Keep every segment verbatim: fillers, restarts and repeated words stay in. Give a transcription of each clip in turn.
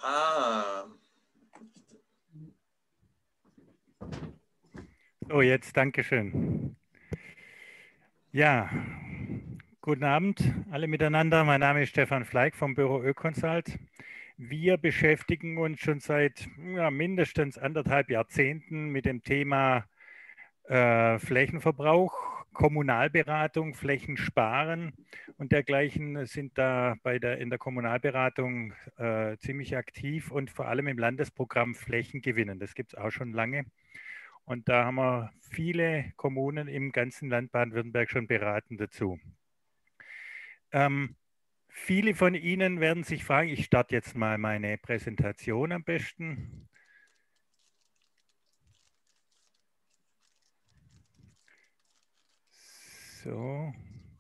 Ah. So, jetzt Dankeschön. Ja, guten Abend alle miteinander. Mein Name ist Stefan Fleig vom Büro Öconsult. Wir beschäftigen uns schon seit ja, mindestens anderthalb Jahrzehnten mit dem Thema äh, Flächenverbrauch, Kommunalberatung, Flächensparen und dergleichen sind da bei der, in der Kommunalberatung äh, ziemlich aktiv und vor allem im Landesprogramm Flächen gewinnen. Das gibt es auch schon lange. Und da haben wir viele Kommunen im ganzen Land Baden-Württemberg schon beraten dazu. Ähm, viele von Ihnen werden sich fragen, ich starte jetzt mal meine Präsentation am besten. So,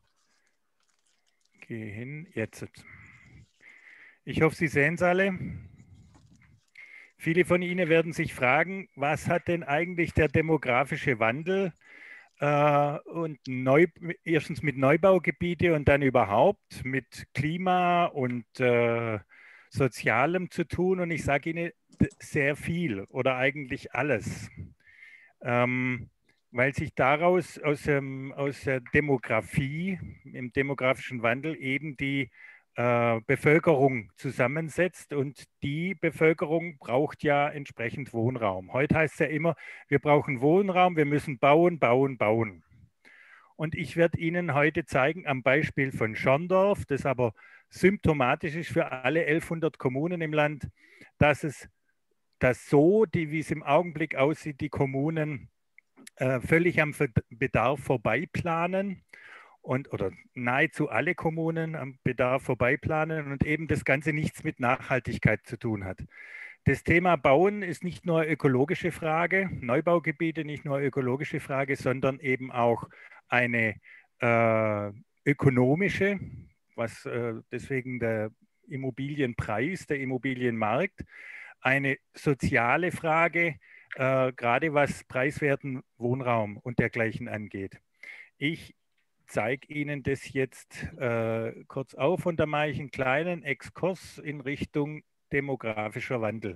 gehe hin, jetzt. Ich hoffe, Sie sehen es alle. Viele von Ihnen werden sich fragen, was hat denn eigentlich der demografische Wandel äh, und neu, erstens mit Neubaugebiete und dann überhaupt mit Klima und äh, Sozialem zu tun? Und ich sage Ihnen sehr viel oder eigentlich alles, ähm, weil sich daraus aus, ähm, aus der Demografie, im demografischen Wandel eben die äh, Bevölkerung zusammensetzt und die Bevölkerung braucht ja entsprechend Wohnraum. Heute heißt es ja immer, wir brauchen Wohnraum, wir müssen bauen, bauen, bauen. Und ich werde Ihnen heute zeigen am Beispiel von Schorndorf, das aber symptomatisch ist für alle elfhundert Kommunen im Land, dass es dass so, die, wie es im Augenblick aussieht, die Kommunen äh, völlig am Bedarf vorbeiplanen und oder nahezu alle Kommunen am Bedarf vorbeiplanen und eben das Ganze nichts mit Nachhaltigkeit zu tun hat. Das Thema Bauen ist nicht nur eine ökologische Frage, Neubaugebiete nicht nur eine ökologische Frage, sondern eben auch eine äh, ökonomische, was äh, deswegen der Immobilienpreis, der Immobilienmarkt, eine soziale Frage, äh, gerade was preiswerten Wohnraum und dergleichen angeht. Ich zeige Ihnen das jetzt äh, kurz auf und da mache ich einen kleinen Exkurs in Richtung demografischer Wandel.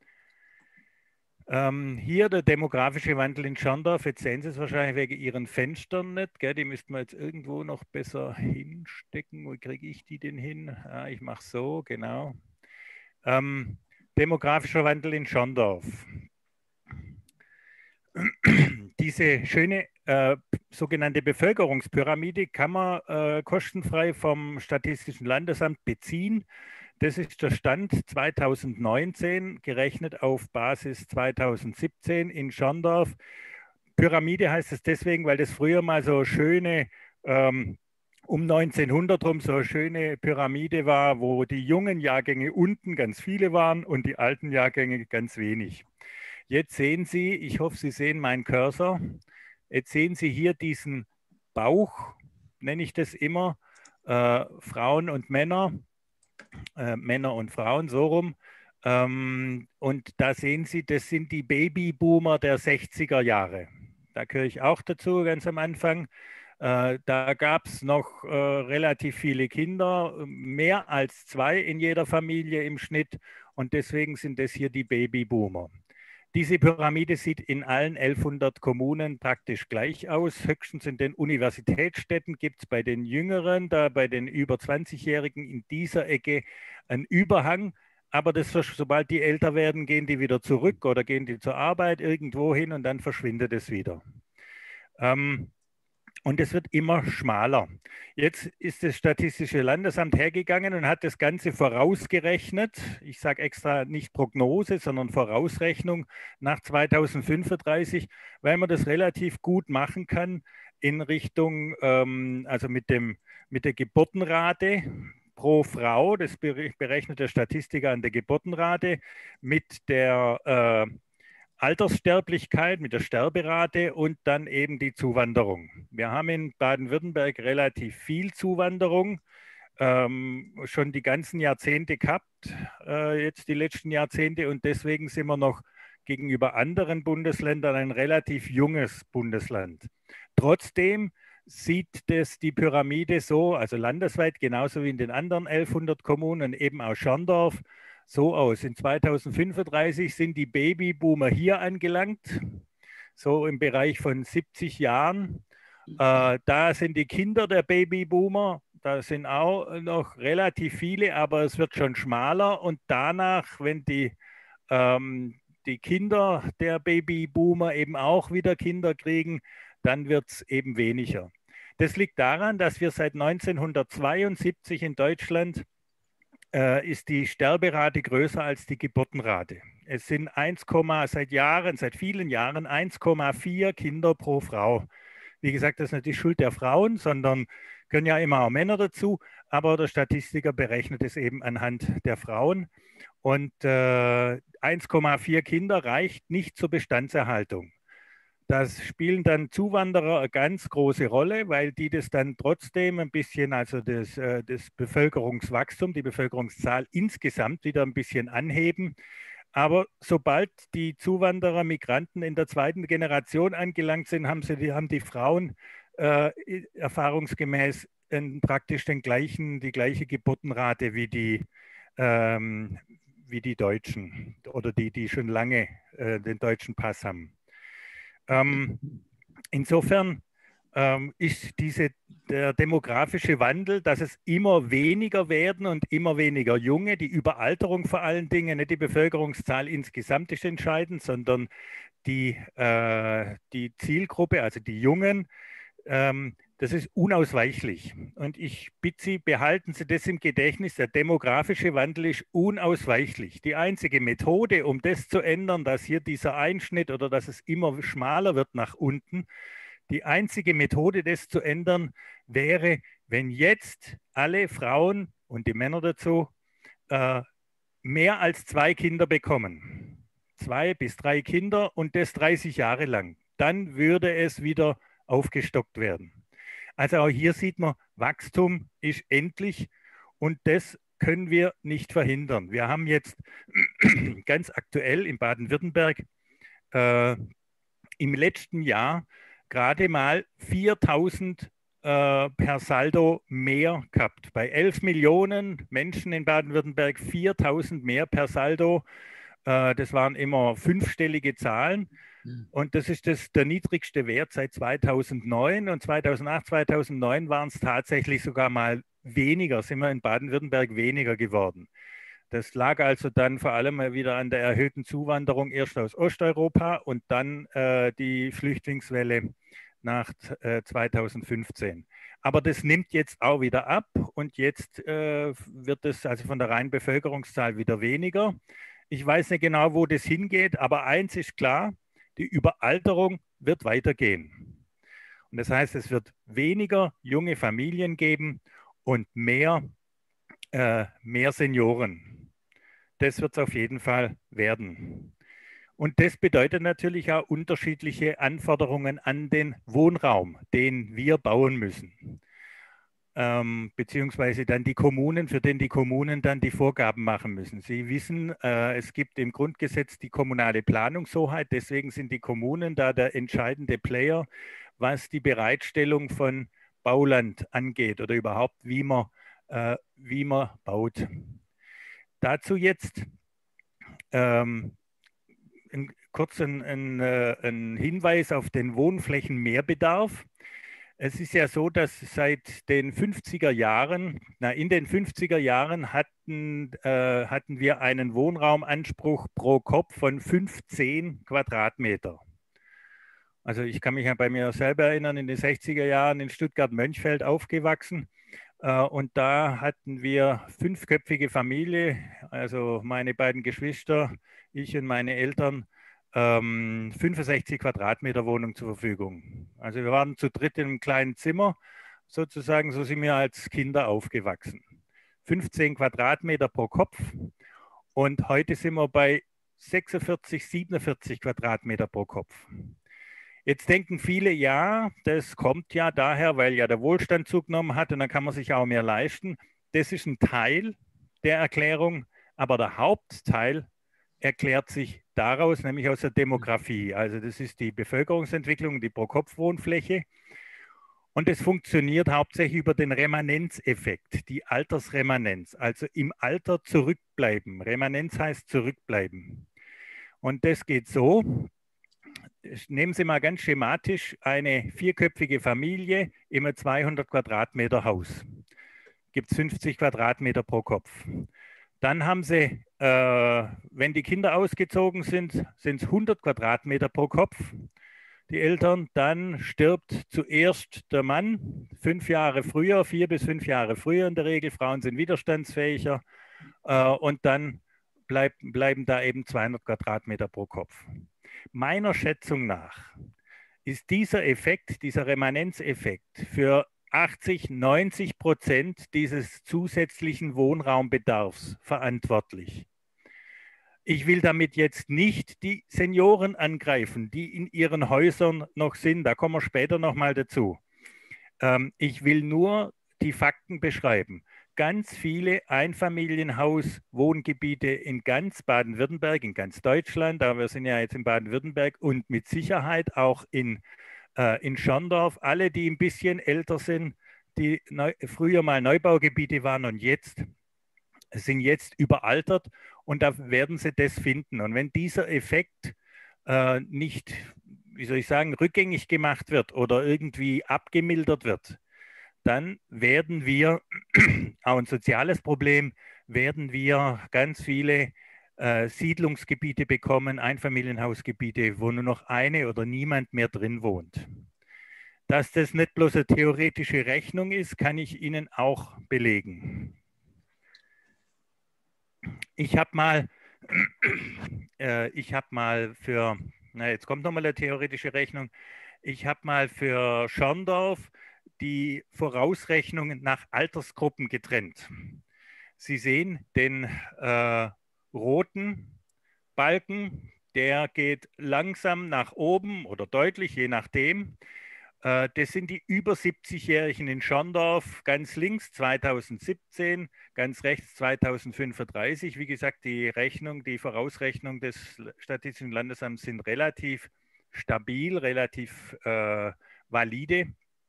Ähm, hier der demografische Wandel in Schorndorf. Jetzt sehen Sie es wahrscheinlich wegen Ihren Fenstern nicht. Gell? Die müssten wir jetzt irgendwo noch besser hinstecken. Wo kriege ich die denn hin? Ah, ich mache so, genau. Ähm, demografischer Wandel in Schorndorf. Diese schöne äh, sogenannte Bevölkerungspyramide kann man äh, kostenfrei vom Statistischen Landesamt beziehen. Das ist der Stand zweitausendneunzehn, gerechnet auf Basis zweitausendsiebzehn in Schorndorf. Pyramide heißt es deswegen, weil das früher mal so schöne, ähm, um neunzehnhundert rum so eine schöne Pyramide war, wo die jungen Jahrgänge unten ganz viele waren und die alten Jahrgänge ganz wenig. Jetzt sehen Sie, ich hoffe, Sie sehen meinen Cursor, jetzt sehen Sie hier diesen Bauch, nenne ich das immer, äh, Frauen und Männer, äh, Männer und Frauen, so rum. Ähm, und da sehen Sie, das sind die Babyboomer der sechziger Jahre. Da gehöre ich auch dazu, ganz am Anfang. Äh, da gab es noch äh, relativ viele Kinder, mehr als zwei in jeder Familie im Schnitt. Und deswegen sind das hier die Babyboomer. Diese Pyramide sieht in allen elfhundert Kommunen praktisch gleich aus. Höchstens in den Universitätsstädten gibt es bei den Jüngeren, da bei den über zwanzigjährigen in dieser Ecke einen Überhang. Aber das, sobald die älter werden, gehen die wieder zurück oder gehen die zur Arbeit irgendwo hin und dann verschwindet es wieder. Ähm, Und es wird immer schmaler. Jetzt ist das Statistische Landesamt hergegangen und hat das Ganze vorausgerechnet. Ich sage extra nicht Prognose, sondern Vorausrechnung nach zweitausendfünfunddreißig, weil man das relativ gut machen kann in Richtung, ähm, also mit, dem, mit der Geburtenrate pro Frau, das berechnet der Statistiker an der Geburtenrate, mit der äh, Alterssterblichkeit, mit der Sterberate und dann eben die Zuwanderung. Wir haben in Baden-Württemberg relativ viel Zuwanderung, ähm, schon die ganzen Jahrzehnte gehabt, äh, jetzt die letzten Jahrzehnte und deswegen sind wir noch gegenüber anderen Bundesländern ein relativ junges Bundesland. Trotzdem sieht das die Pyramide so, also landesweit genauso wie in den anderen elfhundert Kommunen, eben auch Schorndorf, so aus. In zweitausendfünfunddreißig sind die Babyboomer hier angelangt, so im Bereich von siebzig Jahren. Äh, da sind die Kinder der Babyboomer, da sind auch noch relativ viele, aber es wird schon schmaler. Und danach, wenn die, ähm, die Kinder der Babyboomer eben auch wieder Kinder kriegen, dann wird es eben weniger. Das liegt daran, dass wir seit neunzehnhundertzweiundsiebzig in Deutschland äh, ist die Sterberate größer als die Geburtenrate. Es sind eins, seit Jahren, seit vielen Jahren eins Komma vier Kinder pro Frau. Wie gesagt, das ist nicht die Schuld der Frauen, sondern können ja immer auch Männer dazu, aber der Statistiker berechnet es eben anhand der Frauen. Und äh, eins Komma vier Kinder reicht nicht zur Bestandserhaltung. Das spielen dann Zuwanderer eine ganz große Rolle, weil die das dann trotzdem ein bisschen, also das, äh, das Bevölkerungswachstum, die Bevölkerungszahl insgesamt wieder ein bisschen anheben. Aber sobald die Zuwanderer, Migranten in der zweiten Generation angelangt sind, haben, sie, die, haben die Frauen äh, erfahrungsgemäß in praktisch den gleichen, die gleiche Geburtenrate wie die, ähm, wie die Deutschen oder die, die schon lange äh, den deutschen Pass haben. Ähm, insofern ähm, ist diese, der demografische Wandel, dass es immer weniger werden und immer weniger Junge, die Überalterung vor allen Dingen, nicht die Bevölkerungszahl insgesamt ist entscheidend, sondern die, äh, die Zielgruppe, also die Jungen, ähm, das ist unausweichlich. Und ich bitte Sie, behalten Sie das im Gedächtnis, der demografische Wandel ist unausweichlich. Die einzige Methode, um das zu ändern, dass hier dieser Einschnitt oder dass es immer schmaler wird nach unten, die einzige Methode, das zu ändern, wäre, wenn jetzt alle Frauen und die Männer dazu äh, mehr als zwei Kinder bekommen. Zwei bis drei Kinder und das dreißig Jahre lang. Dann würde es wieder aufgestockt werden. Also auch hier sieht man, Wachstum ist endlich und das können wir nicht verhindern. Wir haben jetzt ganz aktuell in Baden-Württemberg äh, im letzten Jahr gerade mal viertausend äh, per Saldo mehr gehabt. Bei elf Millionen Menschen in Baden-Württemberg viertausend mehr per Saldo. Äh, das waren immer fünfstellige Zahlen. Und das ist das, der niedrigste Wert seit zweitausendneun. Und zweitausendacht, zweitausendneun waren es tatsächlich sogar mal weniger, sind wir in Baden-Württemberg weniger geworden. Das lag also dann vor allem wieder an der erhöhten Zuwanderung erst aus Osteuropa und dann äh, die Flüchtlingswelle nach äh, zweitausendfünfzehn. Aber das nimmt jetzt auch wieder ab und jetzt äh, wird es also von der reinen Bevölkerungszahl wieder weniger. Ich weiß nicht genau, wo das hingeht, aber eins ist klar, die Überalterung wird weitergehen. Und das heißt, es wird weniger junge Familien geben und mehr, äh, mehr Senioren. Das wird es auf jeden Fall werden. Und das bedeutet natürlich auch unterschiedliche Anforderungen an den Wohnraum, den wir bauen müssen. Ähm, beziehungsweise dann die Kommunen, für den die Kommunen dann die Vorgaben machen müssen. Sie wissen, äh, es gibt im Grundgesetz die kommunale Planungshoheit, deswegen sind die Kommunen da der entscheidende Player, was die Bereitstellung von Bauland angeht oder überhaupt, wie man, äh, wie man baut. Dazu jetzt ähm, ein, kurz ein, ein, ein Hinweis auf den Wohnflächenmehrbedarf. Es ist ja so, dass seit den fünfziger Jahren, na, in den fünfziger Jahren hatten, äh, hatten wir einen Wohnraumanspruch pro Kopf von fünfzehn Quadratmeter. Also ich kann mich ja bei mir selber erinnern, in den sechziger Jahren in Stuttgart-Mönchfeld aufgewachsen. Äh, und da hatten wir fünfköpfige Familie, also meine beiden Geschwister, ich und meine Eltern, ähm, fünfundsechzig Quadratmeter Wohnung zur Verfügung. Also wir waren zu dritt in einem kleinen Zimmer, sozusagen, so sind wir als Kinder aufgewachsen. fünfzehn Quadratmeter pro Kopf und heute sind wir bei sechsundvierzig, siebenundvierzig Quadratmeter pro Kopf. Jetzt denken viele, ja, das kommt ja daher, weil ja der Wohlstand zugenommen hat und dann kann man sich auch mehr leisten. Das ist ein Teil der Erklärung, aber der Hauptteil erklärt sich daraus, nämlich aus der Demografie. Also das ist die Bevölkerungsentwicklung, die Pro-Kopf-Wohnfläche. Und es funktioniert hauptsächlich über den Remanenzeffekt, die Altersremanenz, also im Alter zurückbleiben. Remanenz heißt zurückbleiben. Und das geht so. Nehmen Sie mal ganz schematisch eine vierköpfige Familie im zweihundert Quadratmeter Haus. Gibt es fünfzig Quadratmeter pro Kopf. Dann haben Sie, äh, wenn die Kinder ausgezogen sind, sind es hundert Quadratmeter pro Kopf. Die Eltern, dann stirbt zuerst der Mann, fünf Jahre früher, vier bis fünf Jahre früher in der Regel. Frauen sind widerstandsfähiger. Äh, und dann bleib, bleiben da eben zweihundert Quadratmeter pro Kopf. Meiner Schätzung nach ist dieser Effekt, dieser Remanenzeffekt für achtzig, neunzig Prozent dieses zusätzlichen Wohnraumbedarfs verantwortlich. Ich will damit jetzt nicht die Senioren angreifen, die in ihren Häusern noch sind. Da kommen wir später nochmal dazu. Ähm, ich will nur die Fakten beschreiben. Ganz viele Einfamilienhaus-Wohngebiete in ganz Baden-Württemberg, in ganz Deutschland, aber wir sind ja jetzt in Baden-Württemberg und mit Sicherheit auch in, äh, in Schorndorf, alle, die ein bisschen älter sind, die neu, früher mal Neubaugebiete waren und jetzt sind jetzt überaltert und da werden Sie das finden. Und wenn dieser Effekt äh, nicht, wie soll ich sagen, rückgängig gemacht wird oder irgendwie abgemildert wird, dann werden wir, auch ein soziales Problem, werden wir ganz viele äh, Siedlungsgebiete bekommen, Einfamilienhausgebiete, wo nur noch eine oder niemand mehr drin wohnt. Dass das nicht bloß eine theoretische Rechnung ist, kann ich Ihnen auch belegen. Ich habe mal, äh, ich habe mal für, na jetzt kommt nochmal eine theoretische Rechnung, ich habe mal für Schorndorf die Vorausrechnungen nach Altersgruppen getrennt. Sie sehen den äh, roten Balken, der geht langsam nach oben oder deutlich, je nachdem. Äh, das sind die über siebzig-Jährigen in Schorndorf, ganz links zweitausendsiebzehn, ganz rechts zweitausendfünfunddreißig. Wie gesagt, die Rechnung, die Vorausrechnung des Statistischen Landesamts sind relativ stabil, relativ äh, valide.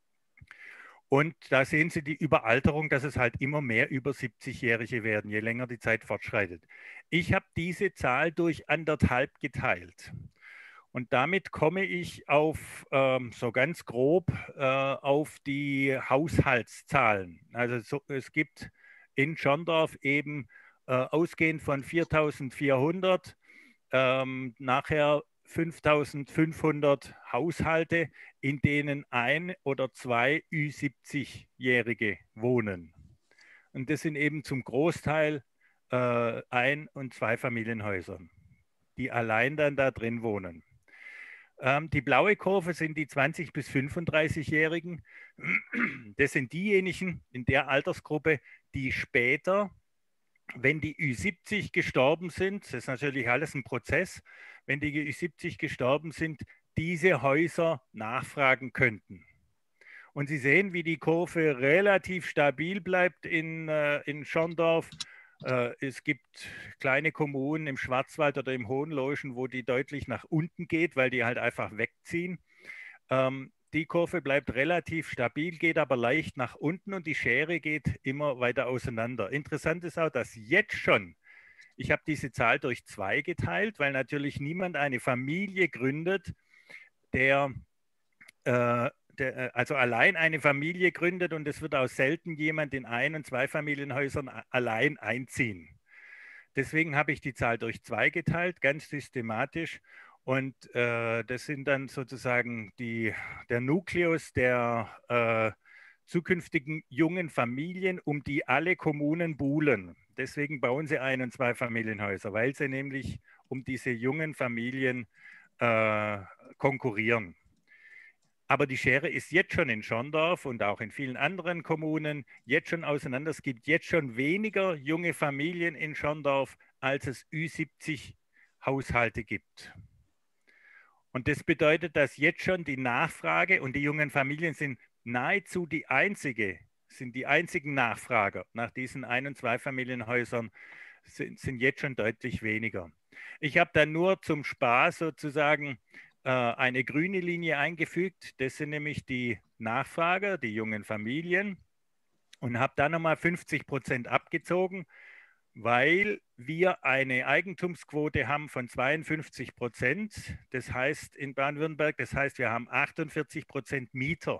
Und da sehen Sie die Überalterung, dass es halt immer mehr über siebzig-Jährige werden, je länger die Zeit fortschreitet. Ich habe diese Zahl durch anderthalb geteilt. Und damit komme ich auf, ähm, so ganz grob, äh, auf die Haushaltszahlen. Also so, es gibt in Schorndorf eben äh, ausgehend von viertausendvierhundert, ähm, nachher fünftausendfünfhundert Haushalte, in denen ein oder zwei Ü siebzig-Jährige wohnen. Und das sind eben zum Großteil äh, Ein- und Zweifamilienhäuser, die allein dann da drin wohnen. Ähm, die blaue Kurve sind die zwanzig- bis fünfunddreißig-Jährigen. Das sind diejenigen in der Altersgruppe, die später, wenn die Ü siebzig gestorben sind, das ist natürlich alles ein Prozess, wenn die Ü siebzig gestorben sind, diese Häuser nachfragen könnten. Und Sie sehen, wie die Kurve relativ stabil bleibt in, äh, in Schorndorf. Äh, es gibt kleine Kommunen im Schwarzwald oder im Hohenloischen, wo die deutlich nach unten geht, weil die halt einfach wegziehen. Ähm, die Kurve bleibt relativ stabil, geht aber leicht nach unten und die Schere geht immer weiter auseinander. Interessant ist auch, dass jetzt schon, ich habe diese Zahl durch zwei geteilt, weil natürlich niemand eine Familie gründet, der, äh, der also allein eine Familie gründet und es wird auch selten jemand in Ein- und Zweifamilienhäusern allein einziehen. Deswegen habe ich die Zahl durch zwei geteilt, ganz systematisch. Und äh, das sind dann sozusagen die, der Nukleus der äh, zukünftigen jungen Familien, um die alle Kommunen buhlen. Deswegen bauen sie Ein- und Zweifamilienhäuser, weil sie nämlich um diese jungen Familien äh, konkurrieren. Aber die Schere ist jetzt schon in Schorndorf und auch in vielen anderen Kommunen jetzt schon auseinander. Es gibt jetzt schon weniger junge Familien in Schorndorf, als es Ü siebzig Haushalte gibt. Und das bedeutet, dass jetzt schon die Nachfrage und die jungen Familien sind nahezu die einzige, sind die einzigen Nachfrager nach diesen Ein- und Zweifamilienhäusern, sind, sind jetzt schon deutlich weniger. Ich habe dann nur zum Spaß sozusagen äh, eine grüne Linie eingefügt. Das sind nämlich die Nachfrager, die jungen Familien. Und habe da nochmal fünfzig Prozent abgezogen, weil wir eine Eigentumsquote haben von zweiundfünfzig Prozent. Das heißt in Baden-Württemberg, das heißt, wir haben achtundvierzig Prozent Mieter.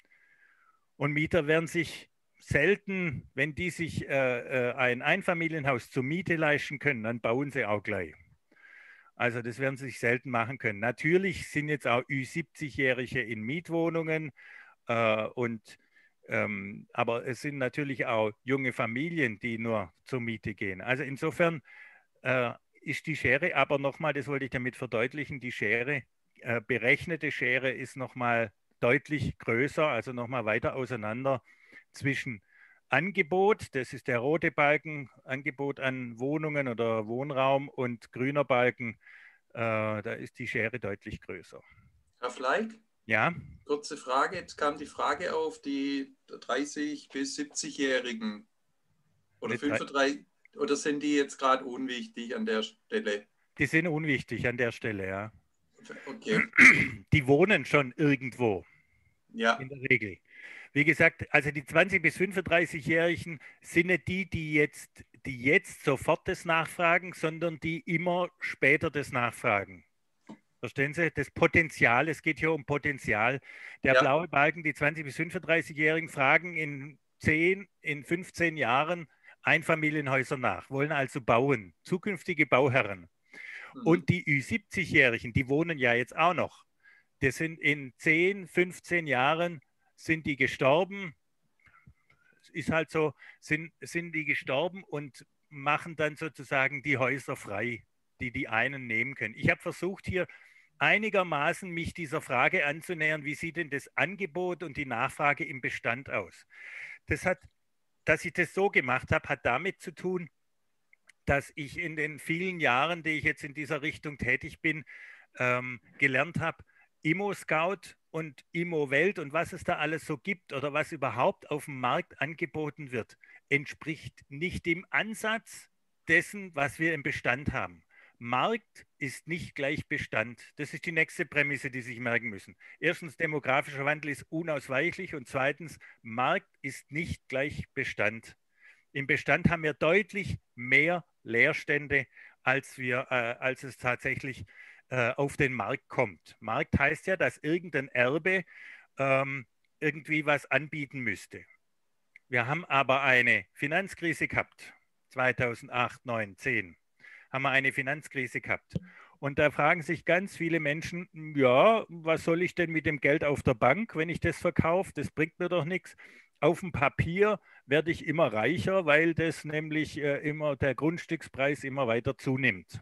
Und Mieter werden sich selten, wenn die sich äh, äh, ein Einfamilienhaus zur Miete leisten können, dann bauen sie auch gleich. Also das werden sie sich selten machen können. Natürlich sind jetzt auch Ü siebzig-Jährige in Mietwohnungen äh, und ähm, aber es sind natürlich auch junge Familien, die nur zur Miete gehen. Also insofern äh, ist die Schere, aber nochmal, das wollte ich damit verdeutlichen, die Schere, äh, berechnete Schere ist nochmal deutlich größer, also nochmal weiter auseinander zwischen Angebot, das ist der rote Balken, Angebot an Wohnungen oder Wohnraum und grüner Balken, äh, da ist die Schere deutlich größer. Herr Fleig? Ja. Kurze Frage, jetzt kam die Frage auf, die dreißig- bis siebzig-Jährigen oder fünfunddreißig, oder sind die jetzt gerade unwichtig an der Stelle? Die sind unwichtig an der Stelle, ja. Okay. Die wohnen schon irgendwo, ja. In der Regel. Wie gesagt, also die zwanzig- bis fünfunddreißig-Jährigen sind nicht die, die jetzt, die jetzt sofort das nachfragen, sondern die immer später das nachfragen. Verstehen Sie? Das Potenzial, es geht hier um Potenzial. Der ja. blaue Balken, die zwanzig- bis fünfunddreißig-Jährigen fragen in zehn, in fünfzehn Jahren Einfamilienhäuser nach, wollen also bauen, zukünftige Bauherren. Mhm. Und die Ü siebzig-Jährigen, die wohnen ja jetzt auch noch. Das sind in zehn, fünfzehn Jahren sind die gestorben. Ist halt so, sind, sind die gestorben und machen dann sozusagen die Häuser frei, die die einen nehmen können. Ich habe versucht hier einigermaßen mich dieser Frage anzunähern, wie sieht denn das Angebot und die Nachfrage im Bestand aus? Das hat, dass ich das so gemacht habe, hat damit zu tun, dass ich in den vielen Jahren, die ich jetzt in dieser Richtung tätig bin, ähm, gelernt habe, Immo-Scout und Immo-Welt und was es da alles so gibt oder was überhaupt auf dem Markt angeboten wird, entspricht nicht dem Ansatz dessen, was wir im Bestand haben. Markt ist nicht gleich Bestand. Das ist die nächste Prämisse, die Sie sich merken müssen. Erstens, demografischer Wandel ist unausweichlich und zweitens, Markt ist nicht gleich Bestand. Im Bestand haben wir deutlich mehr Leerstände, als, wir, äh, als es tatsächlich äh, auf den Markt kommt. Markt heißt ja, dass irgendein Erbe ähm, irgendwie was anbieten müsste. Wir haben aber eine Finanzkrise gehabt, zweitausendacht, neun, zehn haben wir eine Finanzkrise gehabt. Und da fragen sich ganz viele Menschen, ja, was soll ich denn mit dem Geld auf der Bank, wenn ich das verkaufe? Das bringt mir doch nichts. Auf dem Papier werde ich immer reicher, weil das nämlich äh, immer der Grundstückspreis immer weiter zunimmt.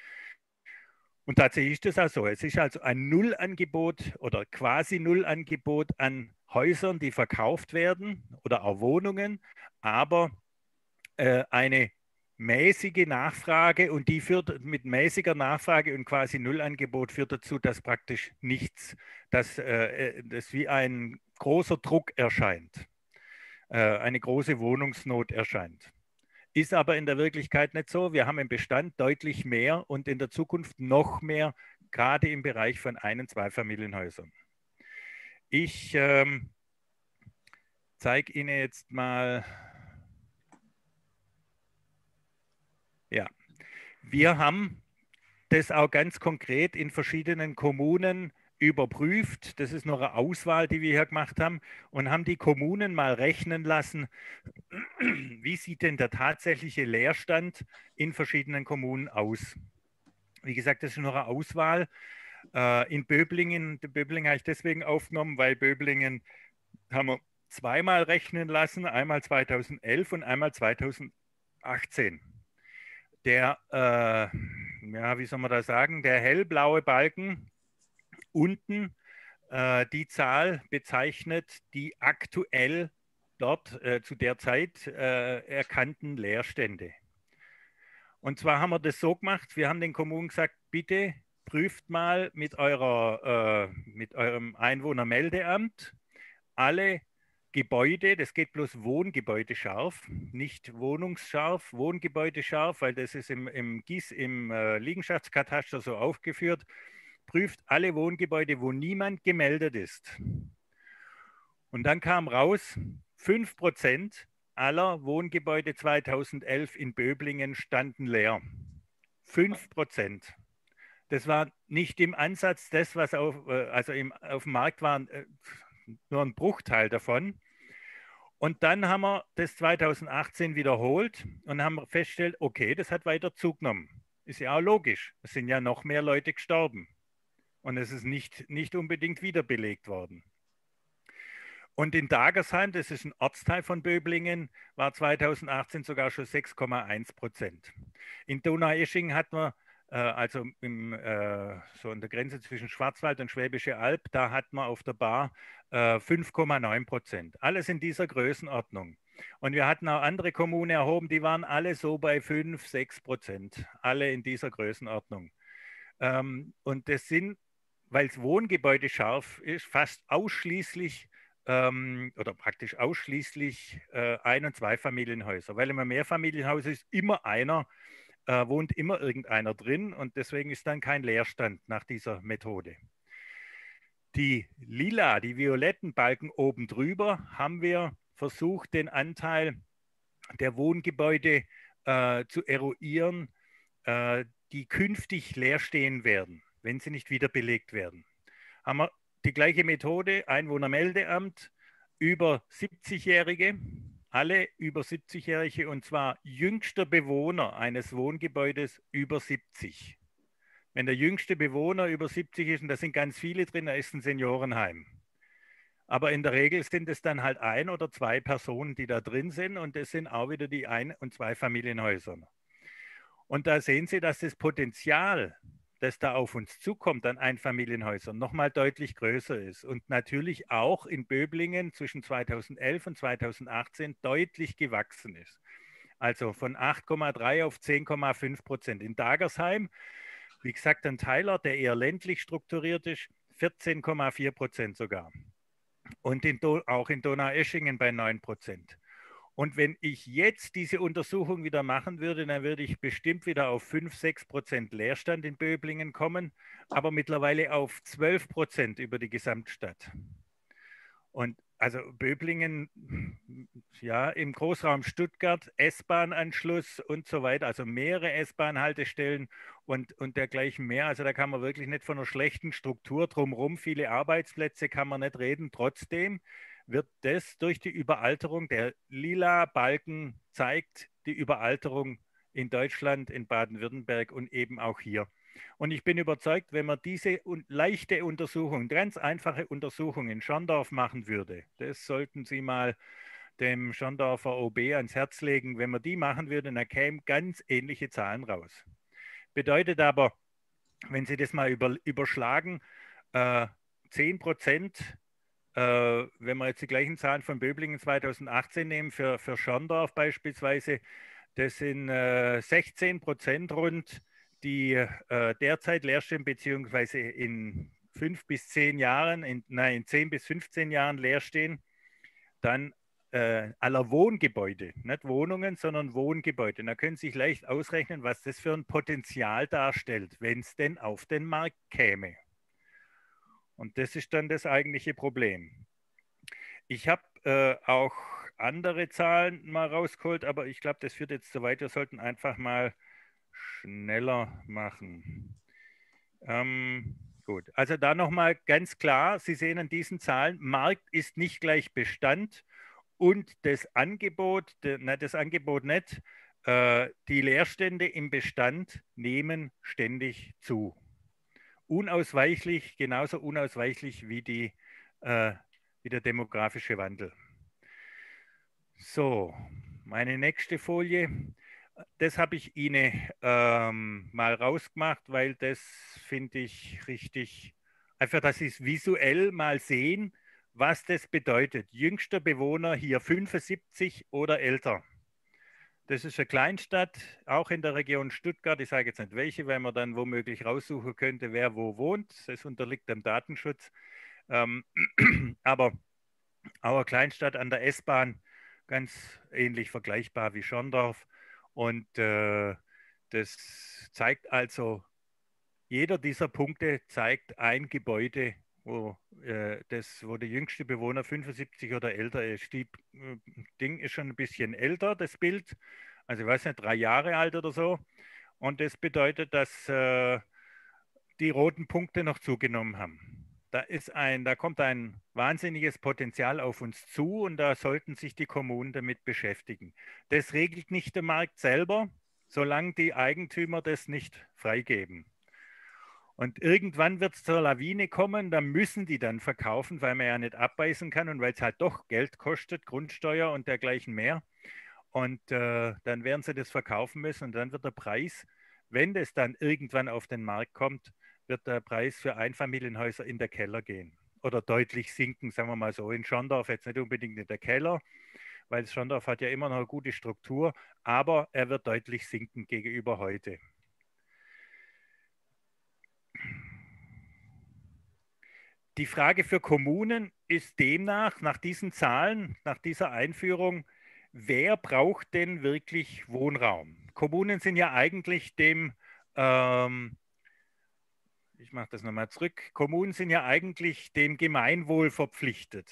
Und tatsächlich ist das auch so. Es ist also ein Nullangebot oder quasi Nullangebot an Häusern, die verkauft werden oder auch Wohnungen, aber äh, eine mäßige Nachfrage und die führt mit mäßiger Nachfrage und quasi Nullangebot führt dazu, dass praktisch nichts, dass äh, das wie ein großer Druck erscheint, äh, eine große Wohnungsnot erscheint. Ist aber in der Wirklichkeit nicht so. Wir haben im Bestand deutlich mehr und in der Zukunft noch mehr, gerade im Bereich von Ein- und Zweifamilienhäusern. Ich ähm, zeige Ihnen jetzt mal. Ja, wir haben das auch ganz konkret in verschiedenen Kommunen überprüft. Das ist noch eine Auswahl, die wir hier gemacht haben und haben die Kommunen mal rechnen lassen, wie sieht denn der tatsächliche Leerstand in verschiedenen Kommunen aus. Wie gesagt, das ist noch eine Auswahl. In Böblingen, Böblingen habe ich deswegen aufgenommen, weil Böblingen haben wir zweimal rechnen lassen, einmal zweitausendelf und einmal zweitausendachtzehn. Der, äh, ja, wie soll man das sagen, der hellblaue Balken unten, äh, die Zahl bezeichnet die aktuell dort äh, zu der Zeit äh, erkannten Leerstände. Und zwar haben wir das so gemacht, wir haben den Kommunen gesagt, bitte prüft mal mit, eurer, äh, mit eurem Einwohnermeldeamt alle Gebäude, das geht bloß Wohngebäude scharf, nicht wohnungsscharf, Wohngebäude scharf, weil das ist im, im G I S, im äh, Liegenschaftskataster so aufgeführt. prüft alle Wohngebäude, wo niemand gemeldet ist. Und dann kam raus, fünf Prozent aller Wohngebäude zweitausendelf in Böblingen standen leer. fünf Prozent. Das war nicht im Ansatz das, was auf, also im, auf dem Markt war, nur ein Bruchteil davon. Und dann haben wir das zweitausendachtzehn wiederholt und haben festgestellt, okay, das hat weiter zugenommen. Ist ja auch logisch. Es sind ja noch mehr Leute gestorben. Und es ist nicht, nicht unbedingt wiederbelegt worden. Und in Dagersheim, das ist ein Ortsteil von Böblingen, war zweitausendachtzehn sogar schon sechs Komma eins Prozent. In Donaueschingen hat man, äh, also im, äh, so an der Grenze zwischen Schwarzwald und Schwäbische Alb, da hat man auf der Bar äh, fünf Komma neun Prozent. Alles in dieser Größenordnung. Und wir hatten auch andere Kommunen erhoben, die waren alle so bei fünf, sechs Prozent. Alle in dieser Größenordnung. Ähm, und das sind, weil es Wohngebäude scharf ist, fast ausschließlich ähm, oder praktisch ausschließlich äh, Ein- und Zweifamilienhäuser. Weil immer Mehrfamilienhaus ist, immer einer, äh, wohnt immer irgendeiner drin und deswegen ist dann kein Leerstand nach dieser Methode. Die lila, die violetten Balken oben drüber, haben wir versucht, den Anteil der Wohngebäude äh, zu eruieren, äh, die künftig leer stehen werden, wenn sie nicht wieder belegt werden. Haben wir die gleiche Methode, Einwohnermeldeamt, über siebzigjährige, alle über siebzigjährige und zwar jüngster Bewohner eines Wohngebäudes über siebzig. Wenn der jüngste Bewohner über siebzig ist, und da sind ganz viele drin, da ist ein Seniorenheim. Aber in der Regel sind es dann halt ein oder zwei Personen, die da drin sind und das sind auch wieder die Ein- und Zweifamilienhäuser. Und da sehen Sie, dass das Potenzial, das da auf uns zukommt an Einfamilienhäusern, nochmal deutlich größer ist und natürlich auch in Böblingen zwischen zweitausendelf und zweitausendachtzehn deutlich gewachsen ist. Also von acht Komma drei auf zehn Komma fünf Prozent. In Dagersheim, wie gesagt, ein Teiler, der eher ländlich strukturiert ist, vierzehn Komma vier Prozent sogar. Und in auch in Donaueschingen bei neun Prozent. Und wenn ich jetzt diese Untersuchung wieder machen würde, dann würde ich bestimmt wieder auf fünf, sechs Prozent Leerstand in Böblingen kommen, aber mittlerweile auf zwölf Prozent über die Gesamtstadt. Und also Böblingen, ja, im Großraum Stuttgart, S-Bahn-Anschluss und so weiter, also mehrere S-Bahn-Haltestellen und, und dergleichen mehr. Also da kann man wirklich nicht von einer schlechten Struktur drumherum, viele Arbeitsplätze kann man nicht reden. Trotzdem wird das durch die Überalterung, der lila Balken zeigt die Überalterung in Deutschland, in Baden-Württemberg und eben auch hier. Und ich bin überzeugt, wenn man diese leichte Untersuchung, ganz einfache Untersuchung in Schorndorf machen würde, das sollten Sie mal dem Schorndorfer O B ans Herz legen, wenn man die machen würde, dann kämen ganz ähnliche Zahlen raus. Bedeutet aber, wenn Sie das mal über, überschlagen, äh, zehn Prozent, äh, wenn wir jetzt die gleichen Zahlen von Böblingen zweitausendachtzehn nehmen, für, für Schorndorf beispielsweise, das sind äh, sechzehn Prozent rund, die äh, derzeit leer stehen, beziehungsweise in fünf bis zehn Jahren, in, nein, in zehn bis fünfzehn Jahren leer stehen, dann äh, aller Wohngebäude, nicht Wohnungen, sondern Wohngebäude. Da können Sie sich leicht ausrechnen, was das für ein Potenzial darstellt, wenn es denn auf den Markt käme. Und das ist dann das eigentliche Problem. Ich habe äh, auch andere Zahlen mal rausgeholt, aber ich glaube, das führt jetzt zu weit. Wir sollten einfach mal schneller machen. Ähm, gut, also da nochmal ganz klar, Sie sehen an diesen Zahlen, Markt ist nicht gleich Bestand und das Angebot, na, das Angebot nicht, äh, die Leerstände im Bestand nehmen ständig zu. Unausweichlich, genauso unausweichlich wie, die, äh, wie der demografische Wandel. So, meine nächste Folie. Das habe ich Ihnen ähm, mal rausgemacht, weil das finde ich richtig, einfach, dass Sie es visuell mal sehen, was das bedeutet. Jüngster Bewohner hier fünfundsiebzig oder älter. Das ist eine Kleinstadt, auch in der Region Stuttgart. Ich sage jetzt nicht welche, weil man dann womöglich raussuchen könnte, wer wo wohnt. Das unterliegt dem Datenschutz. Ähm, aber auch eine Kleinstadt an der S-Bahn, ganz ähnlich vergleichbar wie Schorndorf. Und äh, das zeigt also jeder dieser Punkte zeigt ein Gebäude, wo, äh, das, wo der jüngste Bewohner fünfundsiebzig oder älter ist. Die äh, Ding ist schon ein bisschen älter, das Bild. Also ich weiß nicht, drei Jahre alt oder so. Und das bedeutet, dass äh, die roten Punkte noch zugenommen haben. Da ist ein, da kommt ein wahnsinniges Potenzial auf uns zu und da sollten sich die Kommunen damit beschäftigen. Das regelt nicht der Markt selber, solange die Eigentümer das nicht freigeben. Und irgendwann wird es zur Lawine kommen, da müssen die dann verkaufen, weil man ja nicht abbeißen kann und weil es halt doch Geld kostet, Grundsteuer und dergleichen mehr. Und äh, dann werden sie das verkaufen müssen und dann wird der Preis, wenn das dann irgendwann auf den Markt kommt, wird der Preis für Einfamilienhäuser in der Keller gehen oder deutlich sinken, sagen wir mal so. In Schondorf jetzt nicht unbedingt in der Keller, weil Schondorf hat ja immer noch eine gute Struktur, aber er wird deutlich sinken gegenüber heute. Die Frage für Kommunen ist demnach, nach diesen Zahlen, nach dieser Einführung, wer braucht denn wirklich Wohnraum? Kommunen sind ja eigentlich dem, ähm, ich mache das nochmal zurück, Kommunen sind ja eigentlich dem Gemeinwohl verpflichtet.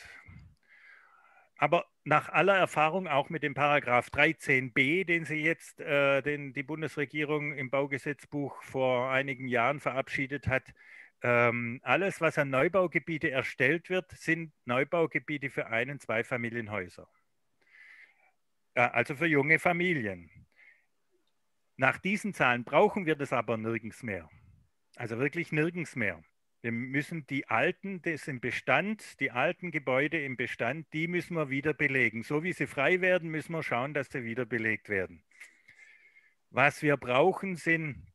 Aber nach aller Erfahrung auch mit dem Paragraph dreizehn b, den sie jetzt, äh, den die Bundesregierung im Baugesetzbuch vor einigen Jahren verabschiedet hat, ähm, alles, was an Neubaugebiete erstellt wird, sind Neubaugebiete für Ein- und Zweifamilienhäuser. Äh, also für junge Familien. Nach diesen Zahlen brauchen wir das aber nirgends mehr. Also wirklich nirgends mehr. Wir müssen die alten, das im Bestand, die alten Gebäude im Bestand, die müssen wir wieder belegen. So wie sie frei werden, müssen wir schauen, dass sie wieder belegt werden. Was wir brauchen, sind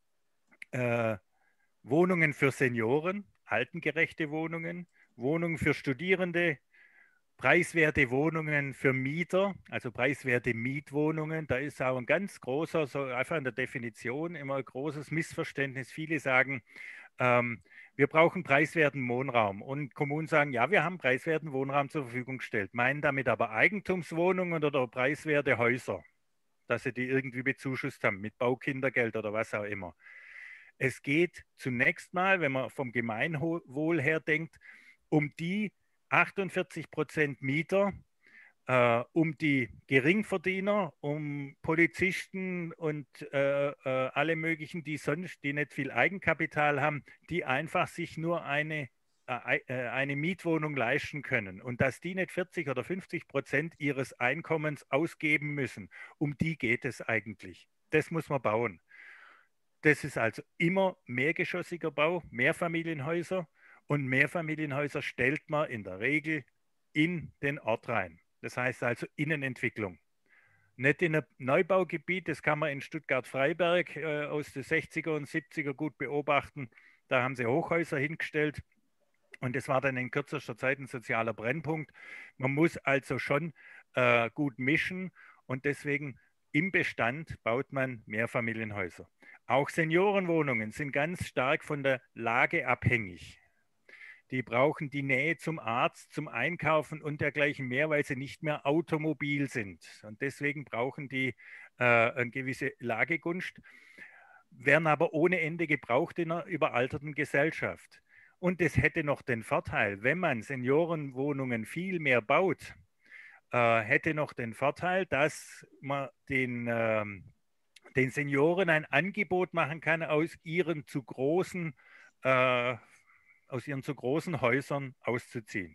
äh, Wohnungen für Senioren, altengerechte Wohnungen, Wohnungen für Studierende, preiswerte Wohnungen für Mieter, also preiswerte Mietwohnungen. Da ist auch ein ganz großer, so einfach in der Definition immer ein großes Missverständnis. Viele sagen, ähm, wir brauchen preiswerten Wohnraum. Und Kommunen sagen, ja, wir haben preiswerten Wohnraum zur Verfügung gestellt, meinen damit aber Eigentumswohnungen oder preiswerte Häuser, dass sie die irgendwie bezuschusst haben mit Baukindergeld oder was auch immer. Es geht zunächst mal, wenn man vom Gemeinwohl her denkt, um die achtundvierzig Prozent Mieter, äh, um die Geringverdiener, um Polizisten und äh, äh, alle möglichen, die sonst, die nicht viel Eigenkapital haben, die einfach sich nur eine, äh, eine Mietwohnung leisten können und dass die nicht vierzig oder fünfzig Prozent ihres Einkommens ausgeben müssen. Um die geht es eigentlich. Das muss man bauen. Das ist also immer mehrgeschossiger Bau, Mehrfamilienhäuser und Mehrfamilienhäuser stellt man in der Regel in den Ort rein. Das heißt also Innenentwicklung. Nicht in einem Neubaugebiet, das kann man in Stuttgart-Freiberg äh, aus den sechziger und siebziger gut beobachten. Da haben sie Hochhäuser hingestellt und das war dann in kürzester Zeit ein sozialer Brennpunkt. Man muss also schon äh, gut mischen und deswegen im Bestand baut man Mehrfamilienhäuser. Auch Seniorenwohnungen sind ganz stark von der Lage abhängig. Die brauchen die Nähe zum Arzt, zum Einkaufen und dergleichen mehr, weil sie nicht mehr automobil sind. Und deswegen brauchen die äh, eine gewisse Lagegunst, werden aber ohne Ende gebraucht in einer überalterten Gesellschaft. Und es hätte noch den Vorteil, wenn man Seniorenwohnungen viel mehr baut, äh, hätte noch den Vorteil, dass man den, äh, den Senioren ein Angebot machen kann, aus ihren zu großen, äh, aus ihren zu großen Häusern auszuziehen.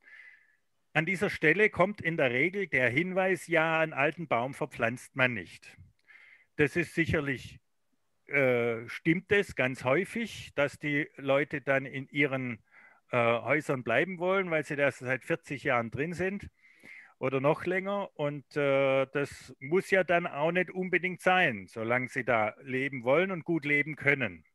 An dieser Stelle kommt in der Regel der Hinweis, ja, einen alten Baum verpflanzt man nicht. Das ist sicherlich, äh, stimmt es ganz häufig, dass die Leute dann in ihren äh, Häusern bleiben wollen, weil sie da seit vierzig Jahren drin sind oder noch länger. Und äh, das muss ja dann auch nicht unbedingt sein, solange sie da leben wollen und gut leben können.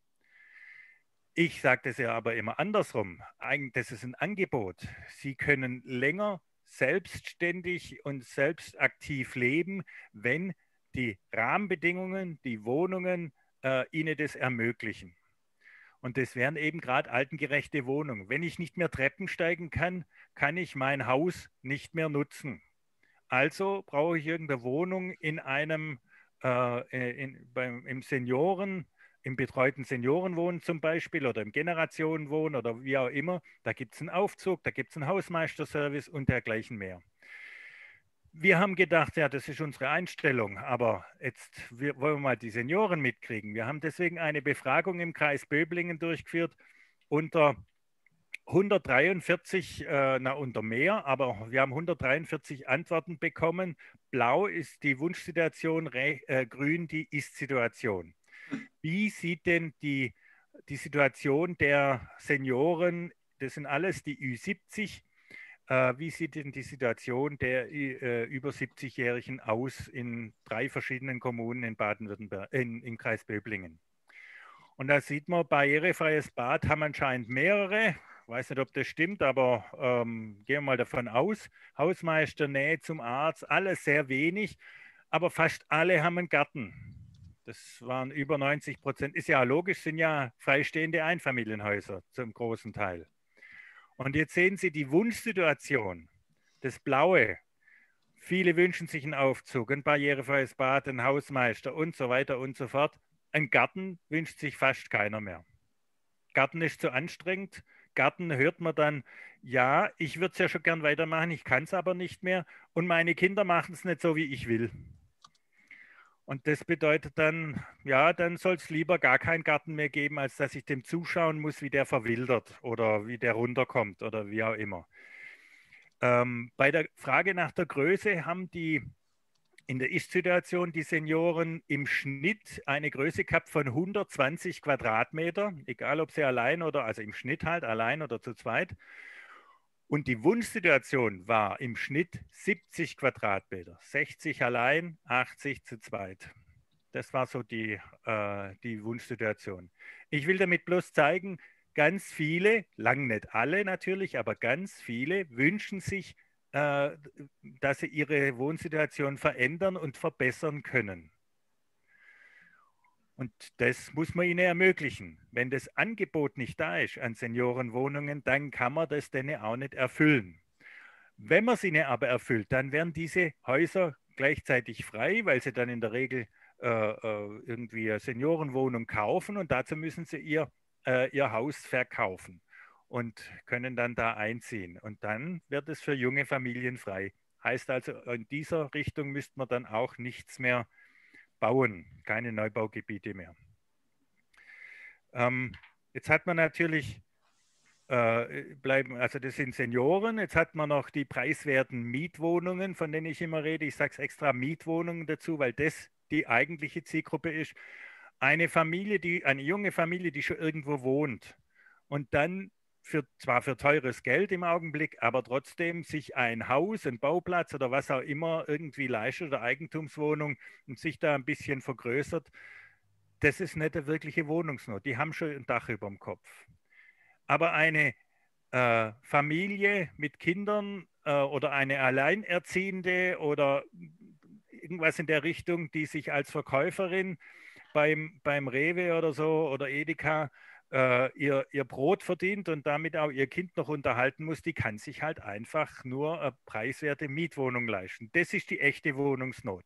Ich sage das ja aber immer andersrum. Das ist ein Angebot. Sie können länger selbstständig und selbstaktiv leben, wenn die Rahmenbedingungen, die Wohnungen äh, ihnen das ermöglichen. Und das wären eben gerade altengerechte Wohnungen. Wenn ich nicht mehr Treppen steigen kann, kann ich mein Haus nicht mehr nutzen. Also brauche ich irgendeine Wohnung in einem, äh, in, beim, im Senioren, im betreuten Seniorenwohnen zum Beispiel oder im Generationenwohnen oder wie auch immer, da gibt es einen Aufzug, da gibt es einen Hausmeisterservice und dergleichen mehr. Wir haben gedacht, ja, das ist unsere Einstellung, aber jetzt wir, wollen wir mal die Senioren mitkriegen. Wir haben deswegen eine Befragung im Kreis Böblingen durchgeführt unter hundertdreiundvierzig, äh, na unter mehr, aber wir haben hundertdreiundvierzig Antworten bekommen. Blau ist die Wunschsituation, äh, grün die Ist-Situation. Wie sieht denn die, die Situation der Senioren, das sind alles die Ü siebzig, äh, wie sieht denn die Situation der äh, über siebzig-Jährigen aus in drei verschiedenen Kommunen in Baden-Württemberg, in, im Kreis Böblingen? Und da sieht man, barrierefreies Bad haben anscheinend mehrere. Ich weiß nicht, ob das stimmt, aber ähm, gehen wir mal davon aus. Hausmeister, Nähe zum Arzt, alles sehr wenig, aber fast alle haben einen Garten. Das waren über neunzig Prozent. Ist ja logisch, sind ja freistehende Einfamilienhäuser zum großen Teil. Und jetzt sehen Sie die Wunschsituation, das Blaue. Viele wünschen sich einen Aufzug, ein barrierefreies Bad, einen Hausmeister und so weiter und so fort. Ein Garten wünscht sich fast keiner mehr. Garten ist zu anstrengend. Garten hört man dann, ja, ich würde es ja schon gern weitermachen, ich kann es aber nicht mehr und meine Kinder machen es nicht so, wie ich will. Und das bedeutet dann, ja, dann soll es lieber gar keinen Garten mehr geben, als dass ich dem zuschauen muss, wie der verwildert oder wie der runterkommt oder wie auch immer. Ähm, bei der Frage nach der Größe haben die in der Ist-Situation die Senioren im Schnitt eine Größe gehabt von hundertzwanzig Quadratmeter, egal ob sie allein oder, also im Schnitt halt allein oder zu zweit. Und die Wunschsituation war im Schnitt siebzig Quadratmeter, sechzig allein, achtzig zu zweit. Das war so die, äh, die Wunschsituation. Ich will damit bloß zeigen, ganz viele, lang nicht alle natürlich, aber ganz viele wünschen sich, äh, dass sie ihre Wohnsituation verändern und verbessern können. Und das muss man ihnen ermöglichen. Wenn das Angebot nicht da ist an Seniorenwohnungen, dann kann man das denen auch nicht erfüllen. Wenn man sie ihnen aber erfüllt, dann werden diese Häuser gleichzeitig frei, weil sie dann in der Regel äh, äh, irgendwie eine Seniorenwohnung kaufen und dazu müssen sie ihr, äh, ihr Haus verkaufen und können dann da einziehen. Und dann wird es für junge Familien frei. Heißt also, in dieser Richtung müsste man dann auch nichts mehr bauen, keine Neubaugebiete mehr. Ähm, jetzt hat man natürlich äh, bleiben, also das sind Senioren, jetzt hat man noch die preiswerten Mietwohnungen, von denen ich immer rede. Ich sage es extra Mietwohnungen dazu, weil das die eigentliche Zielgruppe ist. Eine Familie, die, eine junge Familie, die schon irgendwo wohnt und dann für, zwar für teures Geld im Augenblick, aber trotzdem sich ein Haus, ein Bauplatz oder was auch immer irgendwie leistet oder Eigentumswohnung und sich da ein bisschen vergrößert, das ist nicht eine wirkliche Wohnungsnot. Die haben schon ein Dach über dem Kopf. Aber eine äh, Familie mit Kindern äh, oder eine Alleinerziehende oder irgendwas in der Richtung, die sich als Verkäuferin beim, beim Rewe oder so oder Edeka äh, ihr, ihr Brot verdient und damit auch ihr Kind noch unterhalten muss, die kann sich halt einfach nur eine preiswerte Mietwohnung leisten. Das ist die echte Wohnungsnot.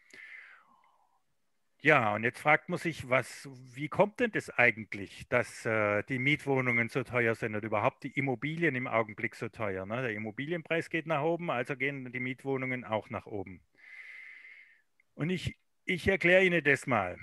Ja, und jetzt fragt man sich, was, wie kommt denn das eigentlich, dass äh, die Mietwohnungen so teuer sind oder überhaupt die Immobilien im Augenblick so teuer? Ne? Der Immobilienpreis geht nach oben, also gehen die Mietwohnungen auch nach oben. Und ich, ich erkläre Ihnen das mal.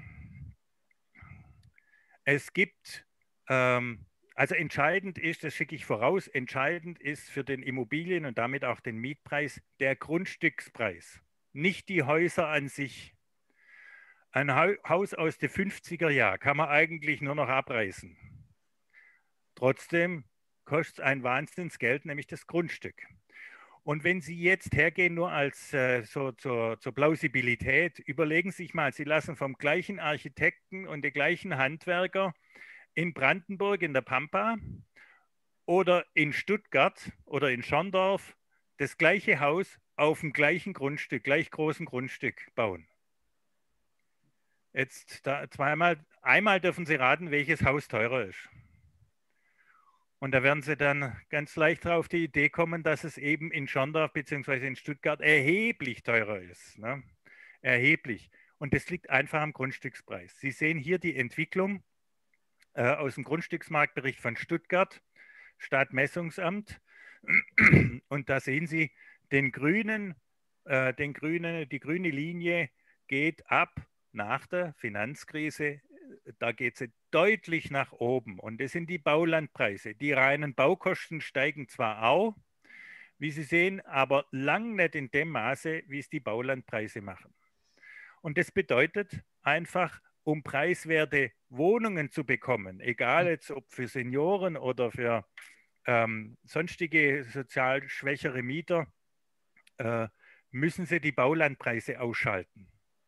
Es gibt, ähm, also entscheidend ist, das schicke ich voraus, entscheidend ist für den Immobilien- und damit auch den Mietpreis der Grundstückspreis, nicht die Häuser an sich. Ein Haus aus den fünfziger Jahren kann man eigentlich nur noch abreißen. Trotzdem kostet es ein Wahnsinnsgeld, nämlich das Grundstück. Und wenn Sie jetzt hergehen, nur als äh, so zur, zur Plausibilität, überlegen Sie sich mal, Sie lassen vom gleichen Architekten und den gleichen Handwerker in Brandenburg in der Pampa oder in Stuttgart oder in Schorndorf das gleiche Haus auf dem gleichen Grundstück, gleich großen Grundstück bauen. Jetzt da zweimal, einmal dürfen Sie raten, welches Haus teurer ist. Und da werden Sie dann ganz leicht auf die Idee kommen, dass es eben in Schorndorf bzw. in Stuttgart erheblich teurer ist. Ne? Erheblich. Und das liegt einfach am Grundstückspreis. Sie sehen hier die Entwicklung äh, aus dem Grundstücksmarktbericht von Stuttgart, Stadtmessungsamt. Und da sehen Sie den grünen, äh, den grünen, die grüne Linie geht ab nach der Finanzkrise. Da geht sie deutlich nach oben. Und das sind die Baulandpreise. Die reinen Baukosten steigen zwar auch, wie Sie sehen, aber lang nicht in dem Maße, wie es die Baulandpreise machen. Und das bedeutet einfach, um preiswerte Wohnungen zu bekommen, egal jetzt ob für Senioren oder für ähm, sonstige sozial schwächere Mieter, äh, müssen sie die Baulandpreise ausschalten.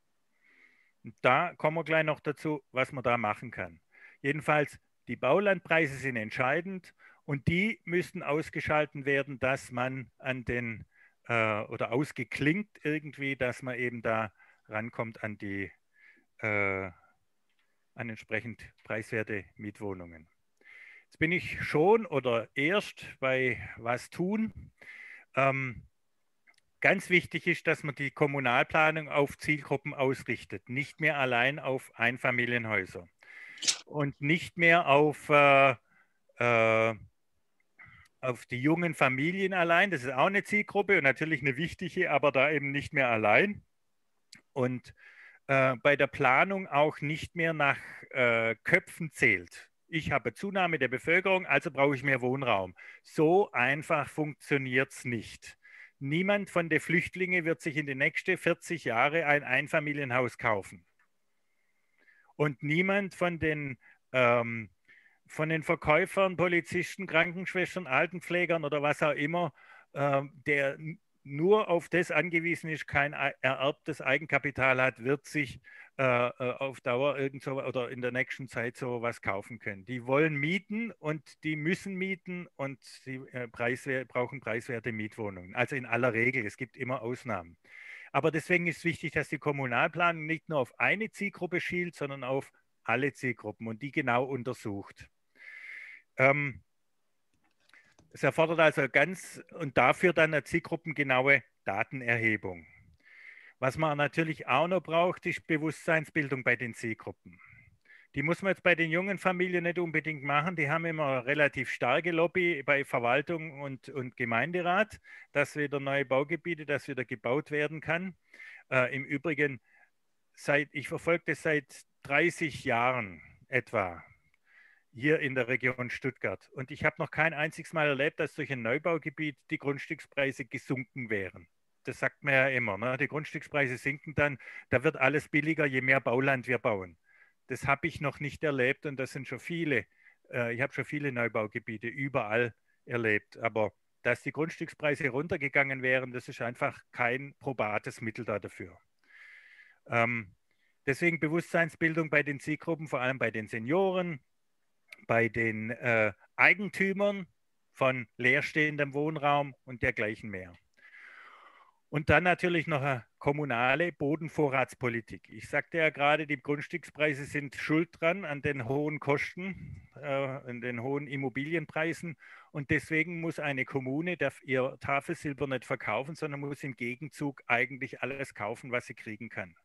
Und da kommen wir gleich noch dazu, was man da machen kann. Jedenfalls, die Baulandpreise sind entscheidend und die müssten ausgeschalten werden, dass man an den, äh, oder ausgeklinkt irgendwie, dass man eben da rankommt an die, äh, an entsprechend preiswerte Mietwohnungen. Jetzt bin ich schon oder erst bei was tun. Ähm, Ganz wichtig ist, dass man die Kommunalplanung auf Zielgruppen ausrichtet, nicht mehr allein auf Einfamilienhäuser und nicht mehr auf, äh, äh, auf die jungen Familien allein. Das ist auch eine Zielgruppe und natürlich eine wichtige, aber da eben nicht mehr allein. Und äh, bei der Planung auch nicht mehr nach äh, Köpfen zählt. Ich habe Zunahme der Bevölkerung, also brauche ich mehr Wohnraum. So einfach funktioniert es nicht. Niemand von den Flüchtlingen wird sich in den nächsten vierzig Jahren ein Einfamilienhaus kaufen. Und niemand von den, ähm, von den Verkäufern, Polizisten, Krankenschwestern, Altenpflegern oder was auch immer, äh, der nur auf das angewiesen ist, kein ererbtes Eigenkapital hat, wird sich äh, auf Dauer irgendwo oder in der nächsten Zeit so was kaufen können. Die wollen mieten und die müssen mieten und sie äh, preiswert, brauchen preiswerte Mietwohnungen. Also in aller Regel, es gibt immer Ausnahmen. Aber deswegen ist wichtig, dass die Kommunalplanung nicht nur auf eine Zielgruppe schielt, sondern auf alle Zielgruppen und die genau untersucht. Ähm, Es erfordert also ganz und dafür dann eine zielgruppengenaue Datenerhebung. Was man natürlich auch noch braucht, ist Bewusstseinsbildung bei den Zielgruppen. Die muss man jetzt bei den jungen Familien nicht unbedingt machen. Die haben immer eine relativ starke Lobby bei Verwaltung und, und Gemeinderat, dass wieder neue Baugebiete, dass wieder gebaut werden kann. Äh, Im Übrigen, seit, ich verfolge das seit dreißig Jahren etwa hier in der Region Stuttgart. Und ich habe noch kein einziges Mal erlebt, dass durch ein Neubaugebiet die Grundstückspreise gesunken wären. Das sagt man ja immer. Ne? Die Grundstückspreise sinken dann, da wird alles billiger, je mehr Bauland wir bauen. Das habe ich noch nicht erlebt und das sind schon viele. Äh, ich habe schon viele Neubaugebiete überall erlebt. Aber dass die Grundstückspreise runtergegangen wären, das ist einfach kein probates Mittel da dafür. Ähm, deswegen Bewusstseinsbildung bei den Zielgruppen, vor allem bei den Senioren, bei den äh, Eigentümern von leerstehendem Wohnraum und dergleichen mehr. Und dann natürlich noch eine kommunale Bodenvorratspolitik. Ich sagte ja gerade, die Grundstückspreise sind schuld dran an den hohen Kosten, äh, an den hohen Immobilienpreisen. Und deswegen muss eine Kommune ihr Tafelsilber nicht verkaufen, sondern muss im Gegenzug eigentlich alles kaufen, was sie kriegen kann,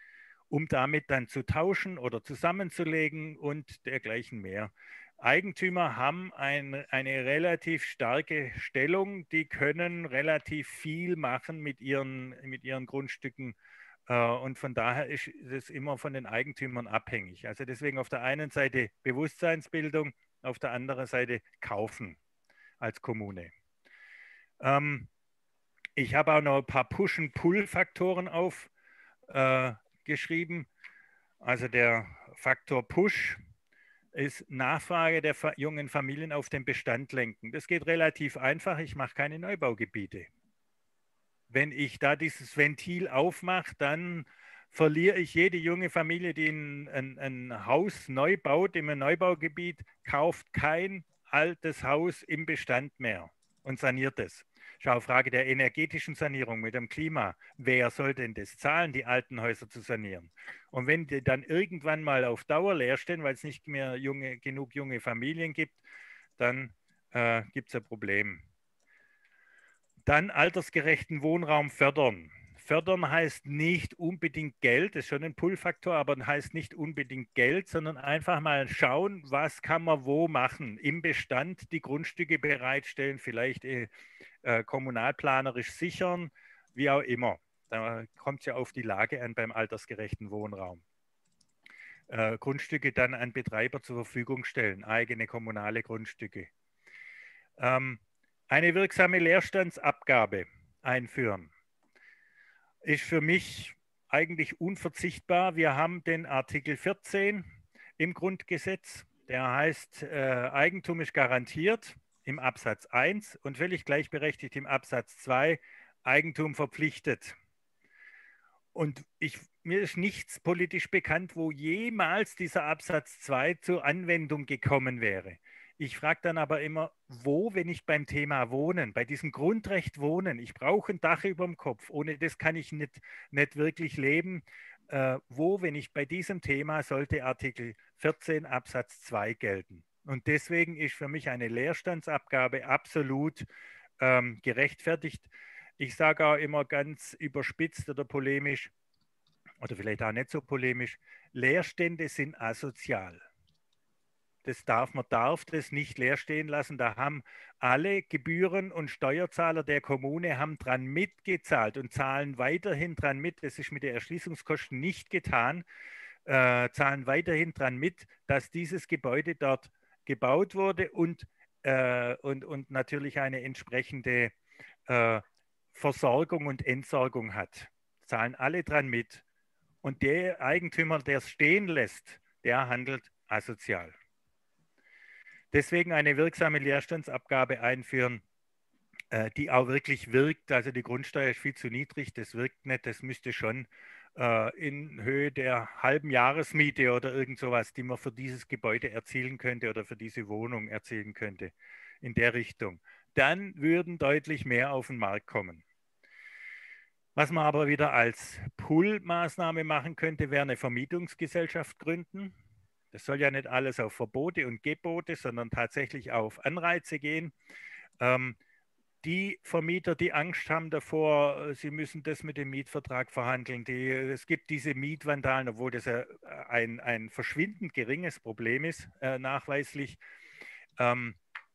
um damit dann zu tauschen oder zusammenzulegen und dergleichen mehr. Eigentümer haben ein, eine relativ starke Stellung, die können relativ viel machen mit ihren, mit ihren Grundstücken äh, und von daher ist es immer von den Eigentümern abhängig. Also deswegen auf der einen Seite Bewusstseinsbildung, auf der anderen Seite kaufen als Kommune. Ähm, ich habe auch noch ein paar Push-and-Pull-Faktoren aufgeschrieben. Äh, Also der Faktor Push ist Nachfrage der jungen Familien auf den Bestand lenken. Das geht relativ einfach. Ich mache keine Neubaugebiete. Wenn ich da dieses Ventil aufmache, dann verliere ich jede junge Familie, die ein, ein, ein Haus neu baut in einem Neubaugebiet, kauft kein altes Haus im Bestand mehr und saniert es. Schau, Frage der energetischen Sanierung mit dem Klima. Wer soll denn das zahlen, die alten Häuser zu sanieren? Und wenn die dann irgendwann mal auf Dauer leer stehen, weil es nicht mehr junge, genug junge Familien gibt, dann äh, gibt es ein Problem. Dann altersgerechten Wohnraum fördern. fördern heißt nicht unbedingt Geld, das ist schon ein Pull-Faktor, aber heißt nicht unbedingt Geld, sondern einfach mal schauen, was kann man wo machen. Im Bestand die Grundstücke bereitstellen, vielleicht äh, äh, kommunalplanerisch sichern, wie auch immer. Da kommt es ja auf die Lage an beim altersgerechten Wohnraum. Äh, Grundstücke dann an Betreiber zur Verfügung stellen, eigene kommunale Grundstücke. Ähm, eine wirksame Leerstandsabgabe einführen ist für mich eigentlich unverzichtbar. Wir haben den Artikel vierzehn im Grundgesetz, der heißt, äh, Eigentum ist garantiert im Absatz eins und völlig gleichberechtigt im Absatz zwei, Eigentum verpflichtet. Und ich, mir ist nichts politisch bekannt, wo jemals dieser Absatz zwei zur Anwendung gekommen wäre. Ich frage dann aber immer, wo, wenn ich beim Thema Wohnen, bei diesem Grundrecht Wohnen, ich brauche ein Dach über dem Kopf, ohne das kann ich nicht, nicht wirklich leben. Äh, wo, wenn ich bei diesem Thema, sollte Artikel vierzehn Absatz zwei gelten? Und deswegen ist für mich eine Leerstandsabgabe absolut ähm, gerechtfertigt. Ich sage auch immer ganz überspitzt oder polemisch, oder vielleicht auch nicht so polemisch, Leerstände sind asozial. Das darf, man darf das nicht leer stehen lassen. Da haben alle Gebühren und Steuerzahler der Kommune haben dran mitgezahlt und zahlen weiterhin dran mit. Das ist mit den Erschließungskosten nicht getan. Äh, zahlen weiterhin dran mit, dass dieses Gebäude dort gebaut wurde und, äh, und, und natürlich eine entsprechende äh, Versorgung und Entsorgung hat. Zahlen alle dran mit. Und der Eigentümer, der es stehen lässt, der handelt asozial. Deswegen eine wirksame Leerstandsabgabe einführen, äh, die auch wirklich wirkt. Also die Grundsteuer ist viel zu niedrig, das wirkt nicht. Das müsste schon äh, in Höhe der halben Jahresmiete oder irgend sowas, die man für dieses Gebäude erzielen könnte oder für diese Wohnung erzielen könnte, in der Richtung. Dann würden deutlich mehr auf den Markt kommen. Was man aber wieder als Pull-Maßnahme machen könnte, wäre eine Vermietungsgesellschaft gründen. Das soll ja nicht alles auf Verbote und Gebote, sondern tatsächlich auf Anreize gehen. Ähm, die Vermieter, die Angst haben davor, sie müssen das mit dem Mietvertrag verhandeln. Die, es gibt diese Mietvandalen, obwohl das ein, ein verschwindend geringes Problem ist, äh, nachweislich. Ähm,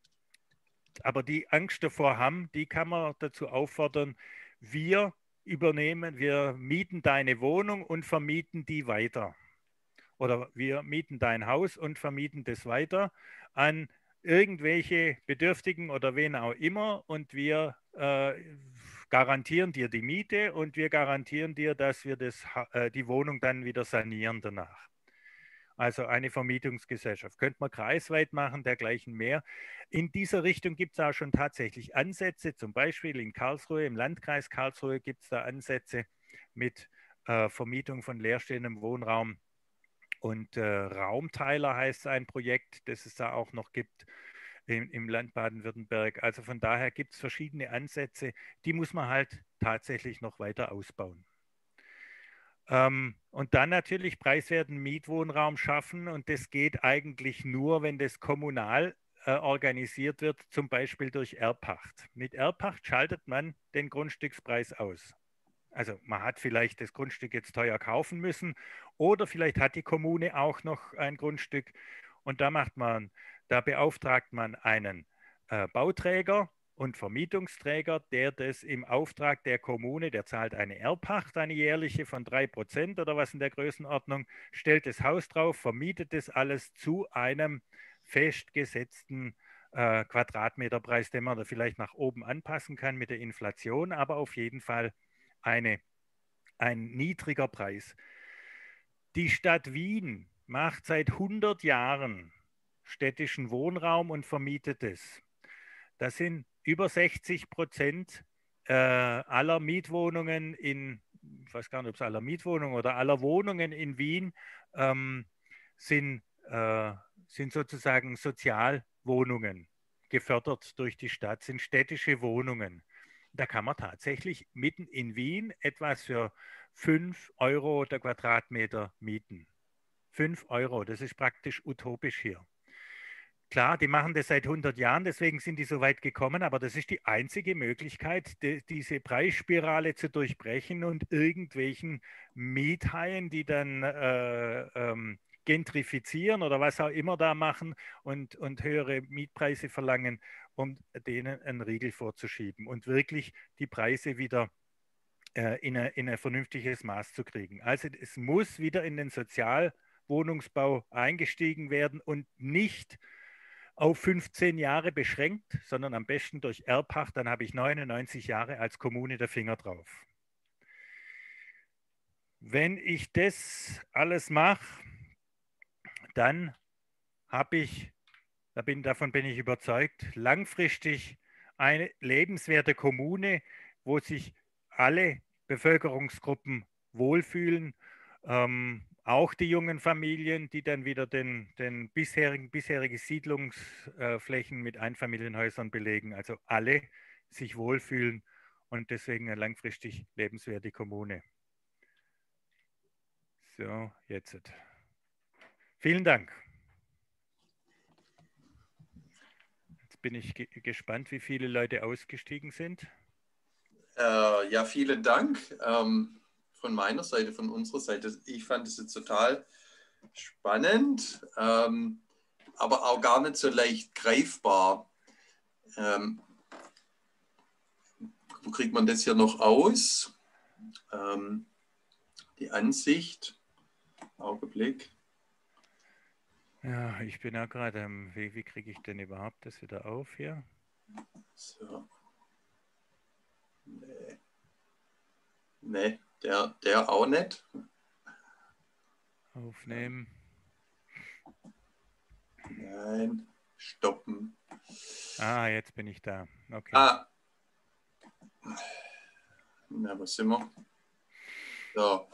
aber die Angst davor haben, die kann man dazu auffordern, wir übernehmen, wir mieten deine Wohnung und vermieten die weiter. Oder wir mieten dein Haus und vermieten das weiter an irgendwelche Bedürftigen oder wen auch immer und wir äh, garantieren dir die Miete und wir garantieren dir, dass wir das, äh, die Wohnung dann wieder sanieren danach. Also eine Vermietungsgesellschaft. Könnte man kreisweit machen, dergleichen mehr. In dieser Richtung gibt es auch schon tatsächlich Ansätze, zum Beispiel in Karlsruhe, im Landkreis Karlsruhe gibt es da Ansätze mit äh, Vermietung von leerstehendem Wohnraum. Und äh, Raumteiler heißt ein Projekt, das es da auch noch gibt im, im Land Baden-Württemberg. Also von daher gibt es verschiedene Ansätze, die muss man halt tatsächlich noch weiter ausbauen. Ähm, und dann natürlich preiswerten Mietwohnraum schaffen und das geht eigentlich nur, wenn das kommunal äh, organisiert wird, zum Beispiel durch Erbpacht. Mit Erbpacht schaltet man den Grundstückspreis aus. Also man hat vielleicht das Grundstück jetzt teuer kaufen müssen oder vielleicht hat die Kommune auch noch ein Grundstück und da macht man, da beauftragt man einen äh, Bauträger und Vermietungsträger, der das im Auftrag der Kommune, der zahlt eine Erbpacht, eine jährliche von drei Prozent oder was in der Größenordnung, stellt das Haus drauf, vermietet das alles zu einem festgesetzten äh, Quadratmeterpreis, den man da vielleicht nach oben anpassen kann mit der Inflation, aber auf jeden Fall eine, ein niedriger Preis. Die Stadt Wien macht seit hundert Jahren städtischen Wohnraum und vermietet es. Das sind über sechzig Prozent äh, aller Mietwohnungen in, ich weiß gar nicht, ob es aller Mietwohnungen oder aller Wohnungen in Wien ähm, sind, äh, sind sozusagen Sozialwohnungen, gefördert durch die Stadt, sind städtische Wohnungen. Da kann man tatsächlich mitten in Wien etwas für fünf Euro der Quadratmeter mieten. fünf Euro, das ist praktisch utopisch hier. klar, die machen das seit hundert Jahren, deswegen sind die so weit gekommen, aber das ist die einzige Möglichkeit, die, diese Preisspirale zu durchbrechen und irgendwelchen Miethaien, die dann äh, ähm, gentrifizieren oder was auch immer da machen und, und höhere Mietpreise verlangen, um denen einen Riegel vorzuschieben und wirklich die Preise wieder äh, in, ein, in ein vernünftiges Maß zu kriegen. Also es muss wieder in den Sozialwohnungsbau eingestiegen werden und nicht auf fünfzehn Jahre beschränkt, sondern am besten durch Erbpacht, dann habe ich neunundneunzig Jahre als Kommune der Finger drauf. Wenn ich das alles mache, dann habe ich, da bin, davon bin ich überzeugt, langfristig eine lebenswerte Kommune, wo sich alle Bevölkerungsgruppen wohlfühlen, ähm, auch die jungen Familien, die dann wieder den, den bisherigen, bisherige Siedlungsflächen mit Einfamilienhäusern belegen, also alle sich wohlfühlen und deswegen eine langfristig lebenswerte Kommune. So, jetzt. Vielen Dank. Jetzt bin ich ge gespannt, wie viele Leute ausgestiegen sind. Äh, ja, vielen Dank ähm, von meiner Seite, von unserer Seite. Ich fand es jetzt total spannend, ähm, aber auch gar nicht so leicht greifbar. Ähm, wo kriegt man das hier noch aus? Ähm, die Ansicht. Augenblick. Ja, ich bin ja gerade, ähm, wie, wie kriege ich denn überhaupt das wieder auf hier? So. Nee. Nee, der, der auch nicht. Aufnehmen. Nein, stoppen. Ah, jetzt bin ich da. Okay. Ah. Na, wo sind wir? So.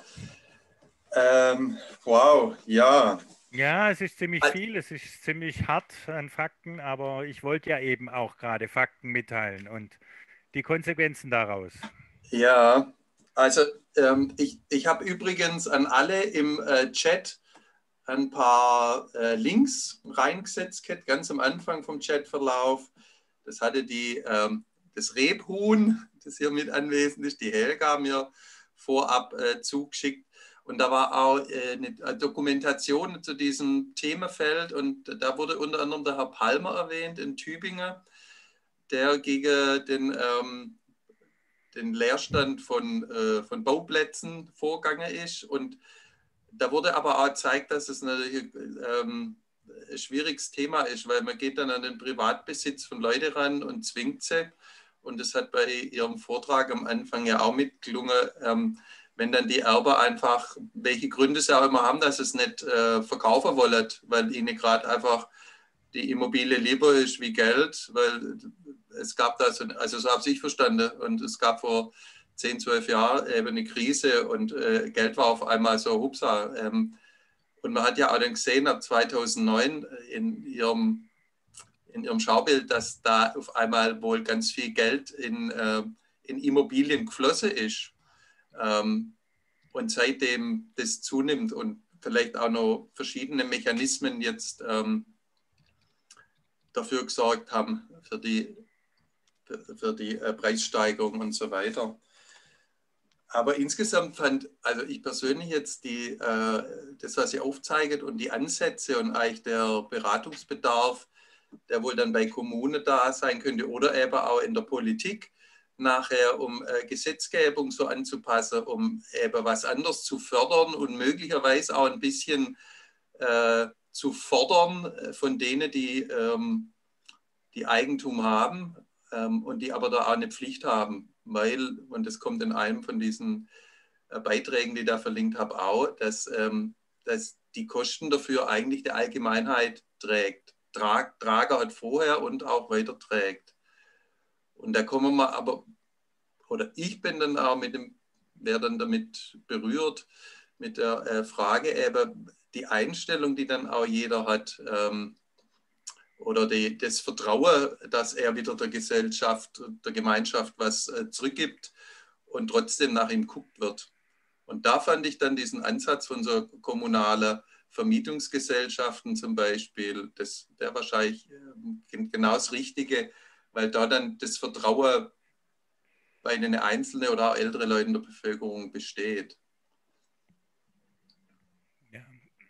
Ähm, wow, ja. Ja, es ist ziemlich viel, es ist ziemlich hart an Fakten, aber ich wollte ja eben auch gerade Fakten mitteilen und die Konsequenzen daraus. Ja, also ähm, ich, ich habe übrigens an alle im äh, Chat ein paar äh, Links reingesetzt, ganz am Anfang vom Chatverlauf. Das hatte die, ähm, das Rebhuhn, das hier mit anwesend ist, die Helga mir vorab äh, zugeschickt. Und da war auch äh, eine Dokumentation zu diesem Themenfeld. Und da wurde unter anderem der Herr Palmer erwähnt in Tübingen, der gegen den, ähm, den Leerstand von, äh, von Bauplätzen vorgegangen ist. Und da wurde aber auch gezeigt, dass es natürlich ähm, ein schwieriges Thema ist, weil man geht dann an den Privatbesitz von Leuten ran und zwingt sie. Und das hat bei Ihrem Vortrag am Anfang ja auch mitgelungen, ähm, wenn dann die Erben einfach, welche Gründe sie auch immer haben, dass sie es nicht äh, verkaufen wollen, weil ihnen gerade einfach die Immobilie lieber ist wie Geld, weil es gab da, so, also so habe ich verstanden, und es gab vor zehn, zwölf Jahren eben eine Krise und äh, Geld war auf einmal so hupsa. Ähm, und man hat ja auch dann gesehen, ab zweitausendneun in ihrem, in ihrem Schaubild, dass da auf einmal wohl ganz viel Geld in, äh, in Immobilien geflossen ist. Ähm, und seitdem das zunimmt und vielleicht auch noch verschiedene Mechanismen jetzt ähm, dafür gesorgt haben, für die, für die äh, Preissteigerung und so weiter. Aber insgesamt fand, also ich persönlich jetzt die, äh, das, was Sie aufzeigen und die Ansätze und eigentlich der Beratungsbedarf, der wohl dann bei Kommunen da sein könnte oder eben auch in der Politik nachher, um äh, Gesetzgebung so anzupassen, um eben was anderes zu fördern und möglicherweise auch ein bisschen äh, zu fordern von denen, die, ähm, die Eigentum haben ähm, und die aber da auch eine Pflicht haben, weil, und das kommt in einem von diesen äh, Beiträgen, die ich da verlinkt habe, auch, dass, ähm, dass die Kosten dafür eigentlich die Allgemeinheit trägt. Trag, Trager hat vorher und auch weiter trägt. Und da kommen wir aber, oder ich bin dann auch mit dem, wer dann damit berührt, mit der äh, Frage eben, die Einstellung, die dann auch jeder hat, ähm, oder die, das Vertrauen, dass er wieder der Gesellschaft, der Gemeinschaft was äh, zurückgibt und trotzdem nach ihm guckt wird. Und da fand ich dann diesen Ansatz von so kommunaler Vermietungsgesellschaften zum Beispiel, das wäre wahrscheinlich genau das Richtige, weil da dann das Vertrauen bei den einzelnen oder auch älteren Leuten der Bevölkerung besteht. Ja.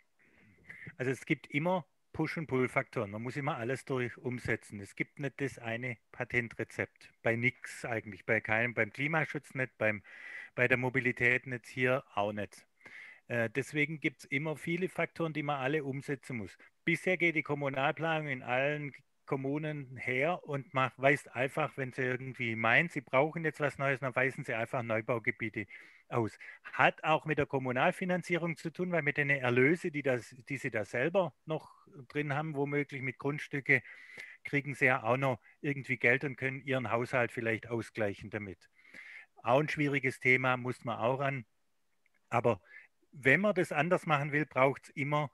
Also es gibt immer Push- und Pull-Faktoren. Man muss immer alles durch umsetzen. Es gibt nicht das eine Patentrezept. Bei nichts eigentlich, bei keinem, beim Klimaschutz nicht, beim, bei der Mobilität nicht, hier auch nicht. Äh, deswegen gibt es immer viele Faktoren, die man alle umsetzen muss. Bisher geht die Kommunalplanung in allen Kommunen her und macht, weist einfach, wenn sie irgendwie meinen, sie brauchen jetzt was Neues, dann weisen sie einfach Neubaugebiete aus. Hat auch mit der Kommunalfinanzierung zu tun, weil mit den Erlöse, die, das, die sie da selber noch drin haben, womöglich mit Grundstücke, kriegen sie ja auch noch irgendwie Geld und können ihren Haushalt vielleicht ausgleichen damit. Auch ein schwieriges Thema, muss man auch an. Aber wenn man das anders machen will, braucht es immer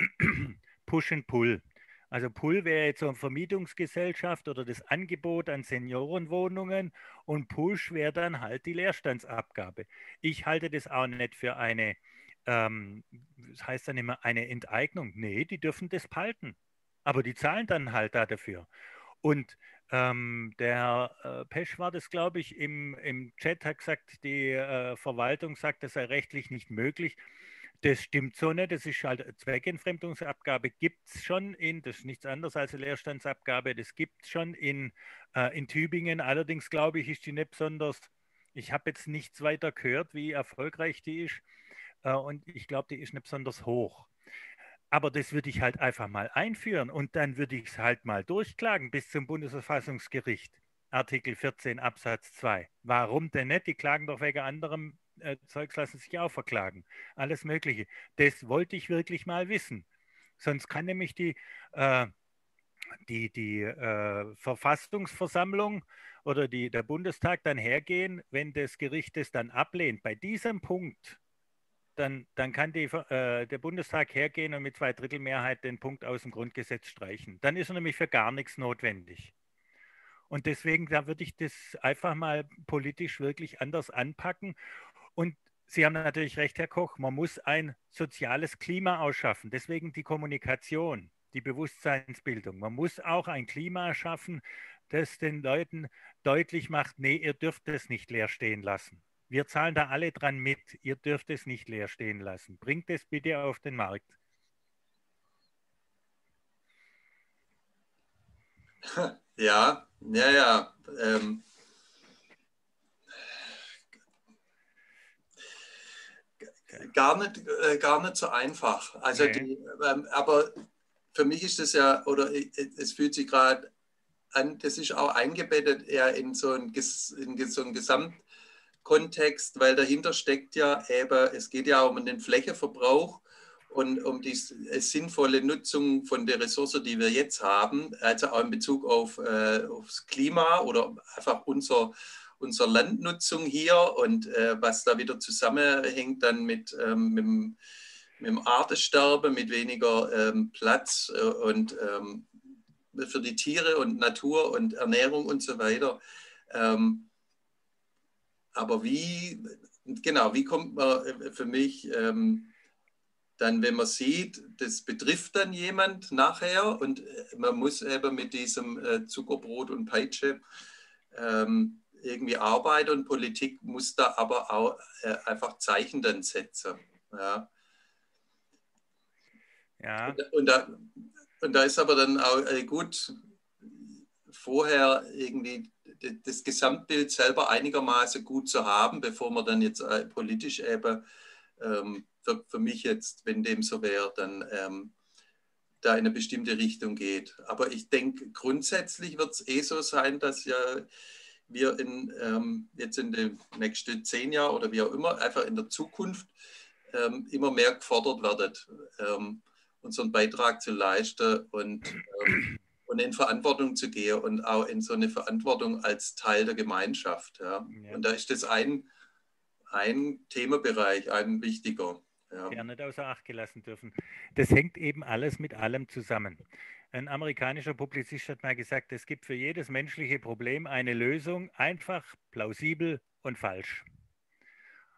Push and Pull. Also Pull wäre jetzt so eine Vermietungsgesellschaft oder das Angebot an Seniorenwohnungen und Push wäre dann halt die Leerstandsabgabe. Ich halte das auch nicht für eine, ähm, das heißt dann immer eine Enteignung. Nee, die dürfen das behalten. Aber die zahlen dann halt da dafür. Und ähm, der äh, Pesch war das, glaube ich, im, im Chat hat gesagt, die äh, Verwaltung sagt, das sei rechtlich nicht möglich. Das stimmt so nicht. Das ist halt Zweckentfremdungsabgabe gibt es schon in, das ist nichts anderes als eine Leerstandsabgabe, das gibt es schon in, äh, in Tübingen. Allerdings glaube ich, ist die nicht besonders, ich habe jetzt nichts weiter gehört, wie erfolgreich die ist. Äh, und ich glaube, die ist nicht besonders hoch. Aber das würde ich halt einfach mal einführen und dann würde ich es halt mal durchklagen bis zum Bundesverfassungsgericht. Artikel vierzehn Absatz zwei. Warum denn nicht? Die klagen doch wegen anderem äh, Zeugs, lassen sich auch verklagen. Alles Mögliche. Das wollte ich wirklich mal wissen. Sonst kann nämlich die, äh, die, die äh, Verfassungsversammlung oder die, der Bundestag dann hergehen, wenn das Gericht es dann ablehnt. Bei diesem Punkt dann, dann kann die, äh, der Bundestag hergehen und mit Zweidrittelmehrheit den Punkt aus dem Grundgesetz streichen. Dann ist er nämlich für gar nichts notwendig. Und deswegen, da würde ich das einfach mal politisch wirklich anders anpacken. Und Sie haben natürlich recht, Herr Koch, man muss ein soziales Klima ausschaffen. Deswegen die Kommunikation, die Bewusstseinsbildung. Man muss auch ein Klima schaffen, das den Leuten deutlich macht, nee, ihr dürft es nicht leer stehen lassen. Wir zahlen da alle dran mit. Ihr dürft es nicht leer stehen lassen. Bringt es bitte auf den Markt. Ja, ja, ja. Ähm, gar nicht, äh, gar nicht so einfach. Also Nee. die, ähm, aber für mich ist das ja, oder es fühlt sich gerade an, das ist auch eingebettet eher in so einen, in so einen Gesamtkontext, weil dahinter steckt ja eben, es geht ja auch um den Flächeverbrauch und um die sinnvolle Nutzung von der Ressource, die wir jetzt haben, also auch in Bezug auf äh, aufs Klima oder einfach unser, unsere Landnutzung hier und äh, was da wieder zusammenhängt dann mit, ähm, mit, dem, mit dem Artensterben, mit weniger ähm, Platz äh, und ähm, für die Tiere und Natur und Ernährung und so weiter. Ähm, aber wie, genau, wie kommt man für mich ähm, dann, wenn man sieht, das betrifft dann jemand nachher und man muss eben mit diesem äh, Zuckerbrot und Peitsche ähm, irgendwie arbeiten und Politik muss da aber auch äh, einfach Zeichen dann setzen. Ja. Ja. Und, und, da, und da ist aber dann auch äh, gut, vorher irgendwie das Gesamtbild selber einigermaßen gut zu haben, bevor man dann jetzt äh, politisch eben ähm, für, für mich jetzt, wenn dem so wäre, dann ähm, da in eine bestimmte Richtung geht. Aber ich denke, grundsätzlich wird es eh so sein, dass ja wir in, ähm, jetzt in den nächsten zehn Jahren oder wie auch immer, einfach in der Zukunft ähm, immer mehr gefordert werden, ähm, unseren Beitrag zu leisten und, ähm, und in Verantwortung zu gehen und auch in so eine Verantwortung als Teil der Gemeinschaft. Ja. Ja. Und da ist das ein, ein Themenbereich, ein wichtiger. Ja. Der nicht außer Acht gelassen dürfen. Das hängt eben alles mit allem zusammen. Ein amerikanischer Publizist hat mal gesagt, es gibt für jedes menschliche Problem eine Lösung, einfach, plausibel und falsch.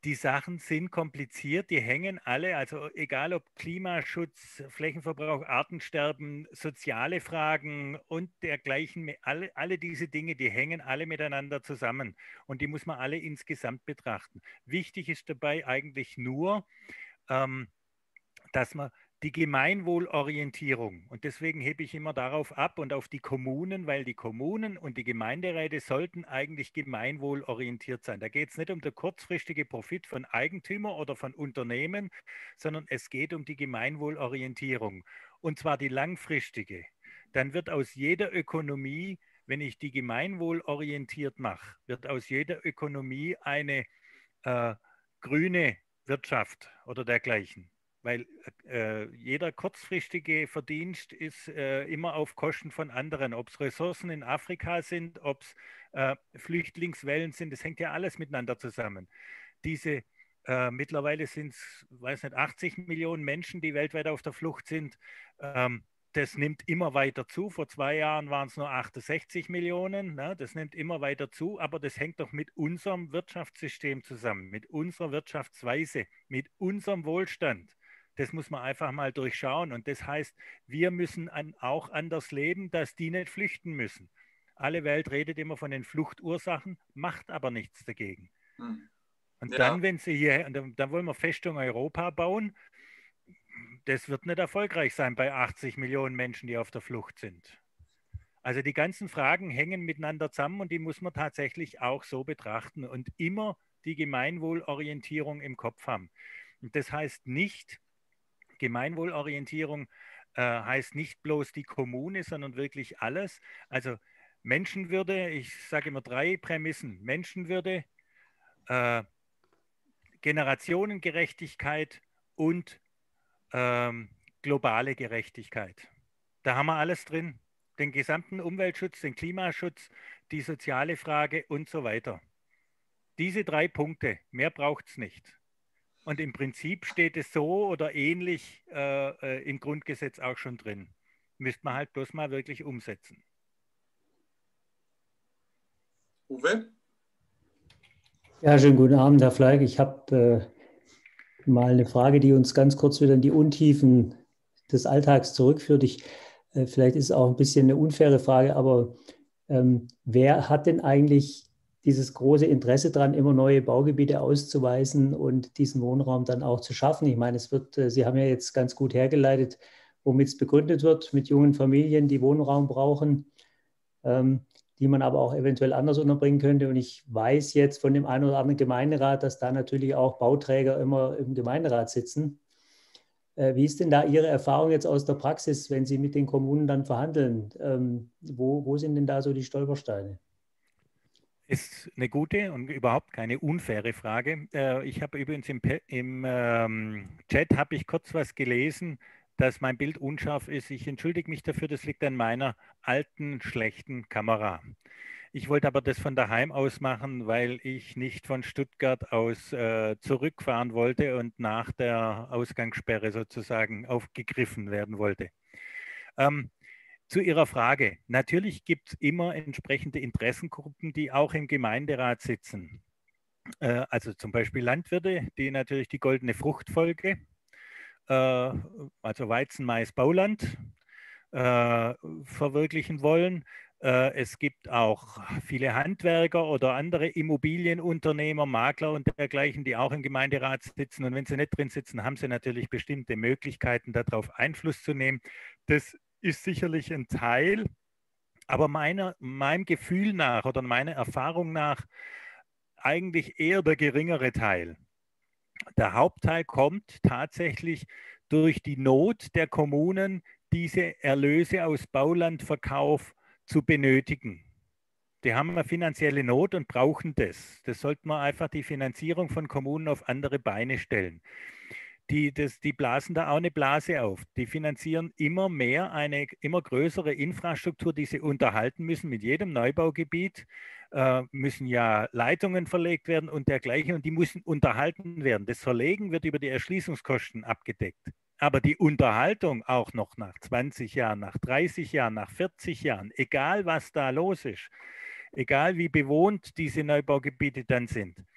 die Sachen sind kompliziert, die hängen alle, also egal ob Klimaschutz, Flächenverbrauch, Artensterben, soziale Fragen und dergleichen, alle, alle diese Dinge, die hängen alle miteinander zusammen und die muss man alle insgesamt betrachten. Wichtig ist dabei eigentlich nur, ähm, dass man die Gemeinwohlorientierung, und deswegen hebe ich immer darauf ab und auf die Kommunen, weil die Kommunen und die Gemeinderäte sollten eigentlich gemeinwohlorientiert sein. Da geht es nicht um den kurzfristigen Profit von Eigentümer oder von Unternehmen, sondern es geht um die Gemeinwohlorientierung, und zwar die langfristige. Dann wird aus jeder Ökonomie, wenn ich die gemeinwohlorientiert mache, wird aus jeder Ökonomie eine äh, grüne Wirtschaft oder dergleichen. Weil äh, jeder kurzfristige Verdienst ist äh, immer auf Kosten von anderen. Ob es Ressourcen in Afrika sind, ob es äh, Flüchtlingswellen sind, das hängt ja alles miteinander zusammen. Diese äh, mittlerweile sind es, weiß nicht, achtzig Millionen Menschen, die weltweit auf der Flucht sind. Ähm, das nimmt immer weiter zu. Vor zwei Jahren waren es nur achtundsechzig Millionen. Ne? Das nimmt immer weiter zu, aber das hängt doch mit unserem Wirtschaftssystem zusammen, mit unserer Wirtschaftsweise, mit unserem Wohlstand. Das muss man einfach mal durchschauen. Und das heißt, wir müssen an, auch anders leben, dass die nicht flüchten müssen. Alle Welt redet immer von den Fluchtursachen, macht aber nichts dagegen. Hm. Und Ja. dann, wenn sie hier, dann, dann wollen wir Festung Europa bauen, das wird nicht erfolgreich sein bei achtzig Millionen Menschen, die auf der Flucht sind. Also die ganzen Fragen hängen miteinander zusammen und die muss man tatsächlich auch so betrachten und immer die Gemeinwohlorientierung im Kopf haben. Und das heißt nicht, Gemeinwohlorientierung äh, heißt nicht bloß die Kommune, sondern wirklich alles. Also Menschenwürde, ich sage immer drei Prämissen: Menschenwürde, äh, Generationengerechtigkeit und ähm, globale Gerechtigkeit. Da haben wir alles drin. Den gesamten Umweltschutz, den Klimaschutz, die soziale Frage und so weiter. Diese drei Punkte, mehr braucht es nicht. Und im Prinzip steht es so oder ähnlich äh, äh, im Grundgesetz auch schon drin. Müsste man halt bloß mal wirklich umsetzen. Uwe? Ja, schönen guten Abend, Herr Fleig. Ich habe äh, mal eine Frage, die uns ganz kurz wieder in die Untiefen des Alltags zurückführt. Ich, äh, vielleicht ist es auch ein bisschen eine unfaire Frage, aber ähm, wer hat denn eigentlich dieses große Interesse daran, immer neue Baugebiete auszuweisen und diesen Wohnraum dann auch zu schaffen? Ich meine, es wird, äh, Sie haben ja jetzt ganz gut hergeleitet, womit es begründet wird, mit jungen Familien, die Wohnraum brauchen. Ähm, die man aber auch eventuell anders unterbringen könnte. Und ich weiß jetzt von dem einen oder anderen Gemeinderat, dass da natürlich auch Bauträger immer im Gemeinderat sitzen. Äh, wie ist denn da Ihre Erfahrung jetzt aus der Praxis, wenn Sie mit den Kommunen dann verhandeln? Ähm, wo, wo sind denn da so die Stolpersteine? Ist eine gute und überhaupt keine unfaire Frage. Äh, ich habe übrigens im, im ähm, Chat habe ich kurz was gelesen, dass mein Bild unscharf ist. Ich entschuldige mich dafür, das liegt an meiner alten, schlechten Kamera. Ich wollte aber das von daheim aus machen, weil ich nicht von Stuttgart aus äh, zurückfahren wollte und nach der Ausgangssperre sozusagen aufgegriffen werden wollte. Ähm, zu Ihrer Frage. Natürlich gibt es immer entsprechende Interessengruppen, die auch im Gemeinderat sitzen. Äh, also zum Beispiel Landwirte, die natürlich die goldene Fruchtfolge, äh, also Weizen, Mais, Bauland, äh, verwirklichen wollen. Äh, es gibt auch viele Handwerker oder andere Immobilienunternehmer, Makler und dergleichen, die auch im Gemeinderat sitzen. Und wenn sie nicht drin sitzen, haben sie natürlich bestimmte Möglichkeiten, darauf Einfluss zu nehmen. Das ist sicherlich ein Teil, aber meiner, meinem Gefühl nach oder meiner Erfahrung nach eigentlich eher der geringere Teil. Der Hauptteil kommt tatsächlich durch die Not der Kommunen, diese Erlöse aus Baulandverkauf zu benötigen. Die haben eine finanzielle Not und brauchen das. Das sollte man einfach die Finanzierung von Kommunen auf andere Beine stellen. Die, das, die blasen da auch eine Blase auf. Die finanzieren immer mehr eine immer größere Infrastruktur, die sie unterhalten müssen mit jedem Neubaugebiet. Äh, müssen ja Leitungen verlegt werden und dergleichen und die müssen unterhalten werden. Das Verlegen wird über die Erschließungskosten abgedeckt. Aber die Unterhaltung auch noch nach zwanzig Jahren, nach dreißig Jahren, nach vierzig Jahren, egal was da los ist, egal wie bewohnt diese Neubaugebiete dann sind,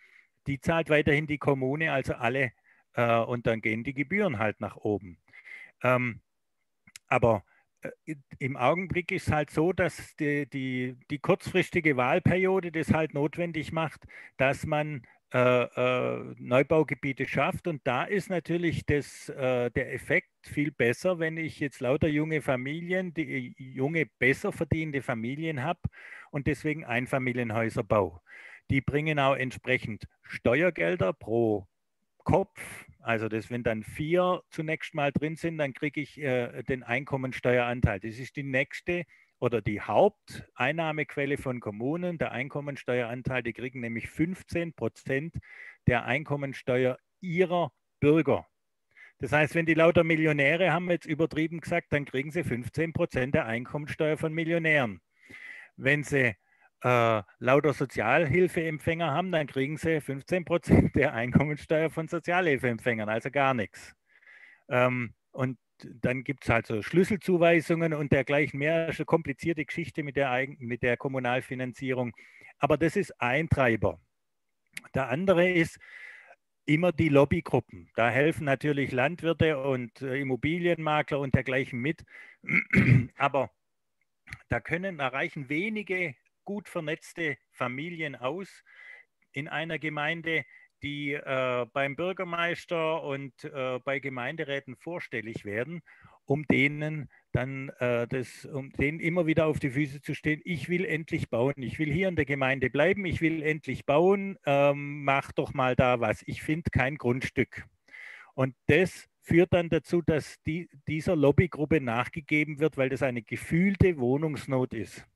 die zahlt weiterhin die Kommune, also alle, äh, und dann gehen die Gebühren halt nach oben. Ähm, aber äh, im Augenblick ist es halt so, dass die, die, die kurzfristige Wahlperiode das halt notwendig macht, dass man äh, äh, Neubaugebiete schafft. Und da ist natürlich das, äh, der Effekt viel besser, wenn ich jetzt lauter junge Familien, die junge, besser verdienende Familien habe und deswegen Einfamilienhäuser baue. Die bringen auch entsprechend Steuergelder pro Kopf. Also das, wenn dann vier zunächst mal drin sind, dann kriege ich äh, den Einkommensteueranteil. Das ist die nächste oder die Haupteinnahmequelle von Kommunen, der Einkommensteueranteil. Die kriegen nämlich fünfzehn Prozent der Einkommensteuer ihrer Bürger. Das heißt, wenn die lauter Millionäre haben, jetzt übertrieben gesagt, dann kriegen sie fünfzehn Prozent der Einkommensteuer von Millionären. Wenn sie äh, lauter Sozialhilfeempfänger haben, dann kriegen sie fünfzehn Prozent der Einkommensteuer von Sozialhilfeempfängern, also gar nichts. Ähm, und dann gibt es halt so Schlüsselzuweisungen und dergleichen mehr. Das ist eine komplizierte Geschichte mit der, Eigen mit der Kommunalfinanzierung. Aber das ist ein Treiber. Der andere ist immer die Lobbygruppen. Da helfen natürlich Landwirte und äh, Immobilienmakler und dergleichen mit. Aber da können, erreichen wenige gut vernetzte Familien aus in einer Gemeinde, die äh, beim Bürgermeister und äh, bei Gemeinderäten vorstellig werden, um denen dann äh, das, um denen immer wieder auf die Füße zu stehen. Ich will endlich bauen. Ich will hier in der Gemeinde bleiben. Ich will endlich bauen. Ähm, mach doch mal da was. Ich finde kein Grundstück. Und das führt dann dazu, dass die, dieser Lobbygruppe nachgegeben wird, weil das eine gefühlte Wohnungsnot ist.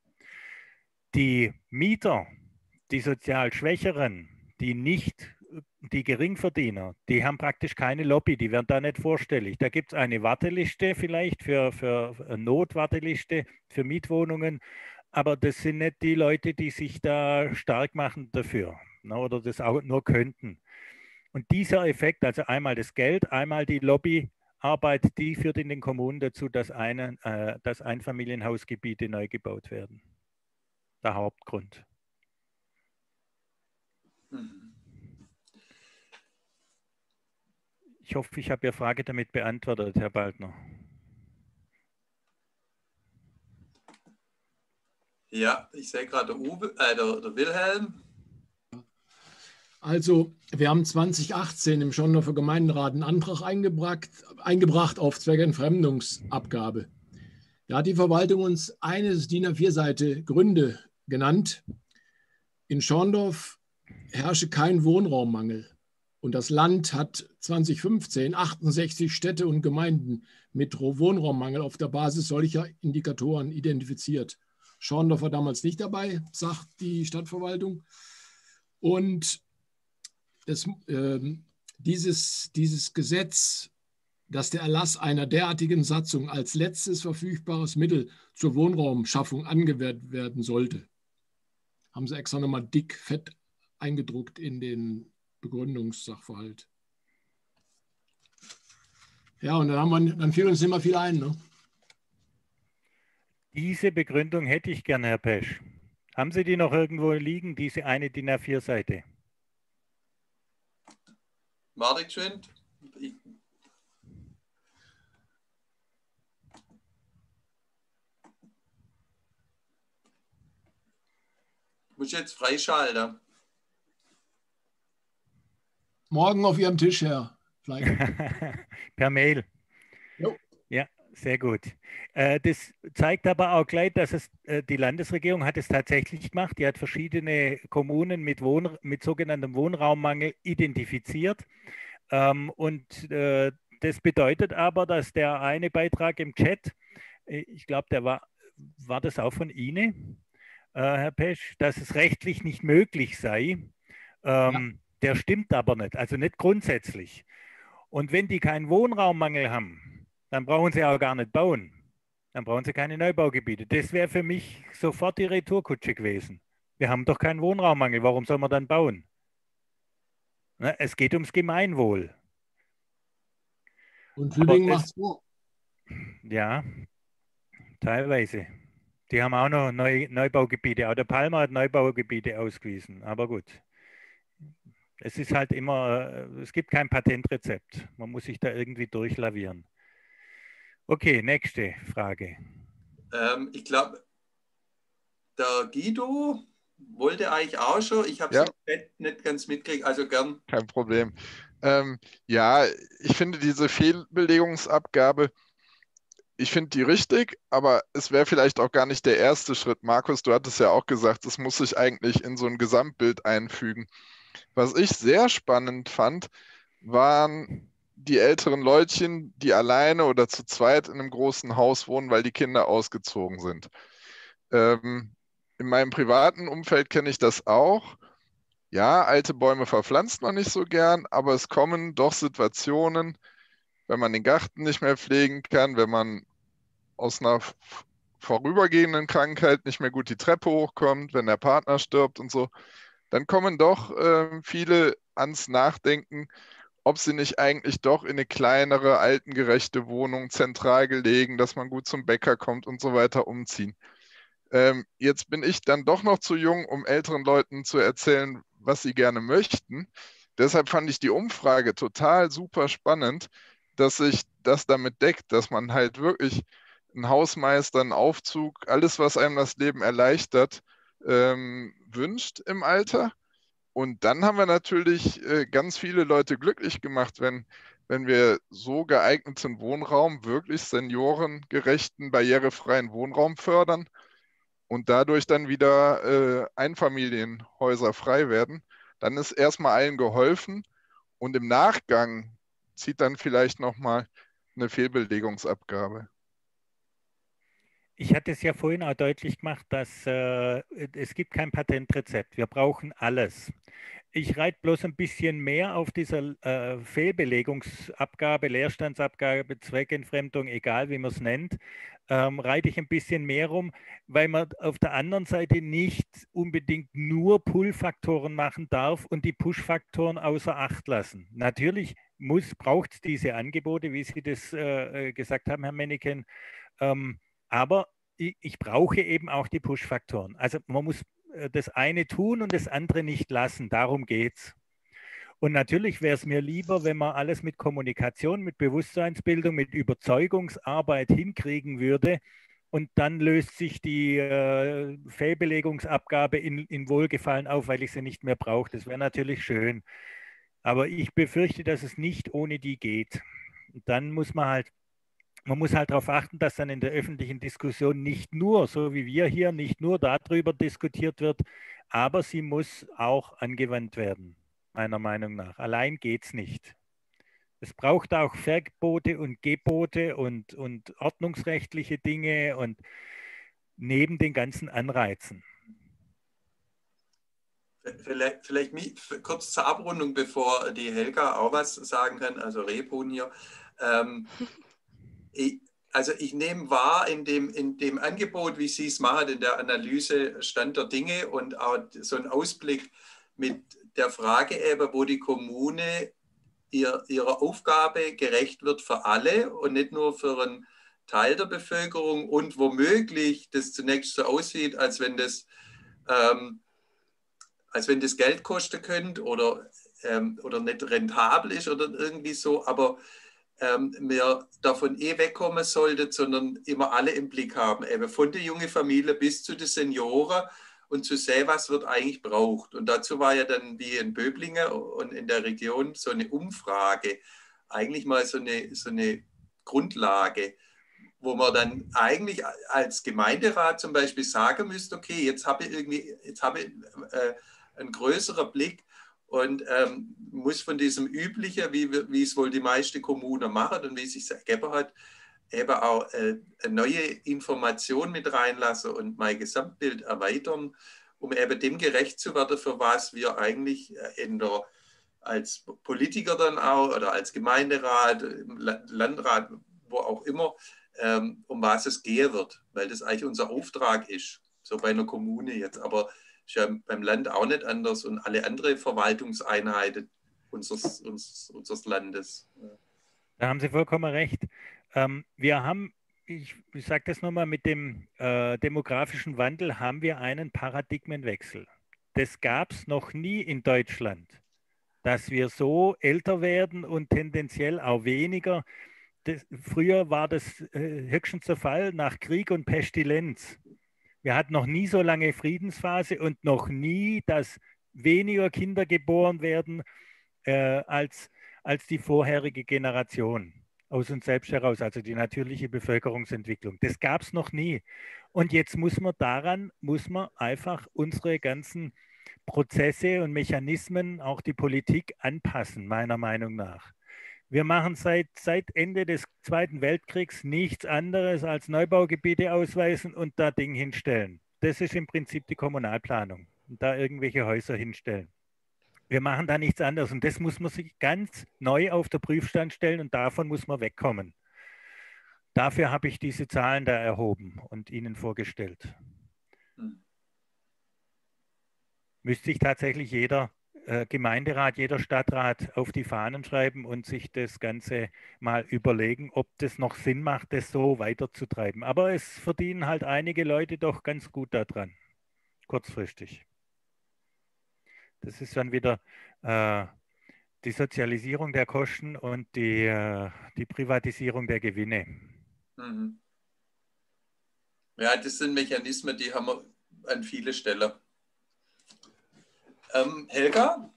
Die Mieter, die sozial Schwächeren, die nicht, die Geringverdiener, die haben praktisch keine Lobby, die werden da nicht vorstellig. Da gibt es eine Warteliste vielleicht für, für eine Notwarteliste für Mietwohnungen, aber das sind nicht die Leute, die sich da stark machen dafür, ne, oder das auch nur könnten. Und dieser Effekt, also einmal das Geld, einmal die Lobbyarbeit, die führt in den Kommunen dazu, dass, eine, äh, dass Einfamilienhausgebiete neu gebaut werden. Der Hauptgrund. Ich hoffe, ich habe Ihre Frage damit beantwortet, Herr Baldner. Ja, ich sehe gerade Uwe, äh, der, der Wilhelm. Also, wir haben zwanzig achtzehn im Schondorfer Gemeinderat einen Antrag eingebracht, eingebracht auf Zweckentfremdungsabgabe. Da hat die Verwaltung uns eine D I N A vier Seite Gründe genannt. In Schorndorf herrsche kein Wohnraummangel. Und das Land hat zwanzig fünfzehn achtundsechzig Städte und Gemeinden mit Wohnraummangel auf der Basis solcher Indikatoren identifiziert. Schorndorf war damals nicht dabei, sagt die Stadtverwaltung. Und das, äh, dieses, dieses Gesetz, dass der Erlass einer derartigen Satzung als letztes verfügbares Mittel zur Wohnraumschaffung angewendet werden sollte, haben sie extra nochmal dick, fett eingedruckt in den Begründungssachverhalt. Ja, und dann, haben wir, dann fiel uns nicht mehr viel ein. Ne? Diese Begründung hätte ich gerne, Herr Pesch. Haben Sie die noch irgendwo liegen, diese eine D I N A vier Seite? Warte geschwind. Ich muss jetzt freischalten. Morgen auf Ihrem Tisch, Herr Fleig. Per Mail. Jo. Ja, sehr gut. Äh, das zeigt aber auch gleich, dass es äh, die Landesregierung hat es tatsächlich gemacht. Die hat verschiedene Kommunen mit, Wohn mit sogenanntem Wohnraummangel identifiziert. Ähm, und äh, das bedeutet aber, dass der eine Beitrag im Chat, äh, ich glaube, der war, war das auch von Ihnen, äh, Herr Pesch, dass es rechtlich nicht möglich sei. Ähm, ja. Der stimmt aber nicht, also nicht grundsätzlich. Und wenn die keinen Wohnraummangel haben, dann brauchen sie auch gar nicht bauen. Dann brauchen sie keine Neubaugebiete. Das wäre für mich sofort die Retourkutsche gewesen. Wir haben doch keinen Wohnraummangel, warum soll man dann bauen? Ne, es geht ums Gemeinwohl. Und Tübingen macht es vor. Ja, teilweise. Die haben auch noch Neu Neubaugebiete. Auch der Palmer hat Neubaugebiete ausgewiesen. Aber gut. Es ist halt immer, es gibt kein Patentrezept. Man muss sich da irgendwie durchlavieren. Okay, nächste Frage. Ähm, ich glaube, der Guido wollte eigentlich auch schon. Ich habe es Ja, im Chat nicht ganz mitgekriegt, also gern. kein Problem. Ähm, ja, ich finde diese Fehlbelegungsabgabe, ich finde die richtig, aber es wäre vielleicht auch gar nicht der erste Schritt. Markus, du hattest ja auch gesagt, es muss sich eigentlich in so ein Gesamtbild einfügen. Was ich sehr spannend fand, waren die älteren Leutchen, die alleine oder zu zweit in einem großen Haus wohnen, weil die Kinder ausgezogen sind. Ähm, in meinem privaten Umfeld kenne ich das auch. Ja, alte Bäume verpflanzt man nicht so gern, aber es kommen doch Situationen, wenn man den Garten nicht mehr pflegen kann, wenn man aus einer vorübergehenden Krankheit nicht mehr gut die Treppe hochkommt, wenn der Partner stirbt und so, dann kommen doch äh, viele ans Nachdenken, ob sie nicht eigentlich doch in eine kleinere, altengerechte Wohnung zentral gelegen, dass man gut zum Bäcker kommt und so weiter umziehen. Ähm, jetzt bin ich dann doch noch zu jung, um älteren Leuten zu erzählen, was sie gerne möchten. Deshalb fand ich die Umfrage total super spannend, dass sich das damit deckt, dass man halt wirklich einen Hausmeister, einen Aufzug, alles, was einem das Leben erleichtert, ähm, wünscht im Alter. Und dann haben wir natürlich äh, ganz viele Leute glücklich gemacht, wenn, wenn wir so geeigneten Wohnraum, wirklich seniorengerechten, barrierefreien Wohnraum fördern und dadurch dann wieder äh, Einfamilienhäuser frei werden. Dann ist erstmal allen geholfen und im Nachgang zieht dann vielleicht nochmal eine Fehlbelegungsabgabe. Ich hatte es ja vorhin auch deutlich gemacht, dass äh, es gibt kein Patentrezept. Wir brauchen alles. Ich reite bloß ein bisschen mehr auf dieser äh, Fehlbelegungsabgabe, Leerstandsabgabe, Zweckentfremdung, egal wie man es nennt, ähm, reite ich ein bisschen mehr rum, weil man auf der anderen Seite nicht unbedingt nur Pull-Faktoren machen darf und die Push-Faktoren außer Acht lassen. Natürlich braucht es diese Angebote, wie Sie das äh, gesagt haben, Herr Menneken, ähm, aber ich, ich brauche eben auch die Push-Faktoren. Also man muss das eine tun und das andere nicht lassen. Darum geht es. Und natürlich wäre es mir lieber, wenn man alles mit Kommunikation, mit Bewusstseinsbildung, mit Überzeugungsarbeit hinkriegen würde. Und dann löst sich die äh, Fehlbelegungsabgabe in, in Wohlgefallen auf, weil ich sie nicht mehr brauche. Das wäre natürlich schön. Aber ich befürchte, dass es nicht ohne die geht. Und dann muss man halt Man muss halt darauf achten, dass dann in der öffentlichen Diskussion nicht nur, so wie wir hier, nicht nur darüber diskutiert wird, aber sie muss auch angewandt werden, meiner Meinung nach. Allein geht es nicht. Es braucht auch Verbote und Gebote und, und ordnungsrechtliche Dinge und neben den ganzen Anreizen. Vielleicht, vielleicht kurz zur Abrundung, bevor die Helga auch was sagen kann, also Rebhuhn hier. Ähm, ich, also ich nehme wahr in dem, in dem Angebot, wie Sie es machen, in der Analyse Stand der Dinge und auch so ein Ausblick mit der Frage eben, wo die Kommune ihr, ihrer Aufgabe gerecht wird für alle und nicht nur für einen Teil der Bevölkerung und womöglich das zunächst so aussieht, als wenn das, ähm, als wenn das Geld kosten könnte oder, ähm, oder nicht rentabel ist oder irgendwie so, aber ähm, wir davon eh wegkommen sollten, sondern immer alle im Blick haben, eben von der jungen Familie bis zu den Senioren und zu sehen, was wird eigentlich braucht. Und dazu war ja dann wie in Böblingen und in der Region so eine Umfrage, eigentlich mal so eine, so eine Grundlage, wo man dann eigentlich als Gemeinderat zum Beispiel sagen müsste, okay, jetzt habe ich irgendwie, jetzt habe ich äh, einen größeren Blick und ähm, muss von diesem Üblichen, wie, wie es wohl die meisten Kommunen machen und wie es sich ergeben hat, eben auch äh, eine neue Information mit reinlassen und mein Gesamtbild erweitern, um eben dem gerecht zu werden, für was wir eigentlich in der, als Politiker dann auch oder als Gemeinderat, Landrat, wo auch immer, ähm, um was es gehen wird, weil das eigentlich unser Auftrag ist, so bei einer Kommune jetzt, aber ist ja beim Land auch nicht anders und alle anderen Verwaltungseinheiten unseres, unseres, unseres Landes. Da haben Sie vollkommen recht. Ähm, wir haben, ich, ich sage das nochmal, mit dem äh, demografischen Wandel haben wir einen Paradigmenwechsel. Das gab es noch nie in Deutschland. dass wir so älter werden und tendenziell auch weniger. Das, früher war das äh, höchstens der Fall nach Krieg und Pestilenz. Wir hatten noch nie so lange Friedensphase und noch nie, dass weniger Kinder geboren werden äh, als, als die vorherige Generation aus uns selbst heraus, also die natürliche Bevölkerungsentwicklung. Das gab es noch nie. Und jetzt muss man daran, muss man einfach unsere ganzen Prozesse und Mechanismen, auch die Politik anpassen, meiner Meinung nach. Wir machen seit, seit Ende des Zweiten Weltkriegs nichts anderes als Neubaugebiete ausweisen und da Ding hinstellen. Das ist im Prinzip die Kommunalplanung. Und da irgendwelche Häuser hinstellen. Wir machen da nichts anderes. Und das muss man sich ganz neu auf den Prüfstand stellen und davon muss man wegkommen. Dafür habe ich diese Zahlen da erhoben und Ihnen vorgestellt. Hm. Müsste sich tatsächlich jeder äh, Gemeinderat, jeder Stadtrat auf die Fahnen schreiben und sich das Ganze mal überlegen, ob das noch Sinn macht, das so weiterzutreiben. Aber es verdienen halt einige Leute doch ganz gut daran, kurzfristig. Das ist dann wieder äh, die Sozialisierung der Kosten und die, äh, die Privatisierung der Gewinne. Mhm. Ja, das sind Mechanismen, die haben wir an viele Stellen. Ähm, Helga?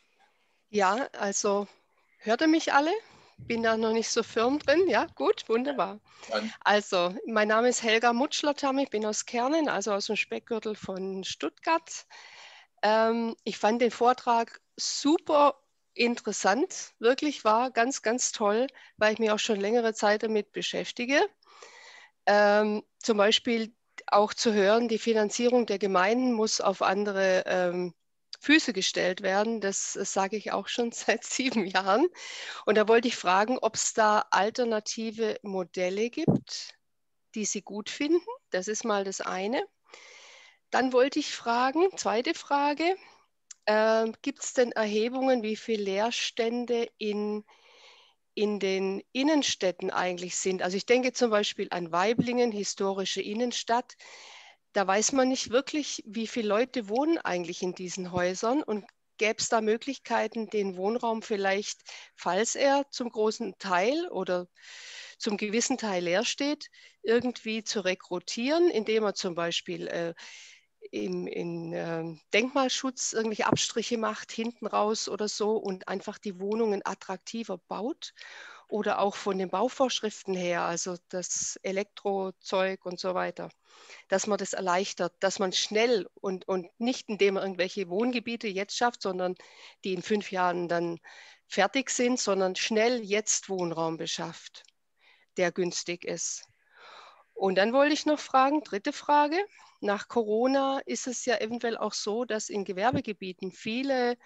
Ja, also hört ihr mich alle? Bin da noch nicht so firm drin. Ja, gut, wunderbar. Also, mein Name ist Helga Mutschler-Tamm, ich bin aus Kernen, also aus dem Speckgürtel von Stuttgart. Ähm, ich fand den Vortrag super interessant, wirklich war ganz, ganz toll, weil ich mich auch schon längere Zeit damit beschäftige. Ähm, zum Beispiel auch zu hören, die Finanzierung der Gemeinden muss auf andere ähm, Füße gestellt werden. Das, das sage ich auch schon seit sieben Jahren. Und da wollte ich fragen, ob es da alternative Modelle gibt, die Sie gut finden. Das ist mal das eine. Dann wollte ich fragen, zweite Frage, äh, gibt es denn Erhebungen, wie viele Leerstände in in den Innenstädten eigentlich sind. Also ich denke zum Beispiel an Waiblingen, historische Innenstadt. Da weiß man nicht wirklich, wie viele Leute wohnen eigentlich in diesen Häusern und gäbe es da Möglichkeiten, den Wohnraum vielleicht, falls er zum großen Teil oder zum gewissen Teil leer steht, irgendwie zu rekrutieren, indem er zum Beispiel äh, im, in äh, Denkmalschutz irgendwelche Abstriche macht, hinten raus oder so und einfach die Wohnungen attraktiver baut oder auch von den Bauvorschriften her, also das Elektrozeug und so weiter, dass man das erleichtert, dass man schnell und, und nicht indem man irgendwelche Wohngebiete jetzt schafft, sondern die in fünf Jahren dann fertig sind, sondern schnell jetzt Wohnraum beschafft, der günstig ist. Und dann wollte ich noch fragen, dritte Frage, nach Corona ist es ja eventuell auch so, dass in Gewerbegebieten viele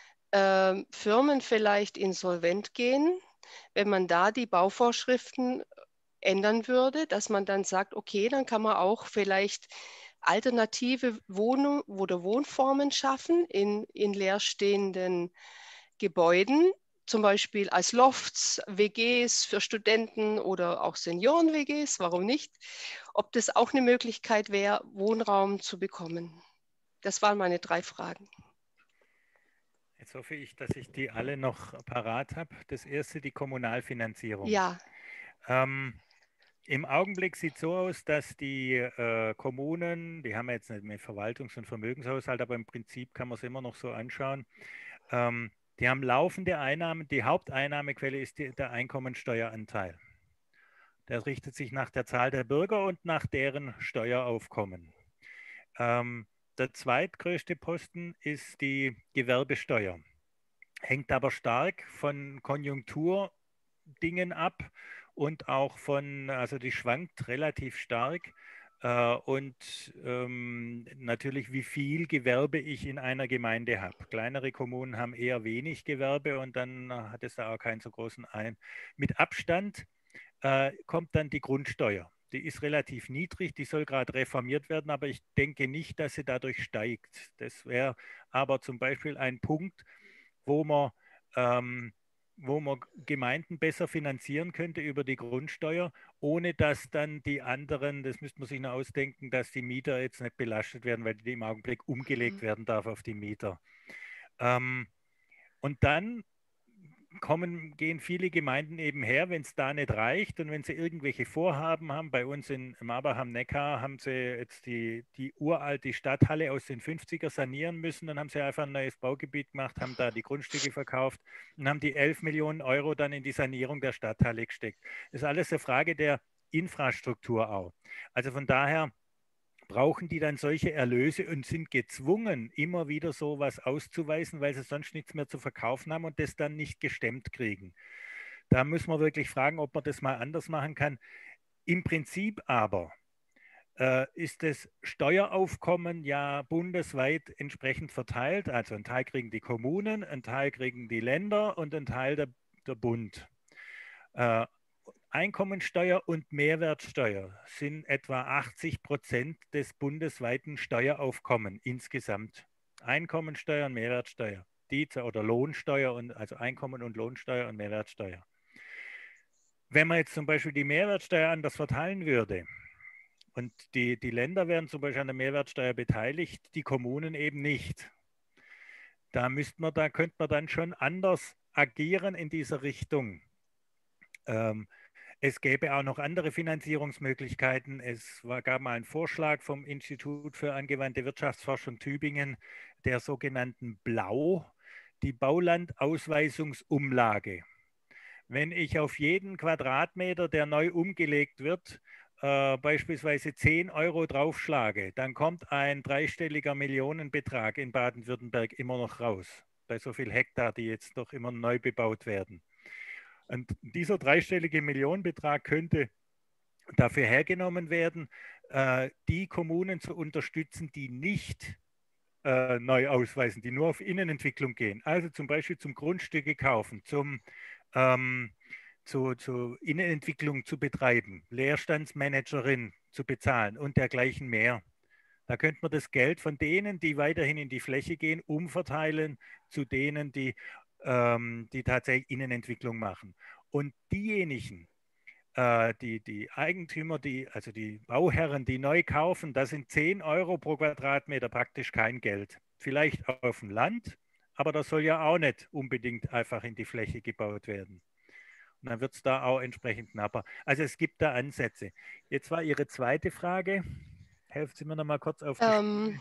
äh, Firmen vielleicht insolvent gehen, wenn man da die Bauvorschriften ändern würde, dass man dann sagt, okay, dann kann man auch vielleicht alternative Wohnung oder Wohnformen schaffen in, in leerstehenden Gebäuden, zum Beispiel als Lofts, W Gs für Studenten oder auch Senioren-W Gs, warum nicht? Ob das auch eine Möglichkeit wäre, Wohnraum zu bekommen. Das waren meine drei Fragen. Jetzt hoffe ich, dass ich die alle noch parat habe. Das erste, die Kommunalfinanzierung. Ja. Ähm, Im Augenblick sieht es so aus, dass die äh, Kommunen, die haben jetzt nicht mehr Verwaltungs- und Vermögenshaushalt, aber im Prinzip kann man es immer noch so anschauen, ähm, die haben laufende Einnahmen. Die Haupteinnahmequelle ist die, der Einkommensteueranteil. Der richtet sich nach der Zahl der Bürger und nach deren Steueraufkommen. Ähm, der zweitgrößte Posten ist die Gewerbesteuer. Hängt aber stark von Konjunkturdingen ab und auch von, also die schwankt relativ stark. Äh, und ähm, natürlich, wie viel Gewerbe ich in einer Gemeinde habe. Kleinere Kommunen haben eher wenig Gewerbe und dann hat es da auch keinen so großen ein. Mit Abstand äh, kommt dann die Grundsteuer. Die ist relativ niedrig, die soll gerade reformiert werden, aber ich denke nicht, dass sie dadurch steigt. Das wäre aber zum Beispiel ein Punkt, wo man, ähm, wo man Gemeinden besser finanzieren könnte über die Grundsteuer, ohne dass dann die anderen, das müsste man sich noch ausdenken, dass die Mieter jetzt nicht belastet werden, weil die im Augenblick umgelegt werden darf auf die Mieter. Ähm, Und dann kommen, gehen viele Gemeinden eben her, wenn es da nicht reicht und wenn sie irgendwelche Vorhaben haben. Bei uns in Marbach am Neckar haben sie jetzt die, die uralte Stadthalle aus den fünfziger sanieren müssen. Dann haben sie einfach ein neues Baugebiet gemacht, haben da die Grundstücke verkauft und haben die elf Millionen Euro dann in die Sanierung der Stadthalle gesteckt. Das ist alles eine Frage der Infrastruktur auch. Also von daher brauchen die dann solche Erlöse und sind gezwungen, immer wieder sowas auszuweisen, weil sie sonst nichts mehr zu verkaufen haben und das dann nicht gestemmt kriegen. Da müssen wir wirklich fragen, ob man das mal anders machen kann. Im Prinzip aber äh, ist das Steueraufkommen ja bundesweit entsprechend verteilt. Also ein Teil kriegen die Kommunen, ein Teil kriegen die Länder und ein Teil der, der Bund. Äh, Einkommensteuer und Mehrwertsteuer sind etwa achtzig Prozent des bundesweiten Steueraufkommens insgesamt. Einkommensteuer und Mehrwertsteuer, die oder Lohnsteuer und also Einkommen und Lohnsteuer und Mehrwertsteuer. Wenn man jetzt zum Beispiel die Mehrwertsteuer anders verteilen würde und die, die Länder wären zum Beispiel an der Mehrwertsteuer beteiligt, die Kommunen eben nicht, da müsste man, da könnte man dann schon anders agieren in dieser Richtung. Ähm, Es gäbe auch noch andere Finanzierungsmöglichkeiten. Es war, gab mal einen Vorschlag vom Institut für angewandte Wirtschaftsforschung Tübingen, der sogenannten BLAU, die Baulandausweisungsumlage. Wenn ich auf jeden Quadratmeter, der neu umgelegt wird, äh, beispielsweise zehn Euro draufschlage, dann kommt ein dreistelliger Millionenbetrag in Baden-Württemberg immer noch raus, bei so viel Hektar, die jetzt noch immer neu bebaut werden. Und dieser dreistellige Millionenbetrag könnte dafür hergenommen werden, äh, die Kommunen zu unterstützen, die nicht äh, neu ausweisen, die nur auf Innenentwicklung gehen. Also zum Beispiel zum Grundstücke kaufen, zum, ähm, zu, zu Innenentwicklung zu betreiben, Leerstandsmanagerin zu bezahlen und dergleichen mehr. Da könnte man das Geld von denen, die weiterhin in die Fläche gehen, umverteilen zu denen, die die tatsächlich Innenentwicklung machen. Und diejenigen, äh, die, die Eigentümer, die, also die Bauherren, die neu kaufen, das sind zehn Euro pro Quadratmeter praktisch kein Geld. Vielleicht auf dem Land, aber das soll ja auch nicht unbedingt einfach in die Fläche gebaut werden. Und dann wird es da auch entsprechend knapper. Also es gibt da Ansätze. Jetzt war Ihre zweite Frage. Helfen Sie mir noch mal kurz auf die ähm.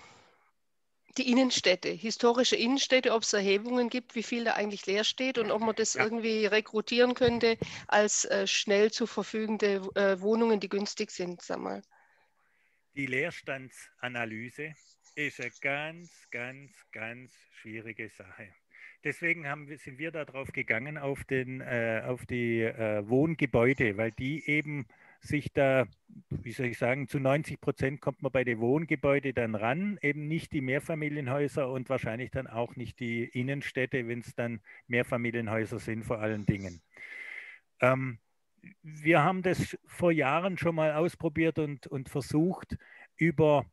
Die Innenstädte, historische Innenstädte, ob es Erhebungen gibt, wie viel da eigentlich leer steht und ob man das ja. irgendwie rekrutieren könnte als äh, schnell zu verfügende äh, Wohnungen, die günstig sind, sag mal. Die Leerstandsanalyse ist eine ganz, ganz, ganz schwierige Sache. Deswegen haben wir, sind wir darauf gegangen, auf, den, äh, auf die äh, Wohngebäude, weil die eben sich da, wie soll ich sagen, zu neunzig Prozent kommt man bei den Wohngebäuden dann ran, eben nicht die Mehrfamilienhäuser und wahrscheinlich dann auch nicht die Innenstädte, wenn es dann Mehrfamilienhäuser sind vor allen Dingen. Ähm, wir haben das vor Jahren schon mal ausprobiert und, und versucht, über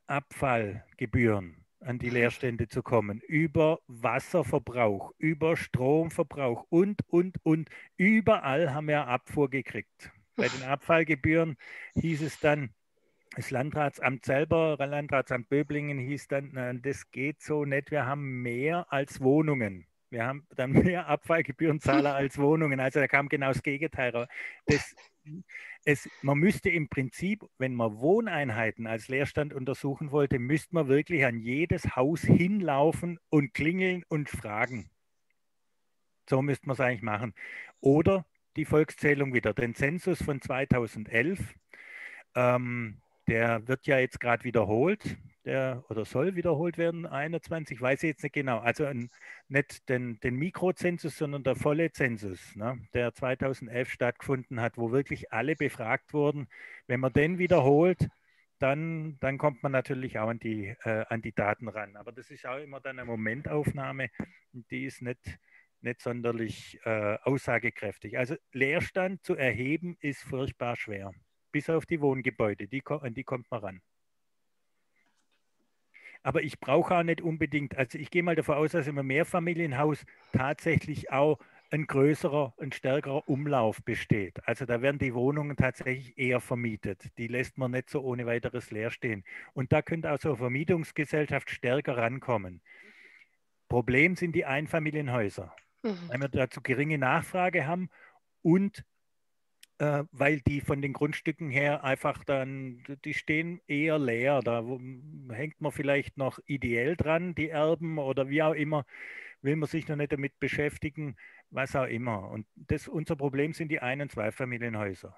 Abfallgebühren an die Leerstände zu kommen, über Wasserverbrauch, über Stromverbrauch und, und, und. Überall haben wir Abfuhr gekriegt. Bei den Abfallgebühren hieß es dann, das Landratsamt selber, Landratsamt Böblingen hieß dann, na, das geht so nicht, wir haben mehr als Wohnungen. Wir haben dann mehr Abfallgebührenzahler als Wohnungen. Also da kam genau das Gegenteil. Das, es, man müsste im Prinzip, wenn man Wohneinheiten als Leerstand untersuchen wollte, müsste man wirklich an jedes Haus hinlaufen und klingeln und fragen. So müsste man es eigentlich machen. Oder die Volkszählung wieder, den Zensus von zweitausendelf, ähm, der wird ja jetzt gerade wiederholt, der oder soll wiederholt werden, einundzwanzig, weiß ich jetzt nicht genau. Also ein, nicht den, den Mikrozensus, sondern der volle Zensus, ne, der zweitausendelf stattgefunden hat, wo wirklich alle befragt wurden. Wenn man den wiederholt, dann, dann kommt man natürlich auch an die, äh, an die Daten ran. Aber das ist auch immer dann eine Momentaufnahme, die ist nicht, nicht sonderlich äh, aussagekräftig. Also Leerstand zu erheben ist furchtbar schwer. Bis auf die Wohngebäude, die, an die kommt man ran. Aber ich brauche auch nicht unbedingt, also ich gehe mal davon aus, dass im Mehrfamilienhaus tatsächlich auch ein größerer, ein stärkerer Umlauf besteht. Also da werden die Wohnungen tatsächlich eher vermietet. Die lässt man nicht so ohne weiteres leer stehen. Und da könnte auch so eine Vermietungsgesellschaft stärker rankommen. Problem sind die Einfamilienhäuser, Mhm. weil wir dazu geringe Nachfrage haben und äh, weil die von den Grundstücken her einfach dann, die stehen eher leer. Da wo, hängt man vielleicht noch ideell dran, die Erben oder wie auch immer, will man sich noch nicht damit beschäftigen, was auch immer. Und das, unser Problem sind die Ein- und Zweifamilienhäuser.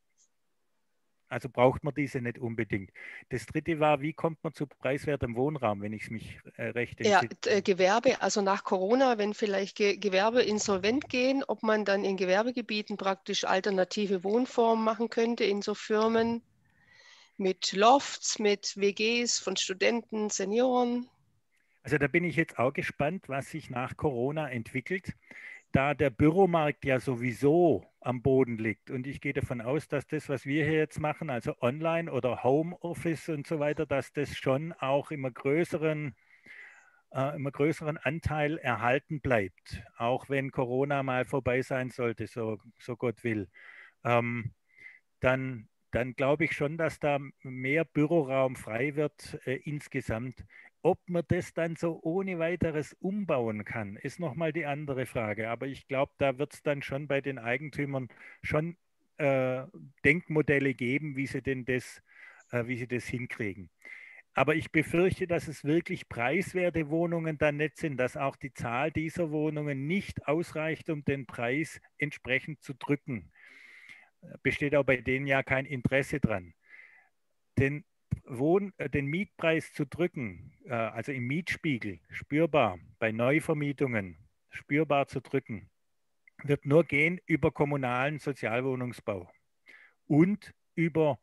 Also braucht man diese nicht unbedingt. Das dritte war, wie kommt man zu preiswertem Wohnraum, wenn ich es mich äh, recht Ja, entsinne? d- äh, Gewerbe, also nach Corona, wenn vielleicht Ge Gewerbe insolvent gehen, ob man dann in Gewerbegebieten praktisch alternative Wohnformen machen könnte in so Firmen mit Lofts, mit W Gs von Studenten, Senioren. Also da bin ich jetzt auch gespannt, was sich nach Corona entwickelt, da der Büromarkt ja sowieso am Boden liegt. Und ich gehe davon aus, dass das, was wir hier jetzt machen, also Online oder Homeoffice und so weiter, dass das schon auch immer größeren, äh, immer größeren Anteil erhalten bleibt, auch wenn Corona mal vorbei sein sollte, so, so Gott will. Ähm, dann, dann glaube ich schon, dass da mehr Büroraum frei wird äh, insgesamt. Ob man das dann so ohne weiteres umbauen kann, ist nochmal die andere Frage. Aber ich glaube, da wird es dann schon bei den Eigentümern schon äh, Denkmodelle geben, wie sie denn das, äh, wie sie das hinkriegen. Aber ich befürchte, dass es wirklich preiswerte Wohnungen dann nicht sind, dass auch die Zahl dieser Wohnungen nicht ausreicht, um den Preis entsprechend zu drücken. Besteht auch bei denen ja kein Interesse dran. Den, Wohn-, den Mietpreis zu drücken, äh, also im Mietspiegel spürbar, bei Neuvermietungen spürbar zu drücken, wird nur gehen über kommunalen Sozialwohnungsbau und über,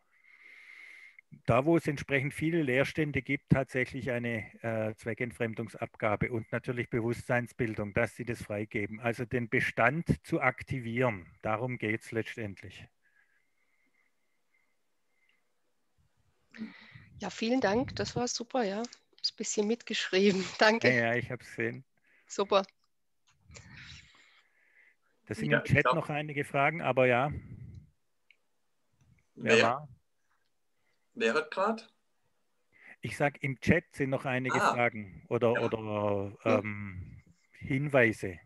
da wo es entsprechend viele Leerstände gibt, tatsächlich eine äh, Zweckentfremdungsabgabe und natürlich Bewusstseinsbildung, dass sie das freigeben. Also den Bestand zu aktivieren, darum geht es letztendlich. Ja, vielen Dank, das war super, ja. Ist ein bisschen mitgeschrieben. Danke. Ja, ja, ich habe es gesehen. Super. Da sind Ja, im Chat glaub, noch einige Fragen, aber ja. Wer, wer, war? wer hat gerade? Ich sage, im Chat sind noch einige Ah, Fragen oder, ja. oder Hm. ähm, Hinweise.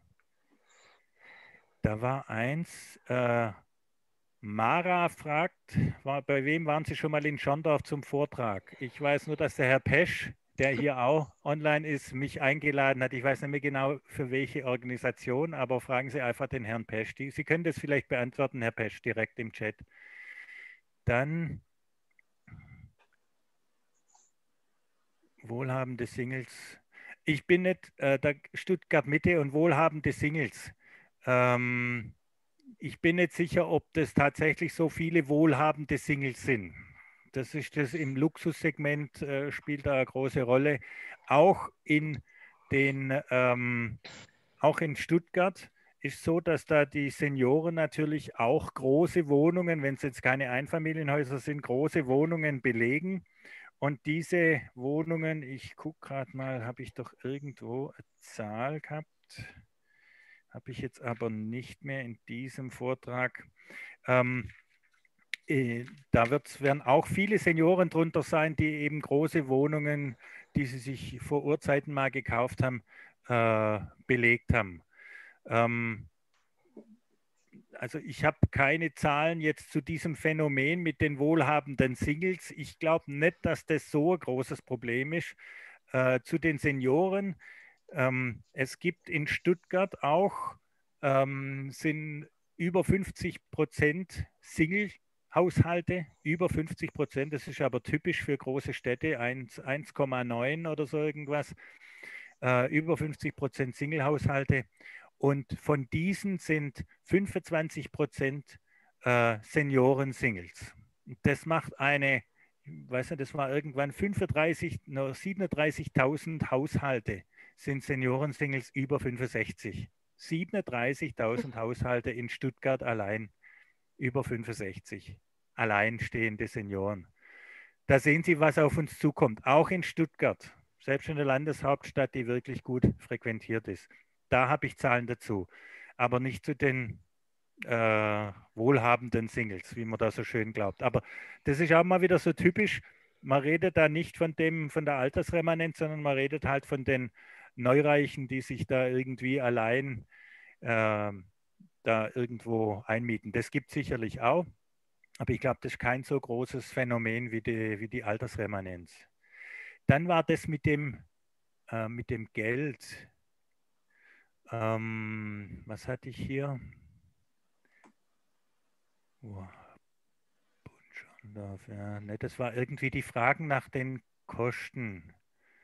Da war eins, äh, Mara fragt, war, bei wem waren Sie schon mal in Schorndorf zum Vortrag? Ich weiß nur, dass der Herr Pesch, der hier auch online ist, mich eingeladen hat. Ich weiß nicht mehr genau, für welche Organisation, aber fragen Sie einfach den Herrn Pesch. Die, Sie können das vielleicht beantworten, Herr Pesch, direkt im Chat. Dann wohlhabende Singles. Ich bin nicht, äh, da Stuttgart Mitte und wohlhabende Singles. Ähm, ich bin nicht sicher, ob das tatsächlich so viele wohlhabende Singles sind. Das ist das im Luxussegment, äh, spielt da eine große Rolle. Auch in den, ähm, auch in Stuttgart ist so, dass da die Senioren natürlich auch große Wohnungen, wenn es jetzt keine Einfamilienhäuser sind, große Wohnungen belegen. Und diese Wohnungen, ich gucke gerade mal, habe ich doch irgendwo eine Zahl gehabt, habe ich jetzt aber nicht mehr in diesem Vortrag. Ähm, äh, da wird, werden auch viele Senioren drunter sein, die eben große Wohnungen, die sie sich vor Urzeiten mal gekauft haben, äh, belegt haben. Ähm, also ich habe keine Zahlen jetzt zu diesem Phänomen mit den wohlhabenden Singles. Ich glaube nicht, dass das so ein großes Problem ist. Äh, zu den Senioren. Ähm, es gibt in Stuttgart auch, ähm, sind über fünfzig Prozent Single-Haushalte, über fünfzig Prozent, das ist aber typisch für große Städte, eins Komma neun oder so irgendwas, äh, über fünfzig Prozent Single-Haushalte. Und von diesen sind fünfundzwanzig Prozent äh, Senioren-Singles. Das macht eine, ich weiß nicht, das war irgendwann fünfunddreißig, no, siebenunddreißigtausend Haushalte sind Senioren-Singles über fünfundsechzig. siebenunddreißigtausend Haushalte in Stuttgart allein über fünfundsechzig. Alleinstehende Senioren. Da sehen Sie, was auf uns zukommt. Auch in Stuttgart, selbst in der Landeshauptstadt, die wirklich gut frequentiert ist. Da habe ich Zahlen dazu, aber nicht zu den äh, wohlhabenden Singles, wie man da so schön glaubt. Aber das ist auch mal wieder so typisch. Man redet da nicht von dem, von der Altersremanenz, sondern man redet halt von den Neureichen, die sich da irgendwie allein äh, da irgendwo einmieten. Das gibt es sicherlich auch, aber ich glaube, das ist kein so großes Phänomen wie die, wie die Altersremanenz. Dann war das mit dem, äh, mit dem Geld. Ähm, was hatte ich hier? Oh, ja, ne, das war irgendwie die Fragen nach den Kosten.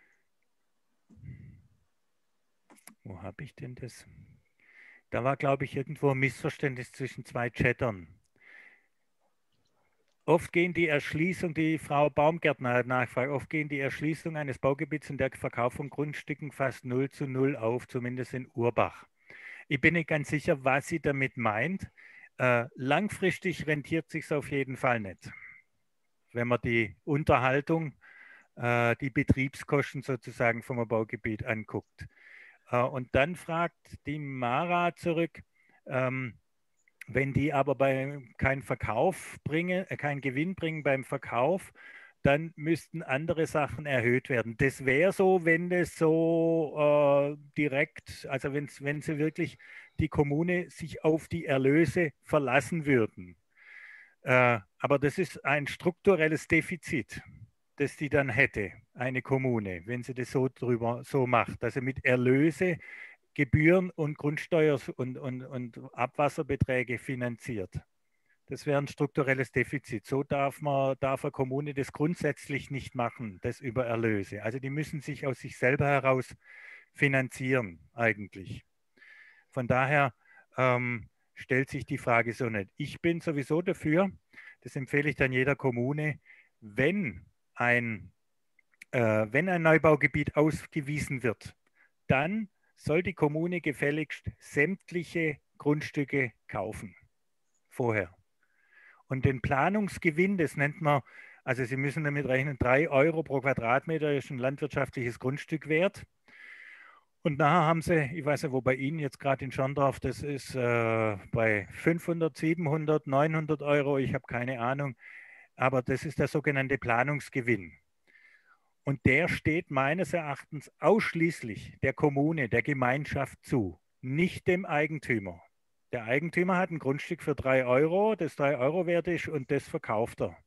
Wo habe ich denn das? Da war, glaube ich, irgendwo ein Missverständnis zwischen zwei Chattern. Oft gehen die Erschließung, die Frau Baumgärtner hat nachgefragt, oft gehen die Erschließung eines Baugebiets und der Verkauf von Grundstücken fast null zu null auf, zumindest in Urbach. Ich bin nicht ganz sicher, was sie damit meint. Äh, langfristig rentiert sich auf jeden Fall nicht, wenn man die Unterhaltung, äh, die Betriebskosten sozusagen vom Baugebiet anguckt. Äh, und dann fragt die Mara zurück, ähm, wenn die aber bei keinen Verkauf bringen, äh, keinen Gewinn bringen beim Verkauf, dann müssten andere Sachen erhöht werden. Das wäre so, wenn das so äh, direkt, also wenn's, wenn sie wirklich die Kommune sich auf die Erlöse verlassen würden. Äh, aber das ist ein strukturelles Defizit, das die dann hätte, eine Kommune, wenn sie das so drüber so macht, also mit Erlöse Gebühren und Grundsteuer und, und, und Abwasserbeträge finanziert. Das wäre ein strukturelles Defizit. So darf man, darf eine Kommune das grundsätzlich nicht machen, das über Erlöse. Also die müssen sich aus sich selber heraus finanzieren eigentlich. Von daher ähm, stellt sich die Frage so nicht. Ich bin sowieso dafür, das empfehle ich dann jeder Kommune, wenn ein, äh, wenn ein Neubaugebiet ausgewiesen wird, dann soll die Kommune gefälligst sämtliche Grundstücke kaufen vorher. Und den Planungsgewinn, das nennt man, also Sie müssen damit rechnen, drei Euro pro Quadratmeter ist ein landwirtschaftliches Grundstück wert. Und nachher haben Sie, ich weiß nicht, wo bei Ihnen jetzt gerade in Schorndorf, das ist äh, bei fünfhundert, siebenhundert, neunhundert Euro, ich habe keine Ahnung, aber das ist der sogenannte Planungsgewinn. Und der steht meines Erachtens ausschließlich der Kommune, der Gemeinschaft zu, nicht dem Eigentümer. Der Eigentümer hat ein Grundstück für drei Euro, das drei Euro wert ist und das verkauft er.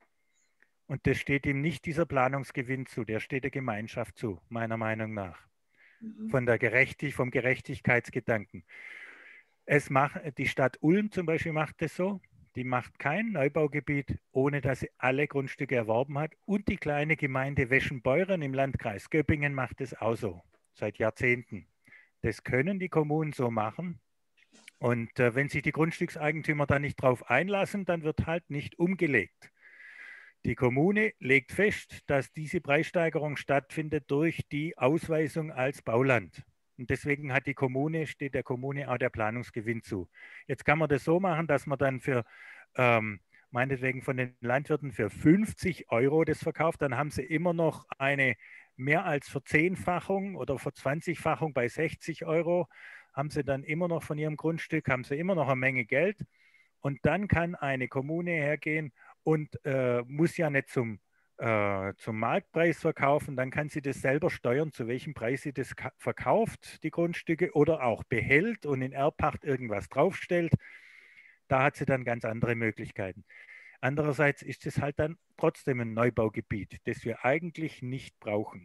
Und das steht ihm nicht dieser Planungsgewinn zu, der steht der Gemeinschaft zu, meiner Meinung nach. Von der Gerechtig, vom Gerechtigkeitsgedanken. Es macht, die Stadt Ulm zum Beispiel macht das so. Die macht kein Neubaugebiet, ohne dass sie alle Grundstücke erworben hat. Und die kleine Gemeinde Weschenbeuren im Landkreis Göppingen macht es auch so, seit Jahrzehnten. Das können die Kommunen so machen. Und äh, wenn sich die Grundstückseigentümer da nicht drauf einlassen, dann wird halt nicht umgelegt. Die Kommune legt fest, dass diese Preissteigerung stattfindet durch die Ausweisung als Bauland. Und deswegen hat die Kommune, steht der Kommune auch der Planungsgewinn zu. Jetzt kann man das so machen, dass man dann für, ähm, meinetwegen von den Landwirten für fünfzig Euro das verkauft. Dann haben sie immer noch eine mehr als Verzehnfachung oder Verzwanzigfachung bei sechzig Euro. Haben sie dann immer noch von ihrem Grundstück, haben sie immer noch eine Menge Geld. Und dann kann eine Kommune hergehen und äh, muss ja nicht zum zum Marktpreis verkaufen, dann kann sie das selber steuern, zu welchem Preis sie das verkauft, die Grundstücke, oder auch behält und in Erbpacht irgendwas draufstellt. Da hat sie dann ganz andere Möglichkeiten. Andererseits ist es halt dann trotzdem ein Neubaugebiet, das wir eigentlich nicht brauchen.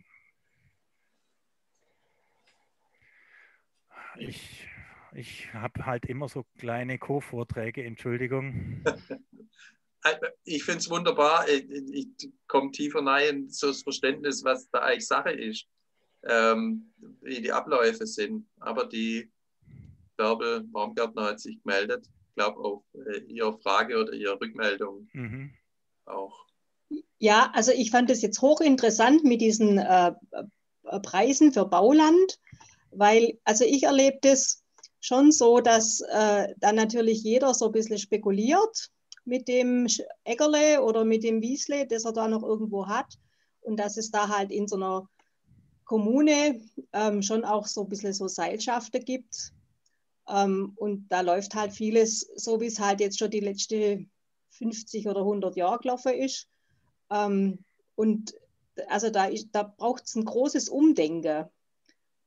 Ich, ich habe halt immer so kleine Co-Vorträge, Entschuldigung. Ich finde es wunderbar, ich, ich komme tiefer rein in so das Verständnis, was da eigentlich Sache ist, ähm, wie die Abläufe sind. Aber die Bärbel Baumgärtner hat sich gemeldet, ich glaube auf äh, ihre Frage oder ihre Rückmeldung mhm. auch. Ja, also ich fand es jetzt hochinteressant mit diesen äh, Preisen für Bauland, weil also ich erlebe das schon so, dass äh, dann natürlich jeder so ein bisschen spekuliert mit dem Äckerle oder mit dem Wiesle, das er da noch irgendwo hat. Und dass es da halt in so einer Kommune ähm, schon auch so ein bisschen so Seilschaften gibt. Ähm, und da läuft halt vieles, so wie es halt jetzt schon die letzten fünfzig oder hundert Jahre gelaufen ist. Ähm, und also da, da braucht es ein großes Umdenken.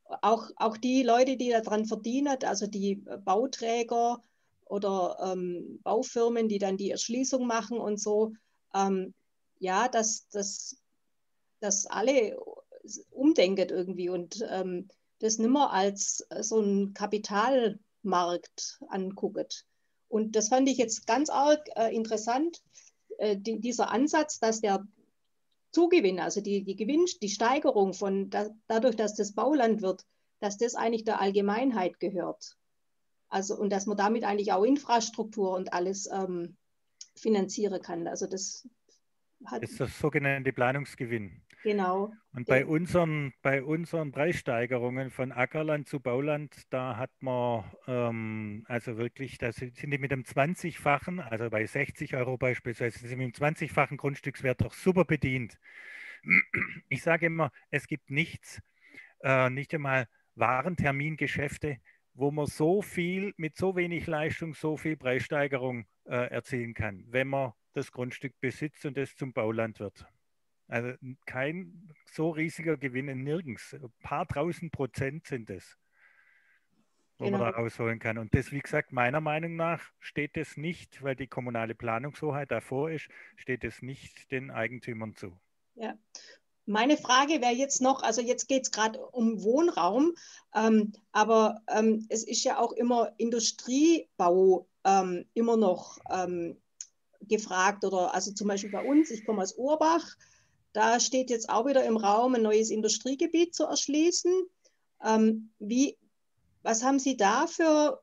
auch, auch die Leute, die daran verdienen, also die Bauträger oder ähm, Baufirmen, die dann die Erschließung machen und so, ähm, ja, dass, dass, dass alle umdenken irgendwie und ähm, das nicht mehr als so ein Kapitalmarkt anguckt. Und das fand ich jetzt ganz arg äh, interessant, äh, die, dieser Ansatz, dass der Zugewinn, also die, die Gewinn, die Steigerung von da, dadurch, dass das Bauland wird, dass das eigentlich der Allgemeinheit gehört. Also und dass man damit eigentlich auch Infrastruktur und alles ähm, finanzieren kann. Also das hat das ist das sogenannte Planungsgewinn. genau. Und bei unseren, bei unseren Preissteigerungen von Ackerland zu Bauland, da hat man ähm, also wirklich, da sind die mit dem zwanzigfachen, also bei sechzig Euro beispielsweise, sind mit dem zwanzigfachen Grundstückswert doch super bedient. Ich sage immer, es gibt nichts, äh, nicht einmal Warentermingeschäfte, wo man so viel, mit so wenig Leistung, so viel Preissteigerung äh, erzielen kann, wenn man das Grundstück besitzt und es zum Bauland wird. Also kein so riesiger Gewinn in nirgends. Ein paar tausend Prozent sind es, wo Genau. man da rausholen kann. Und das, wie gesagt, meiner Meinung nach steht es nicht, weil die kommunale Planungshoheit davor ist, steht es nicht den Eigentümern zu. Ja. Meine Frage wäre jetzt noch, also jetzt geht es gerade um Wohnraum, ähm, aber ähm, es ist ja auch immer Industriebau ähm, immer noch ähm, gefragt oder also zum Beispiel bei uns, ich komme aus Urbach, da steht jetzt auch wieder im Raum, ein neues Industriegebiet zu erschließen. Ähm, wie, was haben Sie da für,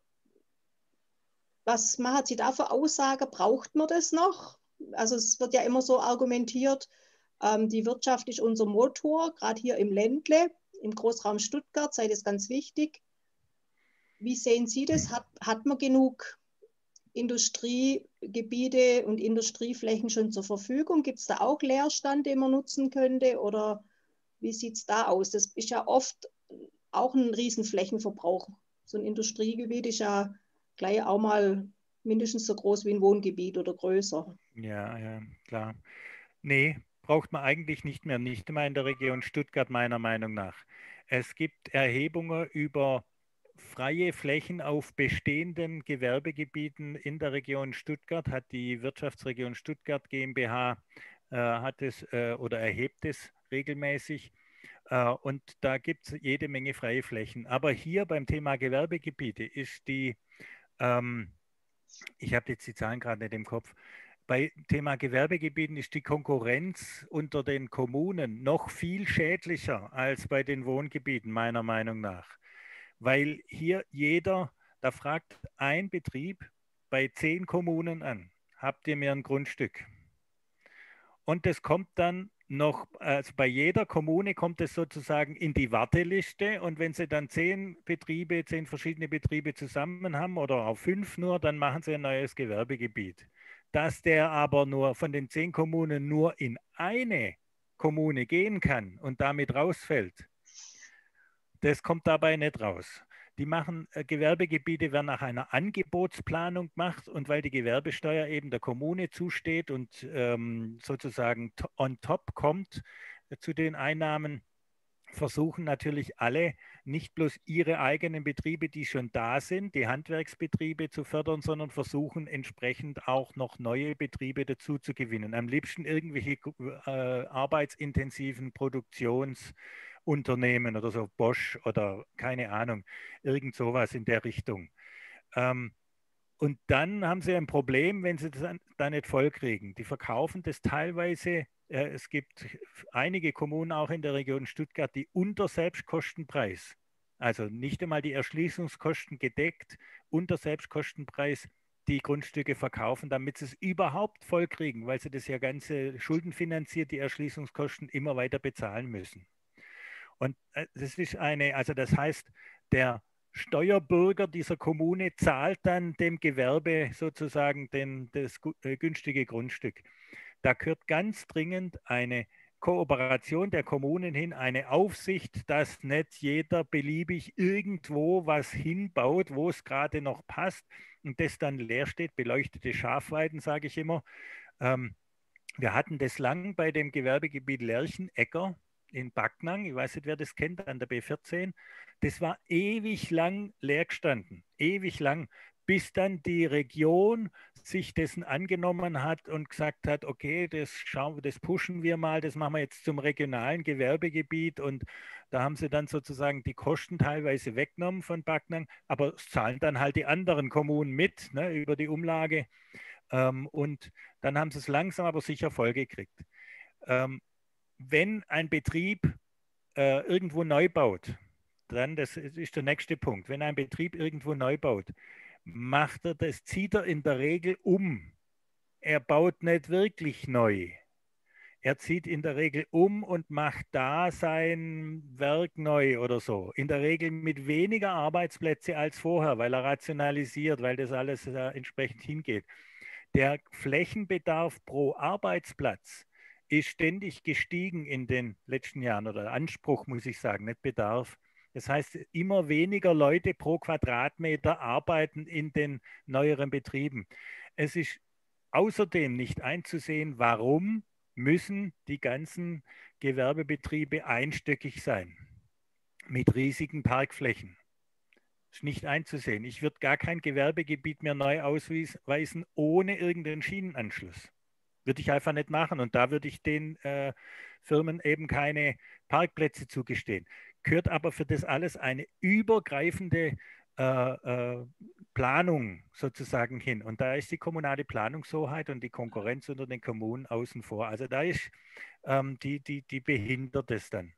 was machen Sie da für Aussage? Braucht man das noch? Also es wird ja immer so argumentiert, ähm, die Wirtschaft ist unser Motor, gerade hier im Ländle, im Großraum Stuttgart sei das ganz wichtig. Wie sehen Sie das? Hat, hat man genug Industriegebiete und Industrieflächen schon zur Verfügung? Gibt es da auch Leerstand, den man nutzen könnte? Oder wie sieht es da aus? Das ist ja oft auch ein Riesenflächenverbrauch. So ein Industriegebiet ist ja gleich auch mal mindestens so groß wie ein Wohngebiet oder größer. Ja, ja, klar. Nee, braucht man eigentlich nicht mehr, nicht mal in der Region Stuttgart meiner Meinung nach. Es gibt Erhebungen über freie Flächen auf bestehenden Gewerbegebieten in der Region Stuttgart, hat die Wirtschaftsregion Stuttgart GmbH äh, hat es äh, oder erhebt es regelmäßig. Äh, und da gibt es jede Menge freie Flächen. Aber hier beim Thema Gewerbegebiete ist die, ähm, ich habe jetzt die Zahlen gerade nicht im Kopf, bei Thema Gewerbegebieten ist die Konkurrenz unter den Kommunen noch viel schädlicher als bei den Wohngebieten, meiner Meinung nach. Weil hier jeder, da fragt ein Betrieb bei zehn Kommunen an, habt ihr mir ein Grundstück? Und das kommt dann noch, also bei jeder Kommune kommt es sozusagen in die Warteliste und wenn sie dann zehn Betriebe, zehn verschiedene Betriebe zusammen haben oder auch fünf nur, dann machen sie ein neues Gewerbegebiet. Dass der aber nur von den zehn Kommunen nur in eine Kommune gehen kann und damit rausfällt, das kommt dabei nicht raus. Die machen, äh, Gewerbegebiete werden nach einer Angebotsplanung gemacht und weil die Gewerbesteuer eben der Kommune zusteht und ähm, sozusagen on top kommt äh, zu den Einnahmen, versuchen natürlich alle nicht bloß ihre eigenen Betriebe, die schon da sind, die Handwerksbetriebe zu fördern, sondern versuchen entsprechend auch noch neue Betriebe dazu zu gewinnen. Am liebsten irgendwelche äh, arbeitsintensiven Produktionsunternehmen oder so, Bosch oder keine Ahnung, irgend sowas in der Richtung. Ähm, und dann haben sie ein Problem, wenn sie das dann nicht vollkriegen. Die verkaufen das teilweise. Es gibt einige Kommunen auch in der Region Stuttgart, die unter Selbstkostenpreis, also nicht einmal die Erschließungskosten gedeckt, unter Selbstkostenpreis die Grundstücke verkaufen, damit sie es überhaupt vollkriegen, weil sie das ja ganze schuldenfinanziert, die Erschließungskosten immer weiter bezahlen müssen. Und das ist eine, also das heißt, der Steuerbürger dieser Kommune zahlt dann dem Gewerbe sozusagen den, das günstige Grundstück. Da gehört ganz dringend eine Kooperation der Kommunen hin, eine Aufsicht, dass nicht jeder beliebig irgendwo was hinbaut, wo es gerade noch passt und das dann leer steht, beleuchtete Schafweiden, sage ich immer. Ähm, wir hatten das lang bei dem Gewerbegebiet Lerchenegger. in Backnang, ich weiß nicht, wer das kennt, an der B vierzehn. Das war ewig lang leer gestanden, ewig lang, bis dann die Region sich dessen angenommen hat und gesagt hat, okay, das schauen, das pushen wir mal, das machen wir jetzt zum regionalen Gewerbegebiet, und da haben sie dann sozusagen die Kosten teilweise weggenommen von Backnang, aber es zahlen dann halt die anderen Kommunen mit, ne, über die Umlage, ähm, und dann haben sie es langsam aber sicher vollgekriegt. Ähm, wenn ein Betrieb äh, irgendwo neu baut, dann, das ist der nächste Punkt, wenn ein Betrieb irgendwo neu baut, macht er das, zieht er in der Regel um. Er baut nicht wirklich neu. Er zieht in der Regel um und macht da sein Werk neu oder so. In der Regel mit weniger Arbeitsplätze als vorher, weil er rationalisiert, weil das alles äh, entsprechend hingeht. Der Flächenbedarf pro Arbeitsplatz ist ständig gestiegen in den letzten Jahren, oder Anspruch, muss ich sagen, nicht Bedarf. Das heißt, immer weniger Leute pro Quadratmeter arbeiten in den neueren Betrieben. Es ist außerdem nicht einzusehen, warum müssen die ganzen Gewerbebetriebe einstöckig sein, mit riesigen Parkflächen. Das ist nicht einzusehen. Ich würde gar kein Gewerbegebiet mehr neu ausweisen, ohne irgendeinen Schienenanschluss. Würde ich einfach nicht machen. Und da würde ich den äh, Firmen eben keine Parkplätze zugestehen. Gehört aber für das alles eine übergreifende äh, äh, Planung sozusagen hin. Und da ist die kommunale Planungshoheit und die Konkurrenz unter den Kommunen außen vor. Also da ist ähm, die, die, die behindert es dann.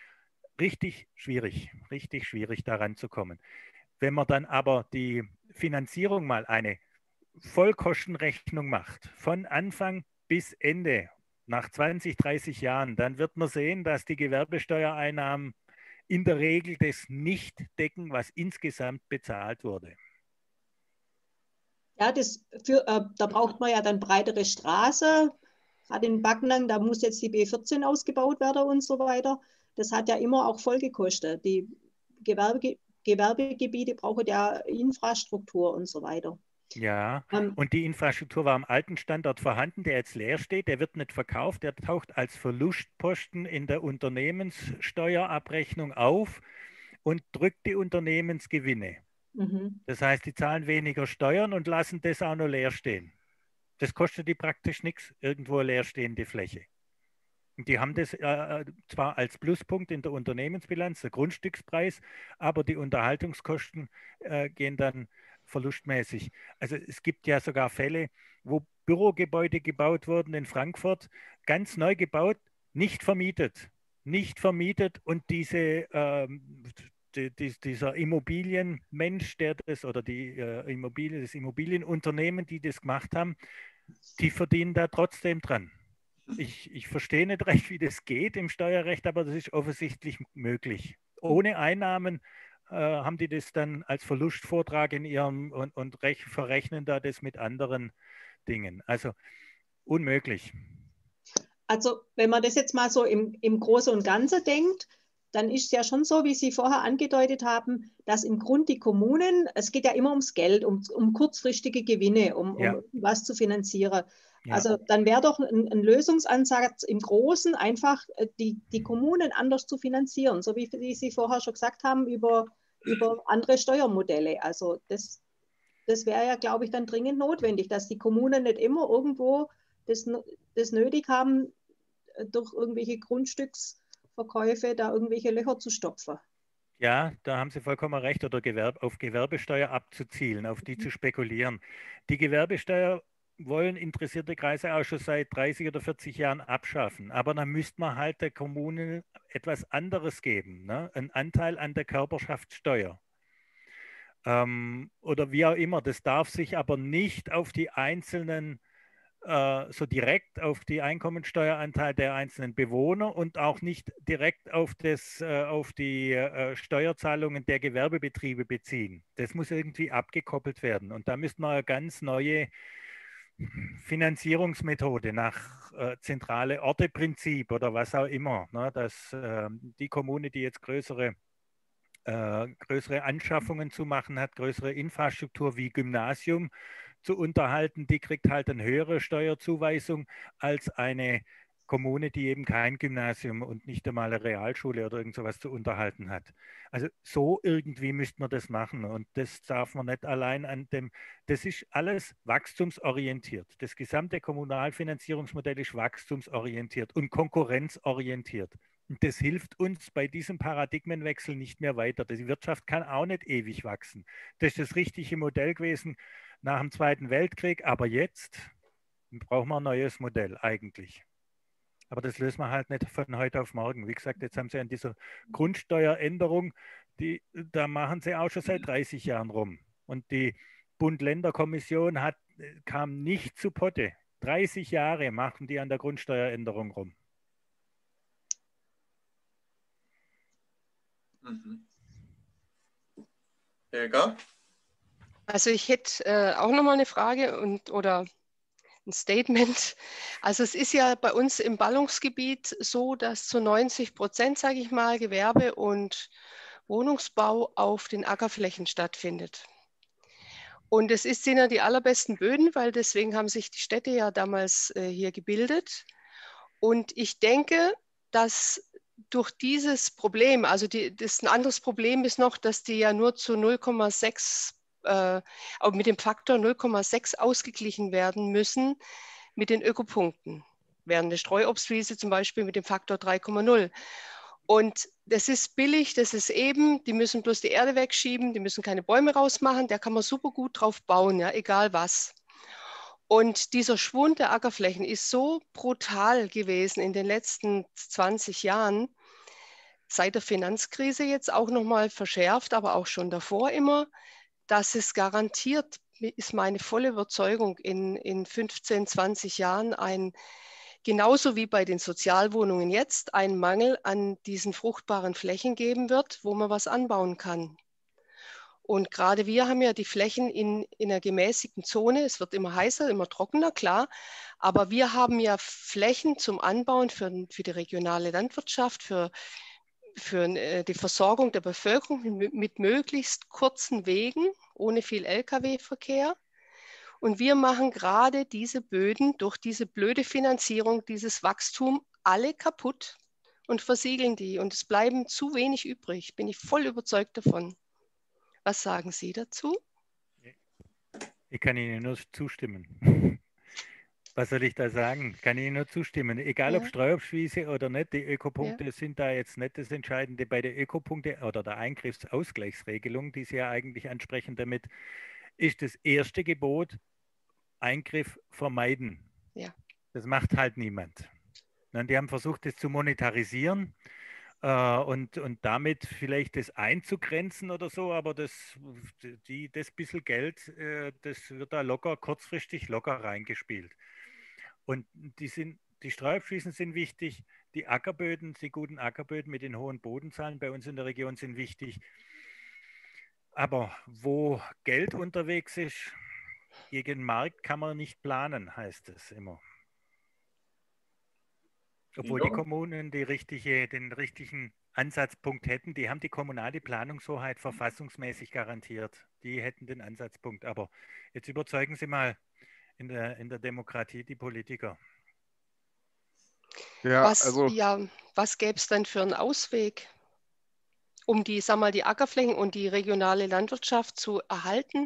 Richtig schwierig, richtig schwierig daran zu kommen. Wenn man dann aber die Finanzierung mal eine Vollkostenrechnung macht, von Anfang bis Ende, nach zwanzig, dreißig Jahren, dann wird man sehen, dass die Gewerbesteuereinnahmen in der Regel das nicht decken, was insgesamt bezahlt wurde. Ja, das für, äh, da braucht man ja dann breitere Straße. Gerade in Backnang, da muss jetzt die B vierzehn ausgebaut werden und so weiter. Das hat ja immer auch Folgekosten. Die Gewerbe, Gewerbegebiete brauchen ja Infrastruktur und so weiter. Ja, ähm, und die Infrastruktur war am alten Standort vorhanden, der jetzt leer steht, der wird nicht verkauft, der taucht als Verlustposten in der Unternehmenssteuerabrechnung auf und drückt die Unternehmensgewinne. Mhm. Das heißt, die zahlen weniger Steuern und lassen das auch noch leer stehen. Das kostet die praktisch nichts, irgendwo leerstehende Fläche. Und die haben das äh, zwar als Pluspunkt in der Unternehmensbilanz, der Grundstückspreis, aber die Unterhaltungskosten äh, gehen dann verlustmäßig. Also es gibt ja sogar Fälle, wo Bürogebäude gebaut wurden in Frankfurt, ganz neu gebaut, nicht vermietet. Nicht vermietet und diese, ähm, die, die, dieser Immobilienmensch, der das, oder die äh, Immobilie, das Immobilienunternehmen, die das gemacht haben, die verdienen da trotzdem dran. Ich, ich verstehe nicht recht, wie das geht im Steuerrecht, aber das ist offensichtlich möglich. Ohne Einnahmen äh, haben die das dann als Verlustvortrag in ihrem und, und rech, verrechnen da das mit anderen Dingen. Also unmöglich. Also wenn man das jetzt mal so im, im Großen und Ganzen denkt, dann ist es ja schon so, wie Sie vorher angedeutet haben, dass im Grunde die Kommunen, es geht ja immer ums Geld, um, um kurzfristige Gewinne, um, ja. um was zu finanzieren. Ja. Also dann wäre doch ein, ein Lösungsansatz im Großen einfach, die, die Kommunen anders zu finanzieren, so wie, wie Sie vorher schon gesagt haben, über, über andere Steuermodelle. Also das, das wäre ja, glaube ich, dann dringend notwendig, dass die Kommunen nicht immer irgendwo das, das nötig haben, durch irgendwelche Grundstücksverkäufe da irgendwelche Löcher zu stopfen. Ja, da haben Sie vollkommen recht, oder Gewerbe, auf Gewerbesteuer abzuzielen, auf die mhm. zu spekulieren. Die Gewerbesteuer wollen interessierte Kreise auch schon seit dreißig oder vierzig Jahren abschaffen. Aber dann müsste man halt der Kommune etwas anderes geben, ne? Einen Anteil an der Körperschaftssteuer. Ähm, oder wie auch immer. Das darf sich aber nicht auf die einzelnen, äh, so direkt auf die Einkommensteueranteil der einzelnen Bewohner und auch nicht direkt auf, das, äh, auf die äh, Steuerzahlungen der Gewerbebetriebe beziehen. Das muss irgendwie abgekoppelt werden. Und da müsste man eine ganz neue Finanzierungsmethode nach äh, zentrale Orte-Prinzip oder was auch immer, ne, dass äh, die Kommune, die jetzt größere, äh, größere Anschaffungen zu machen hat, größere Infrastruktur wie Gymnasium zu unterhalten, die kriegt halt eine höhere Steuerzuweisung als eine Kommune, die eben kein Gymnasium und nicht einmal eine Realschule oder irgend sowas zu unterhalten hat. Also so irgendwie müsste man das machen und das darf man nicht allein an dem, das ist alles wachstumsorientiert. Das gesamte Kommunalfinanzierungsmodell ist wachstumsorientiert und konkurrenzorientiert. Und das hilft uns bei diesem Paradigmenwechsel nicht mehr weiter. Die Wirtschaft kann auch nicht ewig wachsen. Das ist das richtige Modell gewesen nach dem Zweiten Weltkrieg, aber jetzt brauchen wir ein neues Modell eigentlich. Aber das lösen wir halt nicht von heute auf morgen. Wie gesagt, jetzt haben sie an dieser Grundsteueränderung, die, da machen sie auch schon seit dreißig Jahren rum. Und die Bund-Länder-Kommission hat, kam nicht zu Potte. dreißig Jahre machen die an der Grundsteueränderung rum. Mhm. Helga? Also ich hätte äh, auch noch mal eine Frage und, oder ein Statement. Also es ist ja bei uns im Ballungsgebiet so, dass zu neunzig Prozent, sage ich mal, Gewerbe und Wohnungsbau auf den Ackerflächen stattfindet. Und es ist, sind ja die allerbesten Böden, weil deswegen haben sich die Städte ja damals äh, hier gebildet. Und ich denke, dass durch dieses Problem, also die, das ein anderes Problem ist noch, dass die ja nur zu null Komma sechs Äh, mit dem Faktor null Komma sechs ausgeglichen werden müssen mit den Ökopunkten. Während der Streuobstwiese zum Beispiel mit dem Faktor drei Komma null. Und das ist billig, das ist eben, die müssen bloß die Erde wegschieben, die müssen keine Bäume rausmachen, da kann man super gut drauf bauen, ja, egal was. Und dieser Schwund der Ackerflächen ist so brutal gewesen in den letzten zwanzig Jahren, seit der Finanzkrise jetzt auch nochmal verschärft, aber auch schon davor immer, dass es garantiert, ist meine volle Überzeugung, in, in fünfzehn, zwanzig Jahren ein, genauso wie bei den Sozialwohnungen jetzt, einen Mangel an diesen fruchtbaren Flächen geben wird, wo man was anbauen kann. Und gerade wir haben ja die Flächen in, in einer gemäßigten Zone. Es wird immer heißer, immer trockener, klar. Aber wir haben ja Flächen zum Anbauen für, für die regionale Landwirtschaft, für für die Versorgung der Bevölkerung mit möglichst kurzen Wegen, ohne viel L K W-Verkehr. Und wir machen gerade diese Böden durch diese blöde Finanzierung, dieses Wachstum, alle kaputt und versiegeln die. Und es bleiben zu wenig übrig, bin ich voll überzeugt davon. Was sagen Sie dazu? Ich kann Ihnen nur zustimmen. Was soll ich da sagen? Kann ich Ihnen nur zustimmen. Egal Ja. ob Streuobstwiese oder nicht, die Ökopunkte Ja. sind da jetzt nicht das Entscheidende. Bei der Ökopunkte oder der Eingriffsausgleichsregelung, die Sie ja eigentlich ansprechen damit, ist das erste Gebot Eingriff vermeiden. Ja. Das macht halt niemand. Die haben versucht, das zu monetarisieren äh, und, und damit vielleicht das einzugrenzen oder so, aber das, die, das bisschen Geld, äh, das wird da locker, kurzfristig locker reingespielt. Und die, sind, die Streuobstwiesen sind wichtig, die Ackerböden, die guten Ackerböden mit den hohen Bodenzahlen bei uns in der Region sind wichtig. Aber wo Geld unterwegs ist, gegen Markt kann man nicht planen, heißt es immer. Obwohl Ja. die Kommunen die richtige, den richtigen Ansatzpunkt hätten, die haben die kommunale Planungshoheit verfassungsmäßig garantiert. Die hätten den Ansatzpunkt. Aber jetzt überzeugen Sie mal in der, in der Demokratie die Politiker. Ja, Was, also ja, was gäbe es denn für einen Ausweg, um die, sag mal, die Ackerflächen und die regionale Landwirtschaft zu erhalten?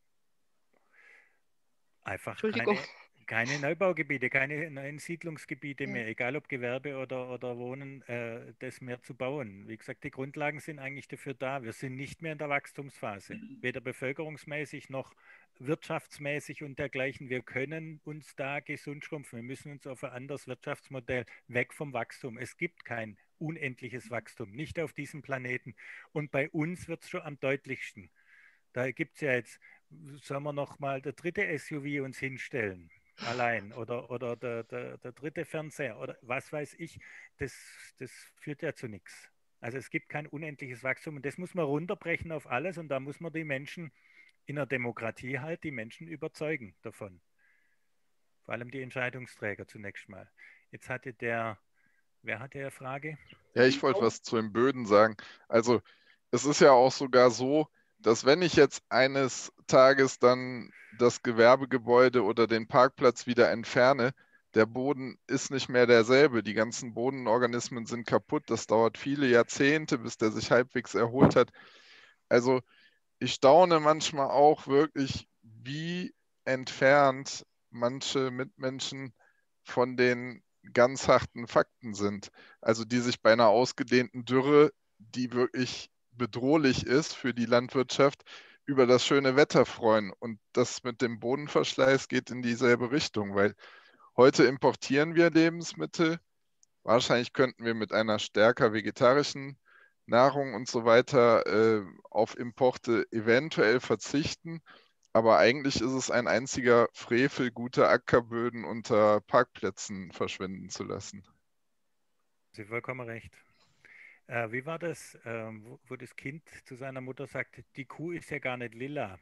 Einfach Entschuldigung. keine, keine Neubaugebiete, keine neuen Siedlungsgebiete Ja. mehr, egal ob Gewerbe oder, oder Wohnen, äh, das mehr zu bauen. Wie gesagt, die Grundlagen sind eigentlich dafür da. Wir sind nicht mehr in der Wachstumsphase, weder bevölkerungsmäßig noch wirtschaftsmäßig und dergleichen. Wir können uns da gesund schrumpfen. Wir müssen uns auf ein anderes Wirtschaftsmodell weg vom Wachstum. Es gibt kein unendliches Wachstum, nicht auf diesem Planeten. Und bei uns wird es schon am deutlichsten. Da gibt es ja jetzt, sollen wir noch mal der dritte S U V uns hinstellen, allein, oder, oder der, der, der dritte Fernseher, oder was weiß ich, das, das führt ja zu nichts. Also es gibt kein unendliches Wachstum und das muss man runterbrechen auf alles und da muss man die Menschen in der Demokratie halt, die Menschen überzeugen davon. Vor allem die Entscheidungsträger zunächst mal. Jetzt hatte der, wer hatte eine Frage? Ja, ich wollte was zu den Böden sagen. Also es ist ja auch sogar so, dass wenn ich jetzt eines Tages dann das Gewerbegebäude oder den Parkplatz wieder entferne, der Boden ist nicht mehr derselbe. Die ganzen Bodenorganismen sind kaputt. Das dauert viele Jahrzehnte, bis der sich halbwegs erholt hat. Also ich staune manchmal auch wirklich, wie entfernt manche Mitmenschen von den ganz harten Fakten sind. Also die sich bei einer ausgedehnten Dürre, die wirklich bedrohlich ist für die Landwirtschaft, über das schöne Wetter freuen. Und das mit dem Bodenverschleiß geht in dieselbe Richtung, weil heute importieren wir Lebensmittel. Wahrscheinlich könnten wir mit einer stärker vegetarischen Nahrung und so weiter äh, auf Importe eventuell verzichten. Aber eigentlich ist es ein einziger Frevel, gute Ackerböden unter Parkplätzen verschwinden zu lassen. Sie haben vollkommen recht. Äh, wie war das, äh, wo, wo das Kind zu seiner Mutter sagt, die Kuh ist ja gar nicht lila.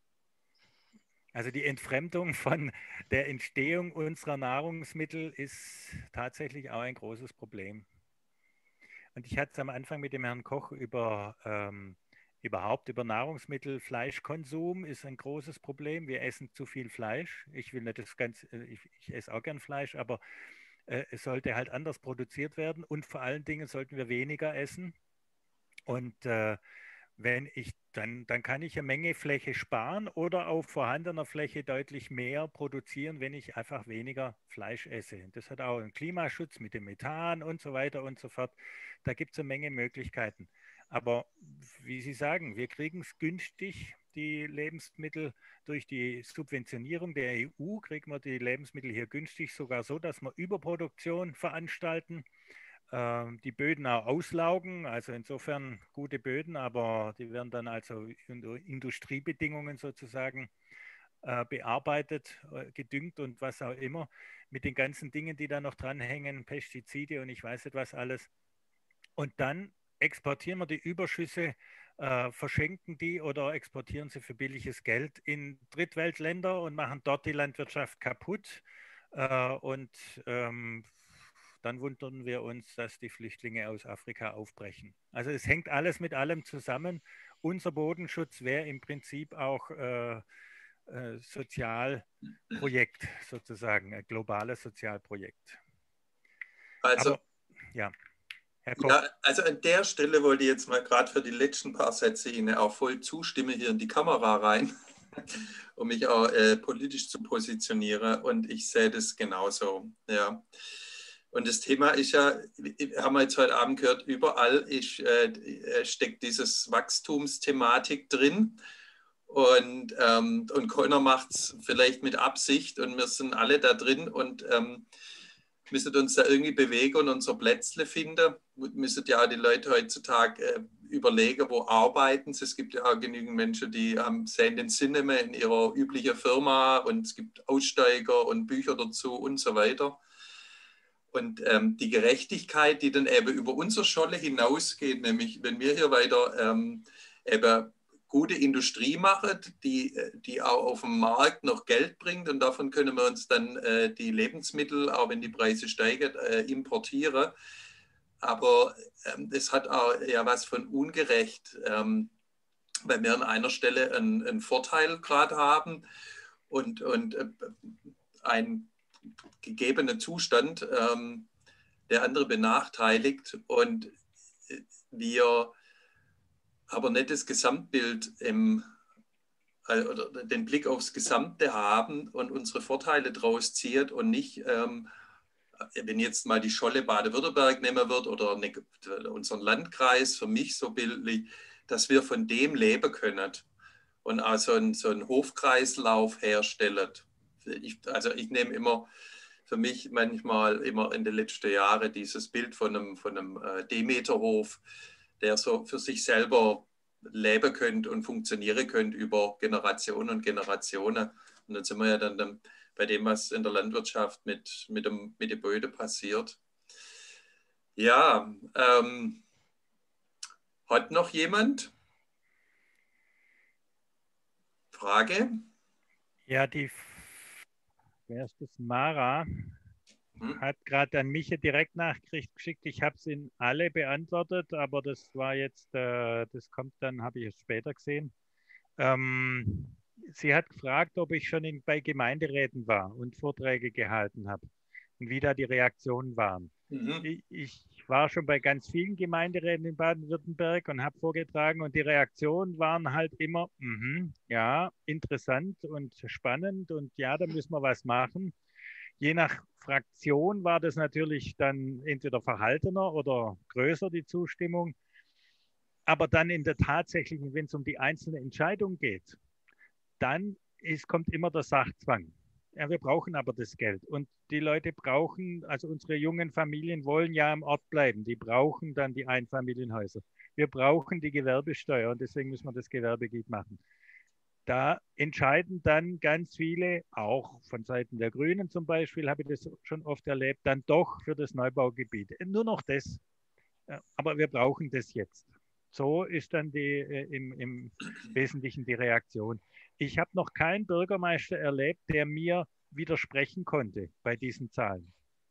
Also die Entfremdung von der Entstehung unserer Nahrungsmittel ist tatsächlich auch ein großes Problem. Und ich hatte es am Anfang mit dem Herrn Koch über ähm, überhaupt über Nahrungsmittel. Fleischkonsum ist ein großes Problem. Wir essen zu viel Fleisch. Ich will nicht das ganz, ich, ich esse auch gern Fleisch, aber äh, es sollte halt anders produziert werden und vor allen Dingen sollten wir weniger essen. Und äh, wenn ich, dann, dann kann ich eine Menge Fläche sparen oder auf vorhandener Fläche deutlich mehr produzieren, wenn ich einfach weniger Fleisch esse. Das hat auch einen Klimaschutz mit dem Methan und so weiter und so fort. Da gibt es eine Menge Möglichkeiten. Aber wie Sie sagen, wir kriegen es günstig, die Lebensmittel durch die Subventionierung der E U, kriegen wir die Lebensmittel hier günstig, sogar so, dass wir Überproduktion veranstalten. Die Böden auch auslaugen, also insofern gute Böden, aber die werden dann also unter Industriebedingungen sozusagen äh, bearbeitet, äh, gedüngt und was auch immer, mit den ganzen Dingen, die da noch dranhängen, Pestizide und ich weiß nicht was alles. Und dann exportieren wir die Überschüsse, äh, verschenken die oder exportieren sie für billiges Geld in Drittweltländer und machen dort die Landwirtschaft kaputt. Äh, und ähm, dann wundern wir uns, dass die Flüchtlinge aus Afrika aufbrechen. Also es hängt alles mit allem zusammen. Unser Bodenschutz wäre im Prinzip auch äh, äh, Sozialprojekt sozusagen, ein globales Sozialprojekt. Also, Aber, ja, Herr Koch. Ja, also an der Stelle wollte ich jetzt mal gerade für die letzten paar Sätze Ihnen auch voll zustimmen hier in die Kamera rein, um mich auch äh, politisch zu positionieren. Und ich sehe das genauso. Ja. Und das Thema ist ja, haben wir jetzt heute Abend gehört, überall ist, äh, steckt dieses Wachstumsthematik drin. Und, ähm, und keiner macht es vielleicht mit Absicht und wir sind alle da drin und ähm, müssen uns da irgendwie bewegen und unser Plätzle finden. Müssen ja auch die Leute heutzutage äh, überlegen, wo arbeiten sie. Es gibt ja auch genügend Menschen, die haben, sehen den Sinn nicht mehr in ihrer üblichen Firma und es gibt Aussteiger und Bücher dazu und so weiter. Und ähm, die Gerechtigkeit, die dann eben über unsere Scholle hinausgeht, nämlich wenn wir hier weiter ähm, eben gute Industrie machen, die, die auch auf dem Markt noch Geld bringt und davon können wir uns dann äh, die Lebensmittel, auch wenn die Preise steigen, äh, importieren. Aber ähm, das hat auch ja was von ungerecht, ähm, weil wir an einer Stelle einen, einen Vorteil gerade haben und, und äh, ein gegebener Zustand, ähm, der andere benachteiligt und wir aber nicht das Gesamtbild im, äh, oder den Blick aufs Gesamte haben und unsere Vorteile daraus ziehen und nicht, ähm, wenn jetzt mal die Scholle Baden-Württemberg nehmen wird oder eine, unseren Landkreis, für mich so bildlich, dass wir von dem leben können und also einen, so einen Hofkreislauf herstellen. Ich, also ich nehme immer für mich manchmal immer in den letzten Jahren dieses Bild von einem, von einem Demeterhof, der so für sich selber leben könnte und funktionieren könnte über Generationen und Generationen. Und dann sind wir ja dann bei dem, was in der Landwirtschaft mit, mit, dem, mit den Böden passiert. Ja, ähm, hat noch jemand Frage? Ja, die, wer ist das? Mara hat gerade an mich eine Direktnachricht geschickt. Ich habe es in alle beantwortet, aber das war jetzt, äh, das kommt dann, habe ich es später gesehen. Ähm, sie hat gefragt, ob ich schon in, bei Gemeinderäten war und Vorträge gehalten habe. und wie da die Reaktionen waren. Mhm. Ich, ich war schon bei ganz vielen Gemeinderäten in Baden-Württemberg und habe vorgetragen und die Reaktionen waren halt immer, mm-hmm, ja, interessant und spannend und ja, da müssen wir was machen. Je nach Fraktion war das natürlich dann entweder verhaltener oder größer die Zustimmung. Aber dann in der tatsächlichen, wenn es um die einzelne Entscheidung geht, dann ist, kommt immer der Sachzwang. Ja, wir brauchen aber das Geld. Und die Leute brauchen, also unsere jungen Familien wollen ja am Ort bleiben. Die brauchen dann die Einfamilienhäuser. Wir brauchen die Gewerbesteuer und deswegen müssen wir das Gewerbegebiet machen. Da entscheiden dann ganz viele, auch von Seiten der Grünen zum Beispiel, habe ich das schon oft erlebt, dann doch für das Neubaugebiet. Nur noch das. Aber wir brauchen das jetzt. So ist dann die, äh, im, im Wesentlichen die Reaktion. Ich habe noch keinen Bürgermeister erlebt, der mir widersprechen konnte bei diesen Zahlen.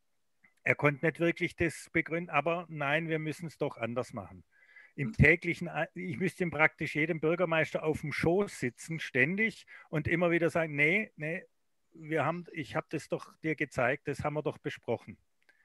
Er konnte nicht wirklich das begründen, aber nein, wir müssen es doch anders machen. Im täglichen, ich müsste ihm praktisch jedem Bürgermeister auf dem Schoß sitzen, ständig und immer wieder sagen, nee, nee, wir haben, ich habe das doch dir gezeigt, das haben wir doch besprochen.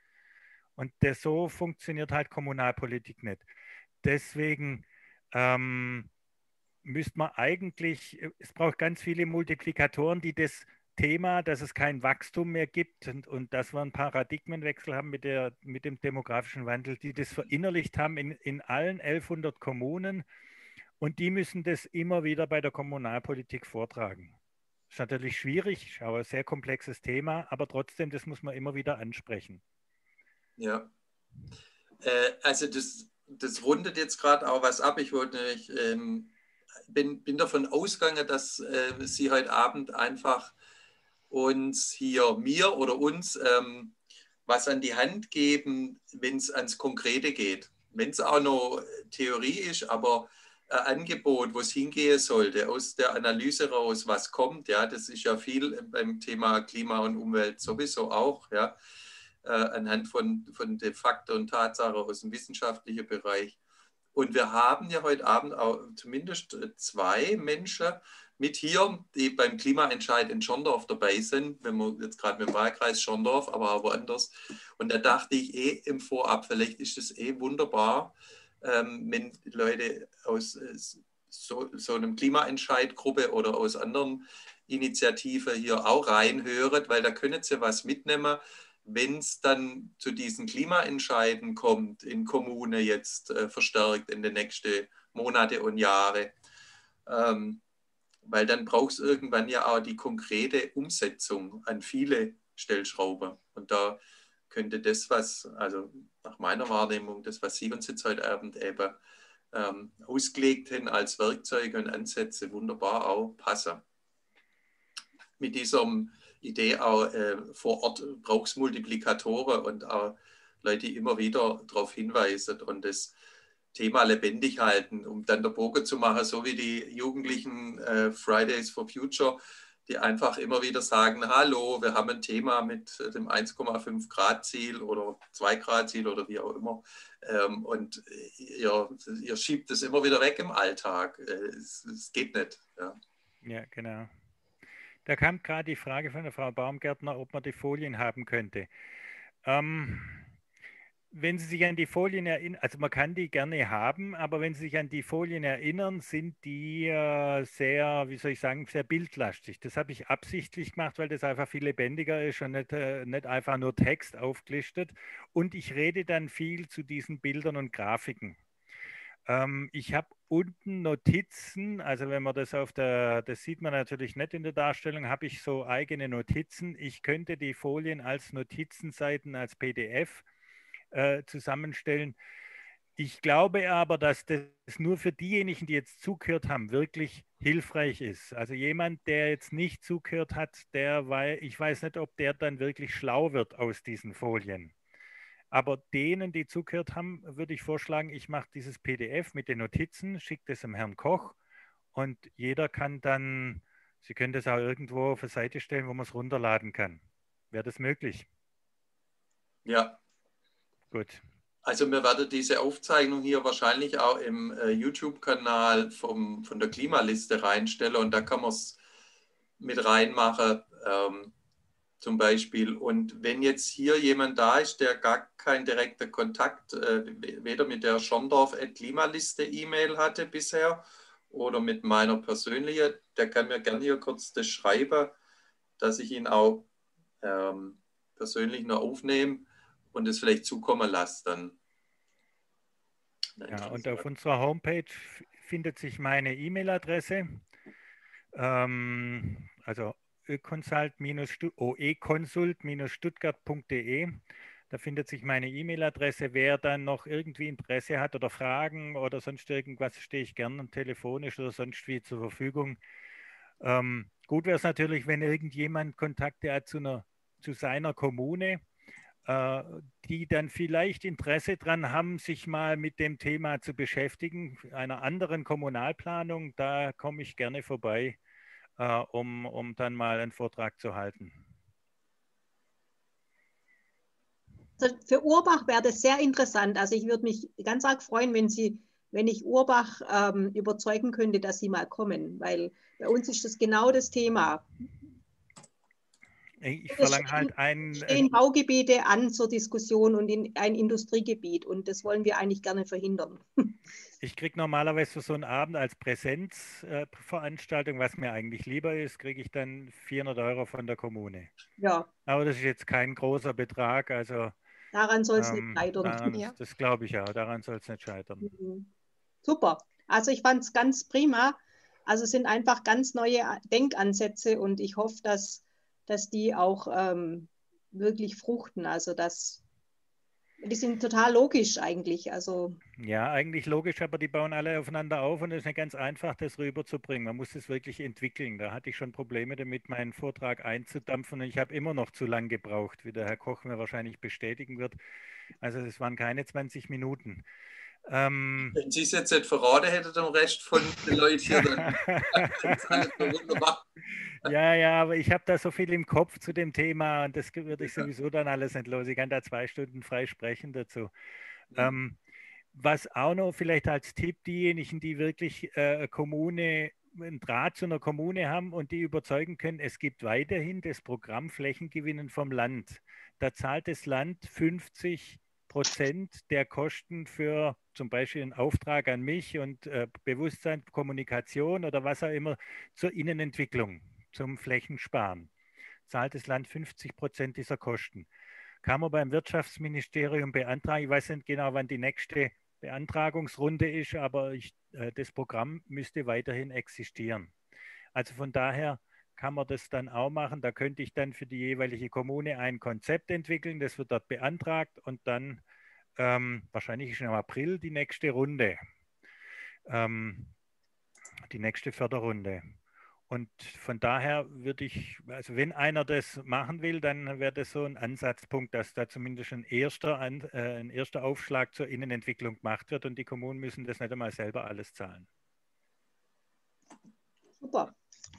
Und das, so funktioniert halt Kommunalpolitik nicht. Deswegen ähm, müsste man eigentlich, es braucht ganz viele Multiplikatoren, die das Thema, dass es kein Wachstum mehr gibt und, und dass wir einen Paradigmenwechsel haben mit, der, mit dem demografischen Wandel, die das verinnerlicht haben in, in allen elfhundert Kommunen und die müssen das immer wieder bei der Kommunalpolitik vortragen. Das ist natürlich schwierig, aber ein sehr komplexes Thema, aber trotzdem, das muss man immer wieder ansprechen. Ja, äh, also das, das rundet jetzt gerade auch was ab. Ich wollte nämlich, ähm, bin, bin davon ausgegangen, dass äh, Sie heute Abend einfach uns hier, mir oder uns, ähm, was an die Hand geben, wenn es ans Konkrete geht. Wenn es auch noch Theorie ist, aber ein Angebot, wo es hingehen sollte, aus der Analyse raus, was kommt, ja, das ist ja viel beim Thema Klima und Umwelt sowieso auch, ja, äh, anhand von, von den Fakten und Tatsachen aus dem wissenschaftlichen Bereich. Und wir haben ja heute Abend auch zumindest zwei Menschen mit hier, die beim Klimaentscheid in Schondorf dabei sind, wenn wir jetzt gerade mit dem Wahlkreis Schondorf, aber auch woanders. Und da dachte ich eh im Vorab, vielleicht ist es eh wunderbar, ähm, wenn Leute aus äh, so, so einem Klimaentscheid-Gruppe oder aus anderen Initiativen hier auch reinhören, weil da können sie was mitnehmen, wenn es dann zu diesen Klimaentscheiden kommt, in Kommune jetzt äh, verstärkt in den nächsten Monate und Jahre. Ähm, weil dann braucht es irgendwann ja auch die konkrete Umsetzung an viele Stellschrauben. Und da könnte das, was, also nach meiner Wahrnehmung, das, was Sie uns jetzt heute Abend eben ähm, ausgelegt haben als Werkzeuge und Ansätze, wunderbar auch passen. Mit dieser Idee auch äh, vor Ort braucht es Multiplikatoren und auch Leute, die immer wieder darauf hinweisen und das Thema lebendig halten, um dann der Bogen zu machen, so wie die Jugendlichen äh, Fridays for Future, die einfach immer wieder sagen, hallo, wir haben ein Thema mit dem eins Komma fünf Grad Ziel oder zwei Grad Ziel oder wie auch immer ähm, und ihr, ihr schiebt es immer wieder weg im Alltag. Äh, es, es geht nicht. Ja. Ja, genau. Da kam gerade die Frage von der Frau Baumgärtner, ob man die Folien haben könnte. Ähm, wenn Sie sich an die Folien erinnern, also man kann die gerne haben, aber wenn Sie sich an die Folien erinnern, sind die äh, sehr, wie soll ich sagen, sehr bildlastig. Das habe ich absichtlich gemacht, weil das einfach viel lebendiger ist und nicht, äh, nicht einfach nur Text aufgelistet. Und ich rede dann viel zu diesen Bildern und Grafiken. Ähm, ich habe unten Notizen, also wenn man das auf der, das sieht man natürlich nicht in der Darstellung, habe ich so eigene Notizen. Ich könnte die Folien als Notizenseiten, als P D F äh, zusammenstellen. Ich glaube aber, dass das nur für diejenigen, die jetzt zugehört haben, wirklich hilfreich ist. Also jemand, der jetzt nicht zugehört hat, der, weil ich weiß nicht, ob der dann wirklich schlau wird aus diesen Folien. Aber denen, die zugehört haben, würde ich vorschlagen, ich mache dieses P D F mit den Notizen, schicke das dem Herrn Koch und jeder kann dann, Sie können das auch irgendwo auf die Seite stellen, wo man es runterladen kann. Wäre das möglich? Ja. Gut. Also wir werden diese Aufzeichnung hier wahrscheinlich auch im äh, YouTube-Kanal vom, von der Klimaliste reinstellen und da kann man es mit reinmachen. Ähm, zum Beispiel. Und wenn jetzt hier jemand da ist, der gar keinen direkten Kontakt äh, weder mit der Schorndorf-Klimaliste-E-Mail hatte bisher oder mit meiner persönlichen, der kann mir gerne hier kurz das schreiben, dass ich ihn auch ähm, persönlich noch aufnehme und es vielleicht zukommen lasse dann. Ja, und auf unserer Homepage findet sich meine E-Mail-Adresse, ähm, also oeconsult-stuttgart punkt de. Da findet sich meine E-Mail-Adresse. Wer dann noch irgendwie Interesse hat oder Fragen oder sonst irgendwas, stehe ich gerne telefonisch oder sonst wie zur Verfügung. Ähm, gut wäre es natürlich, wenn irgendjemand Kontakte hat zu, einer, zu seiner Kommune, äh, die dann vielleicht Interesse daran haben, sich mal mit dem Thema zu beschäftigen, einer anderen Kommunalplanung. Da komme ich gerne vorbei, äh, um, um dann mal einen Vortrag zu halten. Also für Urbach wäre das sehr interessant. Also ich würde mich ganz arg freuen, wenn Sie, wenn ich Urbach ähm, überzeugen könnte, dass Sie mal kommen, weil bei uns ist das genau das Thema. Ich verlange halt ein... stehen Baugebiete an zur Diskussion und in ein Industriegebiet und das wollen wir eigentlich gerne verhindern. Ich kriege normalerweise für so einen Abend als Präsenzveranstaltung, was mir eigentlich lieber ist, kriege ich dann vierhundert Euro von der Kommune. Ja. Aber das ist jetzt kein großer Betrag, also daran soll es ähm, nicht scheitern. Daran, ja. Das glaube ich ja, daran soll es nicht scheitern. Mhm. Super, also ich fand es ganz prima. Also es sind einfach ganz neue Denkansätze und ich hoffe, dass, dass die auch ähm, wirklich fruchten. Also dass die sind total logisch eigentlich. Also ja, eigentlich logisch, aber die bauen alle aufeinander auf und es ist nicht ganz einfach, das rüberzubringen. Man muss es wirklich entwickeln. Da hatte ich schon Probleme damit, meinen Vortrag einzudampfen und ich habe immer noch zu lang gebraucht, wie der Herr Koch mir wahrscheinlich bestätigen wird. Also es waren keine zwanzig Minuten. Ähm, Wenn Sie es jetzt nicht verraten hätten, dem Rest von den Leuten hier, dann ist alles so wunderbar. Ja, ja, aber ich habe da so viel im Kopf zu dem Thema und das würde ich sowieso dann alles nicht los. Ich kann da zwei Stunden frei sprechen dazu. Mhm. Ähm, was auch noch vielleicht als Tipp, diejenigen, die wirklich äh, Kommune, einen Draht zu einer Kommune haben und die überzeugen können, es gibt weiterhin das Programm Flächengewinnen vom Land. Da zahlt das Land fünfzig Prozent der Kosten für zum Beispiel einen Auftrag an mich und äh, Bewusstsein, Kommunikation oder was auch immer zur Innenentwicklung, zum Flächensparen. Zahlt das Land fünfzig Prozent dieser Kosten. Kann man beim Wirtschaftsministerium beantragen. Ich weiß nicht genau, wann die nächste Beantragungsrunde ist, aber ich, äh, das Programm müsste weiterhin existieren. Also von daher kann man das dann auch machen. Da könnte ich dann für die jeweilige Kommune ein Konzept entwickeln, das wird dort beantragt und dann ähm, wahrscheinlich ist im April die nächste Runde, ähm, die nächste Förderrunde. Und von daher würde ich, also wenn einer das machen will, dann wäre das so ein Ansatzpunkt, dass da zumindest ein erster, ein, äh, ein erster Aufschlag zur Innenentwicklung gemacht wird und die Kommunen müssen das nicht einmal selber alles zahlen. Super.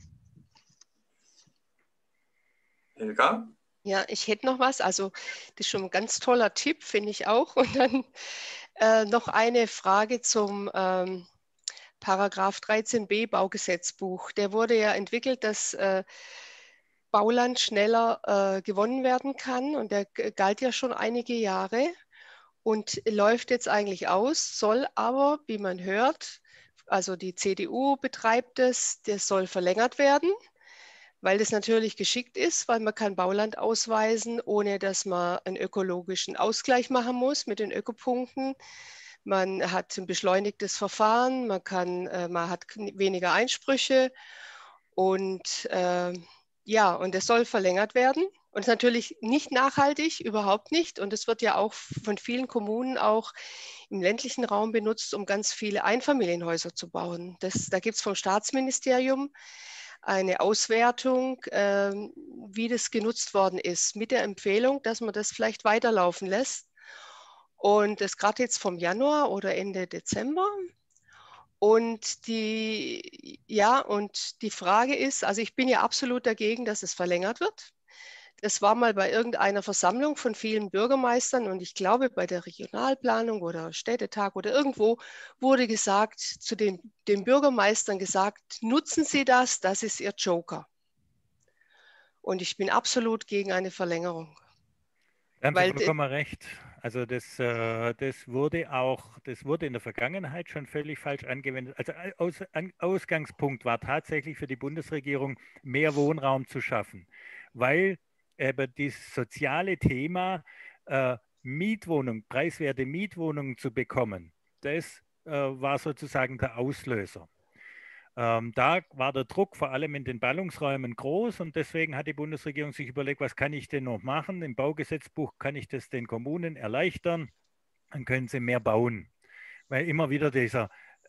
Helga? Ja, ich hätte noch was. Also das ist schon ein ganz toller Tipp, finde ich auch. Und dann äh, noch eine Frage zum ähm, Paragraph dreizehn b Baugesetzbuch. Der wurde ja entwickelt, dass äh, Bauland schneller äh, gewonnen werden kann. Und der galt ja schon einige Jahre und läuft jetzt eigentlich aus, soll aber, wie man hört, also die C D U betreibt es, das soll verlängert werden, weil das natürlich geschickt ist, weil man kann Bauland ausweisen, ohne dass man einen ökologischen Ausgleich machen muss mit den Ökopunkten. Man hat ein beschleunigtes Verfahren, man, kann, äh, man hat weniger Einsprüche und äh, ja, und es soll verlängert werden. Und es ist natürlich nicht nachhaltig, überhaupt nicht. Und es wird ja auch von vielen Kommunen auch im ländlichen Raum benutzt, um ganz viele Einfamilienhäuser zu bauen. Das, da gibt es vom Staatsministerium eine Auswertung, äh, wie das genutzt worden ist, mit der Empfehlung, dass man das vielleicht weiterlaufen lässt. Und das gerade jetzt vom Januar oder Ende Dezember. Und die, ja, und die Frage ist, also ich bin ja absolut dagegen, dass es verlängert wird. Das war mal bei irgendeiner Versammlung von vielen Bürgermeistern und ich glaube bei der Regionalplanung oder Städtetag oder irgendwo wurde gesagt, zu den, den Bürgermeistern gesagt, nutzen Sie das, das ist Ihr Joker. Und ich bin absolut gegen eine Verlängerung. Da haben Sie vollkommen recht. Also das, äh, das wurde auch, das wurde in der Vergangenheit schon völlig falsch angewendet. Also Aus, an, Ausgangspunkt war tatsächlich für die Bundesregierung, mehr Wohnraum zu schaffen, weil eben dieses soziale Thema, äh, Mietwohnungen, preiswerte Mietwohnungen zu bekommen, das äh, war sozusagen der Auslöser. Ähm, da war der Druck vor allem in den Ballungsräumen groß und deswegen hat die Bundesregierung sich überlegt, was kann ich denn noch machen? Im Baugesetzbuch kann ich das den Kommunen erleichtern, dann können sie mehr bauen. Weil immer wieder dieser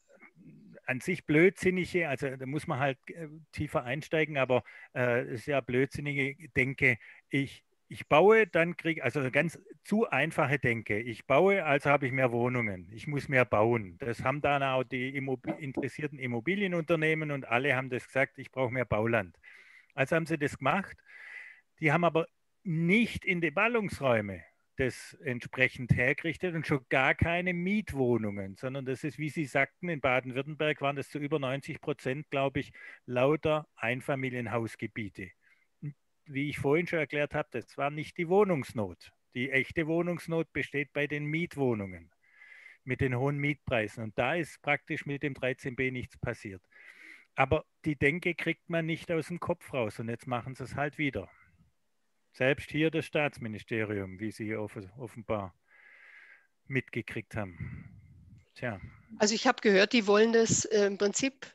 an sich blödsinnige, also da muss man halt äh, tiefer einsteigen, aber äh, sehr blödsinnige Denke, ich Ich baue, dann kriege also ganz zu einfache Denke. Ich baue, also habe ich mehr Wohnungen. Ich muss mehr bauen. Das haben dann auch die Immobil interessierten Immobilienunternehmen und alle haben das gesagt, ich brauche mehr Bauland. Also haben sie das gemacht. Die haben aber nicht in die Ballungsräume das entsprechend hergerichtet und schon gar keine Mietwohnungen, sondern das ist, wie Sie sagten, in Baden-Württemberg waren das zu über neunzig Prozent, glaube ich, lauter Einfamilienhausgebiete. Wie ich vorhin schon erklärt habe, das war nicht die Wohnungsnot. Die echte Wohnungsnot besteht bei den Mietwohnungen mit den hohen Mietpreisen. Und da ist praktisch mit dem dreizehn b nichts passiert. Aber die Denke kriegt man nicht aus dem Kopf raus. Und jetzt machen sie es halt wieder. Selbst hier das Staatsministerium, wie Sie offenbar mitgekriegt haben. Tja. Also ich habe gehört, die wollen das äh, im Prinzip,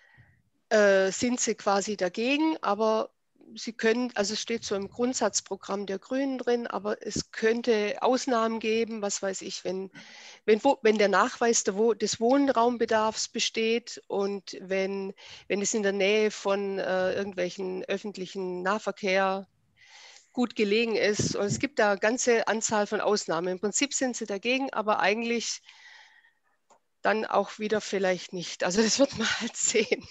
äh, sind sie quasi dagegen, aber sie können, also es steht so im Grundsatzprogramm der Grünen drin, aber es könnte Ausnahmen geben, was weiß ich, wenn, wenn, wenn der Nachweis des Wohnraumbedarfs besteht und wenn, wenn es in der Nähe von äh, irgendwelchen öffentlichen Nahverkehr gut gelegen ist. Und es gibt da eine ganze Anzahl von Ausnahmen. Im Prinzip sind sie dagegen, aber eigentlich dann auch wieder vielleicht nicht. Also das wird man halt sehen.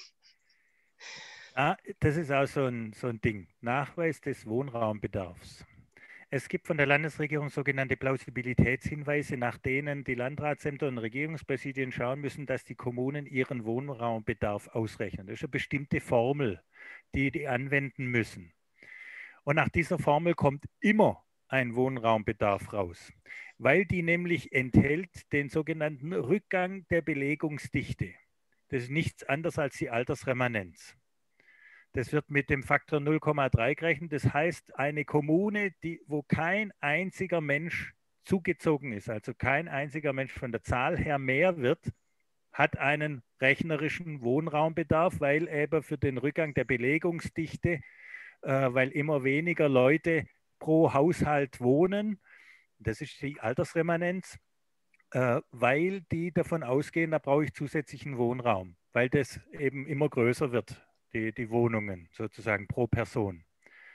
Ah, das ist auch so ein, so ein Ding. Nachweis des Wohnraumbedarfs. Es gibt von der Landesregierung sogenannte Plausibilitätshinweise, nach denen die Landratsämter und Regierungspräsidien schauen müssen, dass die Kommunen ihren Wohnraumbedarf ausrechnen. Das ist eine bestimmte Formel, die die anwenden müssen. Und nach dieser Formel kommt immer ein Wohnraumbedarf raus, weil die nämlich enthält den sogenannten Rückgang der Belegungsdichte. Das ist nichts anderes als die Altersremanenz. Das wird mit dem Faktor null Komma drei gerechnet. Das heißt, eine Kommune, die, wo kein einziger Mensch zugezogen ist, also kein einziger Mensch von der Zahl her mehr wird, hat einen rechnerischen Wohnraumbedarf, weil eben für den Rückgang der Belegungsdichte, äh, weil immer weniger Leute pro Haushalt wohnen, das ist die Altersremanenz, äh, weil die davon ausgehen, da brauche ich zusätzlichen Wohnraum, weil das eben immer größer wird. Die, die Wohnungen sozusagen pro Person.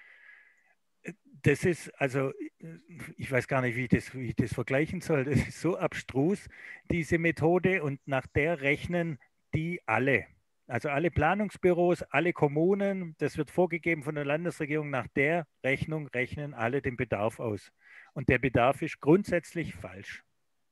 Das ist, also ich weiß gar nicht, wie ich, das, wie ich das vergleichen soll. Das ist so abstrus, diese Methode, und nach der rechnen die alle. Also alle Planungsbüros, alle Kommunen, das wird vorgegeben von der Landesregierung, nach der Rechnung rechnen alle den Bedarf aus. Und der Bedarf ist grundsätzlich falsch.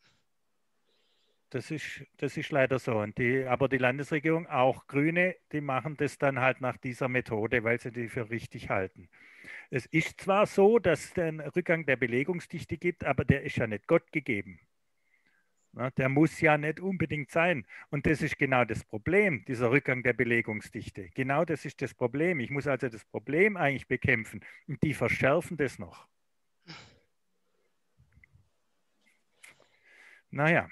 Das ist, das ist leider so. Und die, aber die Landesregierung, auch Grüne, die machen das dann halt nach dieser Methode, weil sie die für richtig halten. Es ist zwar so, dass es einen Rückgang der Belegungsdichte gibt, aber der ist ja nicht Gott gegeben. Na, der muss ja nicht unbedingt sein. Und das ist genau das Problem, dieser Rückgang der Belegungsdichte. Genau das ist das Problem. Ich muss also das Problem eigentlich bekämpfen. Und die verschärfen das noch. Naja.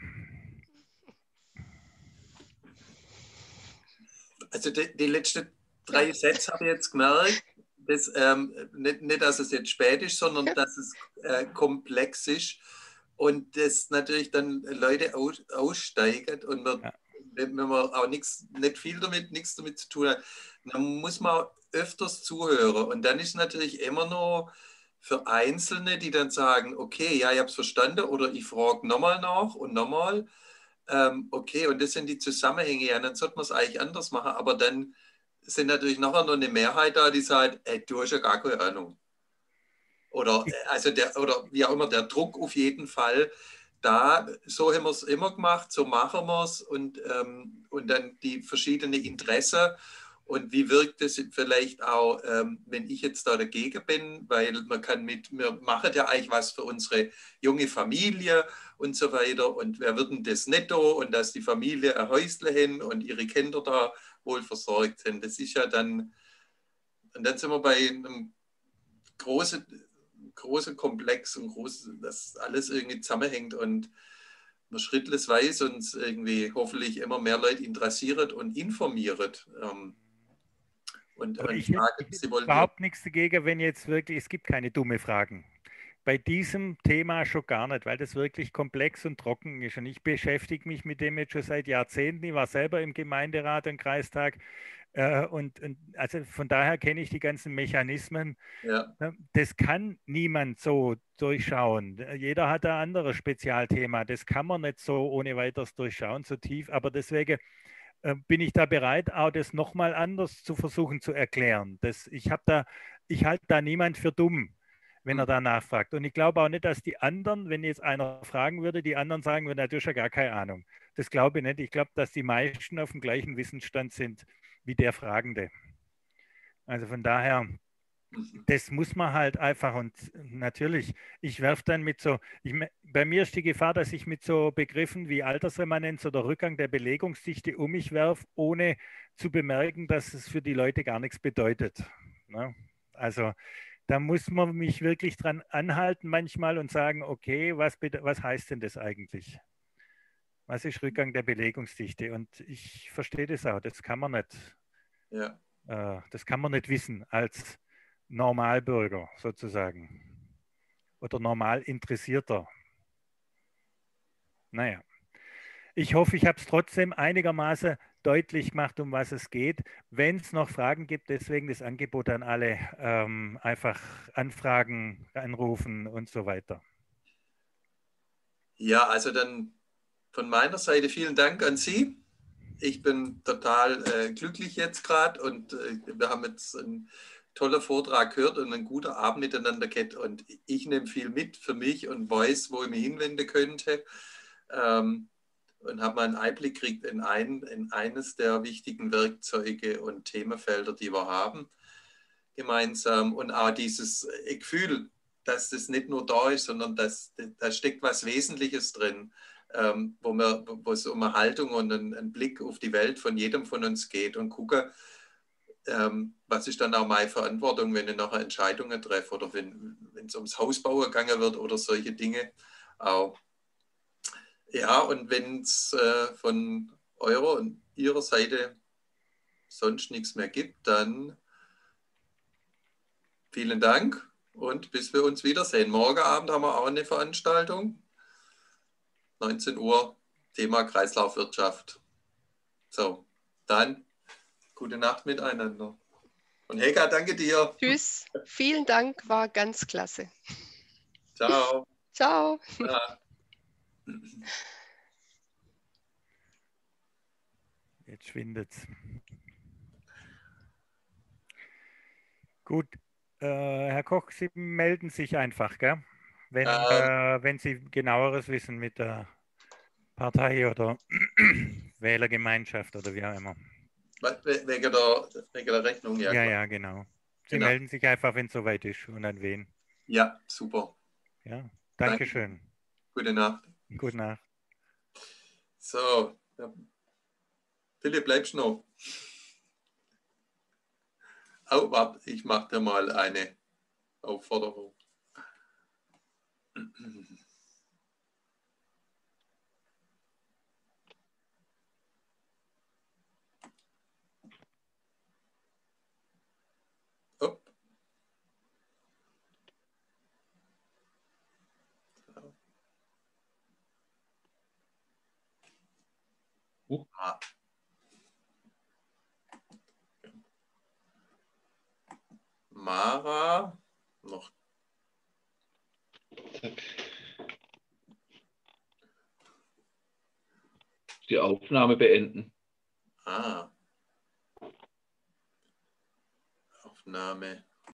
Also die, die letzten drei Sätze habe ich jetzt gemerkt, dass, ähm, nicht, nicht, dass es jetzt spät ist, sondern dass es äh, komplex ist und das natürlich dann Leute aus, aussteigert und man, ja. wenn man auch nichts, nicht viel damit, nichts damit zu tun hat, dann muss man öfters zuhören. Und dann ist natürlich immer noch für Einzelne, die dann sagen, okay, ja, ich habe es verstanden oder ich frage nochmal nach und nochmal. Ähm, okay, und das sind die Zusammenhänge, ja, dann sollte man es eigentlich anders machen, aber dann sind natürlich nachher noch eine Mehrheit da, die sagt, ey, du hast ja gar keine Ahnung. Oder, also der, oder wie auch immer, der Druck auf jeden Fall da, so haben wir es immer gemacht, so machen wir es und, ähm, und dann die verschiedenen Interessen Und wie wirkt es vielleicht auch, ähm, wenn ich jetzt da dagegen bin, weil man kann mit, wir machen ja eigentlich was für unsere junge Familie und so weiter. Und wer wird denn das netto und dass die Familie ein Häusle hin und ihre Kinder da wohl versorgt sind. Das ist ja dann, und dann sind wir bei einem großen, großen Komplex und groß, dass alles irgendwie zusammenhängt und man schrittweise uns irgendwie hoffentlich immer mehr Leute interessiert und informiert. Ähm, Und, Aber und ich hätte Frage, Sie wollen überhaupt nichts dagegen, wenn jetzt wirklich, es gibt keine dumme Fragen. Bei diesem Thema schon gar nicht, weil das wirklich komplex und trocken ist. Und ich beschäftige mich mit dem jetzt schon seit Jahrzehnten. Ich war selber im Gemeinderat und Kreistag. Äh, und, und also von daher kenne ich die ganzen Mechanismen. ja. Das kann niemand so durchschauen. Jeder hat ein anderes Spezialthema. Das kann man nicht so ohne weiteres durchschauen, so tief. Aber deswegen bin ich da bereit, auch das nochmal anders zu versuchen zu erklären. Das, ich habe da, ich halte da niemand für dumm, wenn er da nachfragt. Und ich glaube auch nicht, dass die anderen, wenn jetzt einer fragen würde, die anderen sagen würden, du hast ja gar keine Ahnung. Das glaube ich nicht. Ich glaube, dass die meisten auf dem gleichen Wissensstand sind wie der Fragende. Also von daher, das muss man halt einfach, und natürlich, ich werfe dann mit so, ich, bei mir ist die Gefahr, dass ich mit so Begriffen wie Altersremanenz oder Rückgang der Belegungsdichte um mich werfe, ohne zu bemerken, dass es für die Leute gar nichts bedeutet. Ne? Also da muss man mich wirklich dran anhalten manchmal und sagen, okay, was, was heißt denn das eigentlich? Was ist Rückgang der Belegungsdichte? Und ich verstehe das auch, das kann man nicht, Ja. äh, das kann man nicht wissen als Normalbürger sozusagen oder normal Interessierter. Naja, ich hoffe, ich habe es trotzdem einigermaßen deutlich gemacht, um was es geht. Wenn es noch Fragen gibt, deswegen das Angebot an alle, ähm, einfach anfragen, anrufen und so weiter. Ja, also dann von meiner Seite vielen Dank an Sie. Ich bin total äh, glücklich jetzt gerade und äh, wir haben jetzt einen tollen Vortrag gehört und einen guten Abend miteinander gehabt und ich nehme viel mit für mich und weiß, wo ich mich hinwenden könnte ähm, und habe mal einen Einblick gekriegt in, ein, in eines der wichtigen Werkzeuge und Themenfelder, die wir haben gemeinsam und auch dieses Gefühl, dass das nicht nur da ist, sondern dass da steckt was Wesentliches drin. Ähm, wo, wir, wo es um eine Haltung und einen, einen Blick auf die Welt von jedem von uns geht und gucke, ähm, was ist dann auch meine Verantwortung, wenn ich nachher Entscheidungen treffe oder wenn es ums Hausbauen gegangen wird oder solche Dinge. Auch. Ja, und wenn es äh, von eurer und ihrer Seite sonst nichts mehr gibt, dann vielen Dank und bis wir uns wiedersehen. Morgen Abend haben wir auch eine Veranstaltung. neunzehn Uhr, Thema Kreislaufwirtschaft. So, dann gute Nacht miteinander. Und Helga, danke dir. Tschüss, vielen Dank, war ganz klasse. Ciao. Ciao. Ja. Jetzt schwindet's. Gut, äh, Herr Koch, Sie melden sich einfach, gell? Wenn, Ähm, äh, wenn Sie genaueres wissen mit der Partei oder Wählergemeinschaft oder wie auch immer. wegen der, wegen der Rechnung, ja. Ja, Klar. ja, genau. Sie Genau. melden sich einfach, wenn es soweit ist und an wen. Ja, super. Ja, Dankeschön. Danke. Gute Nacht. Gute Nacht. So, ja. Philipp, bleibst du noch? Oh, warte, ich mache dir mal eine Aufforderung. Upp. So. Ah. Mara, noch. Die Aufnahme beenden. Ah. Aufnahme.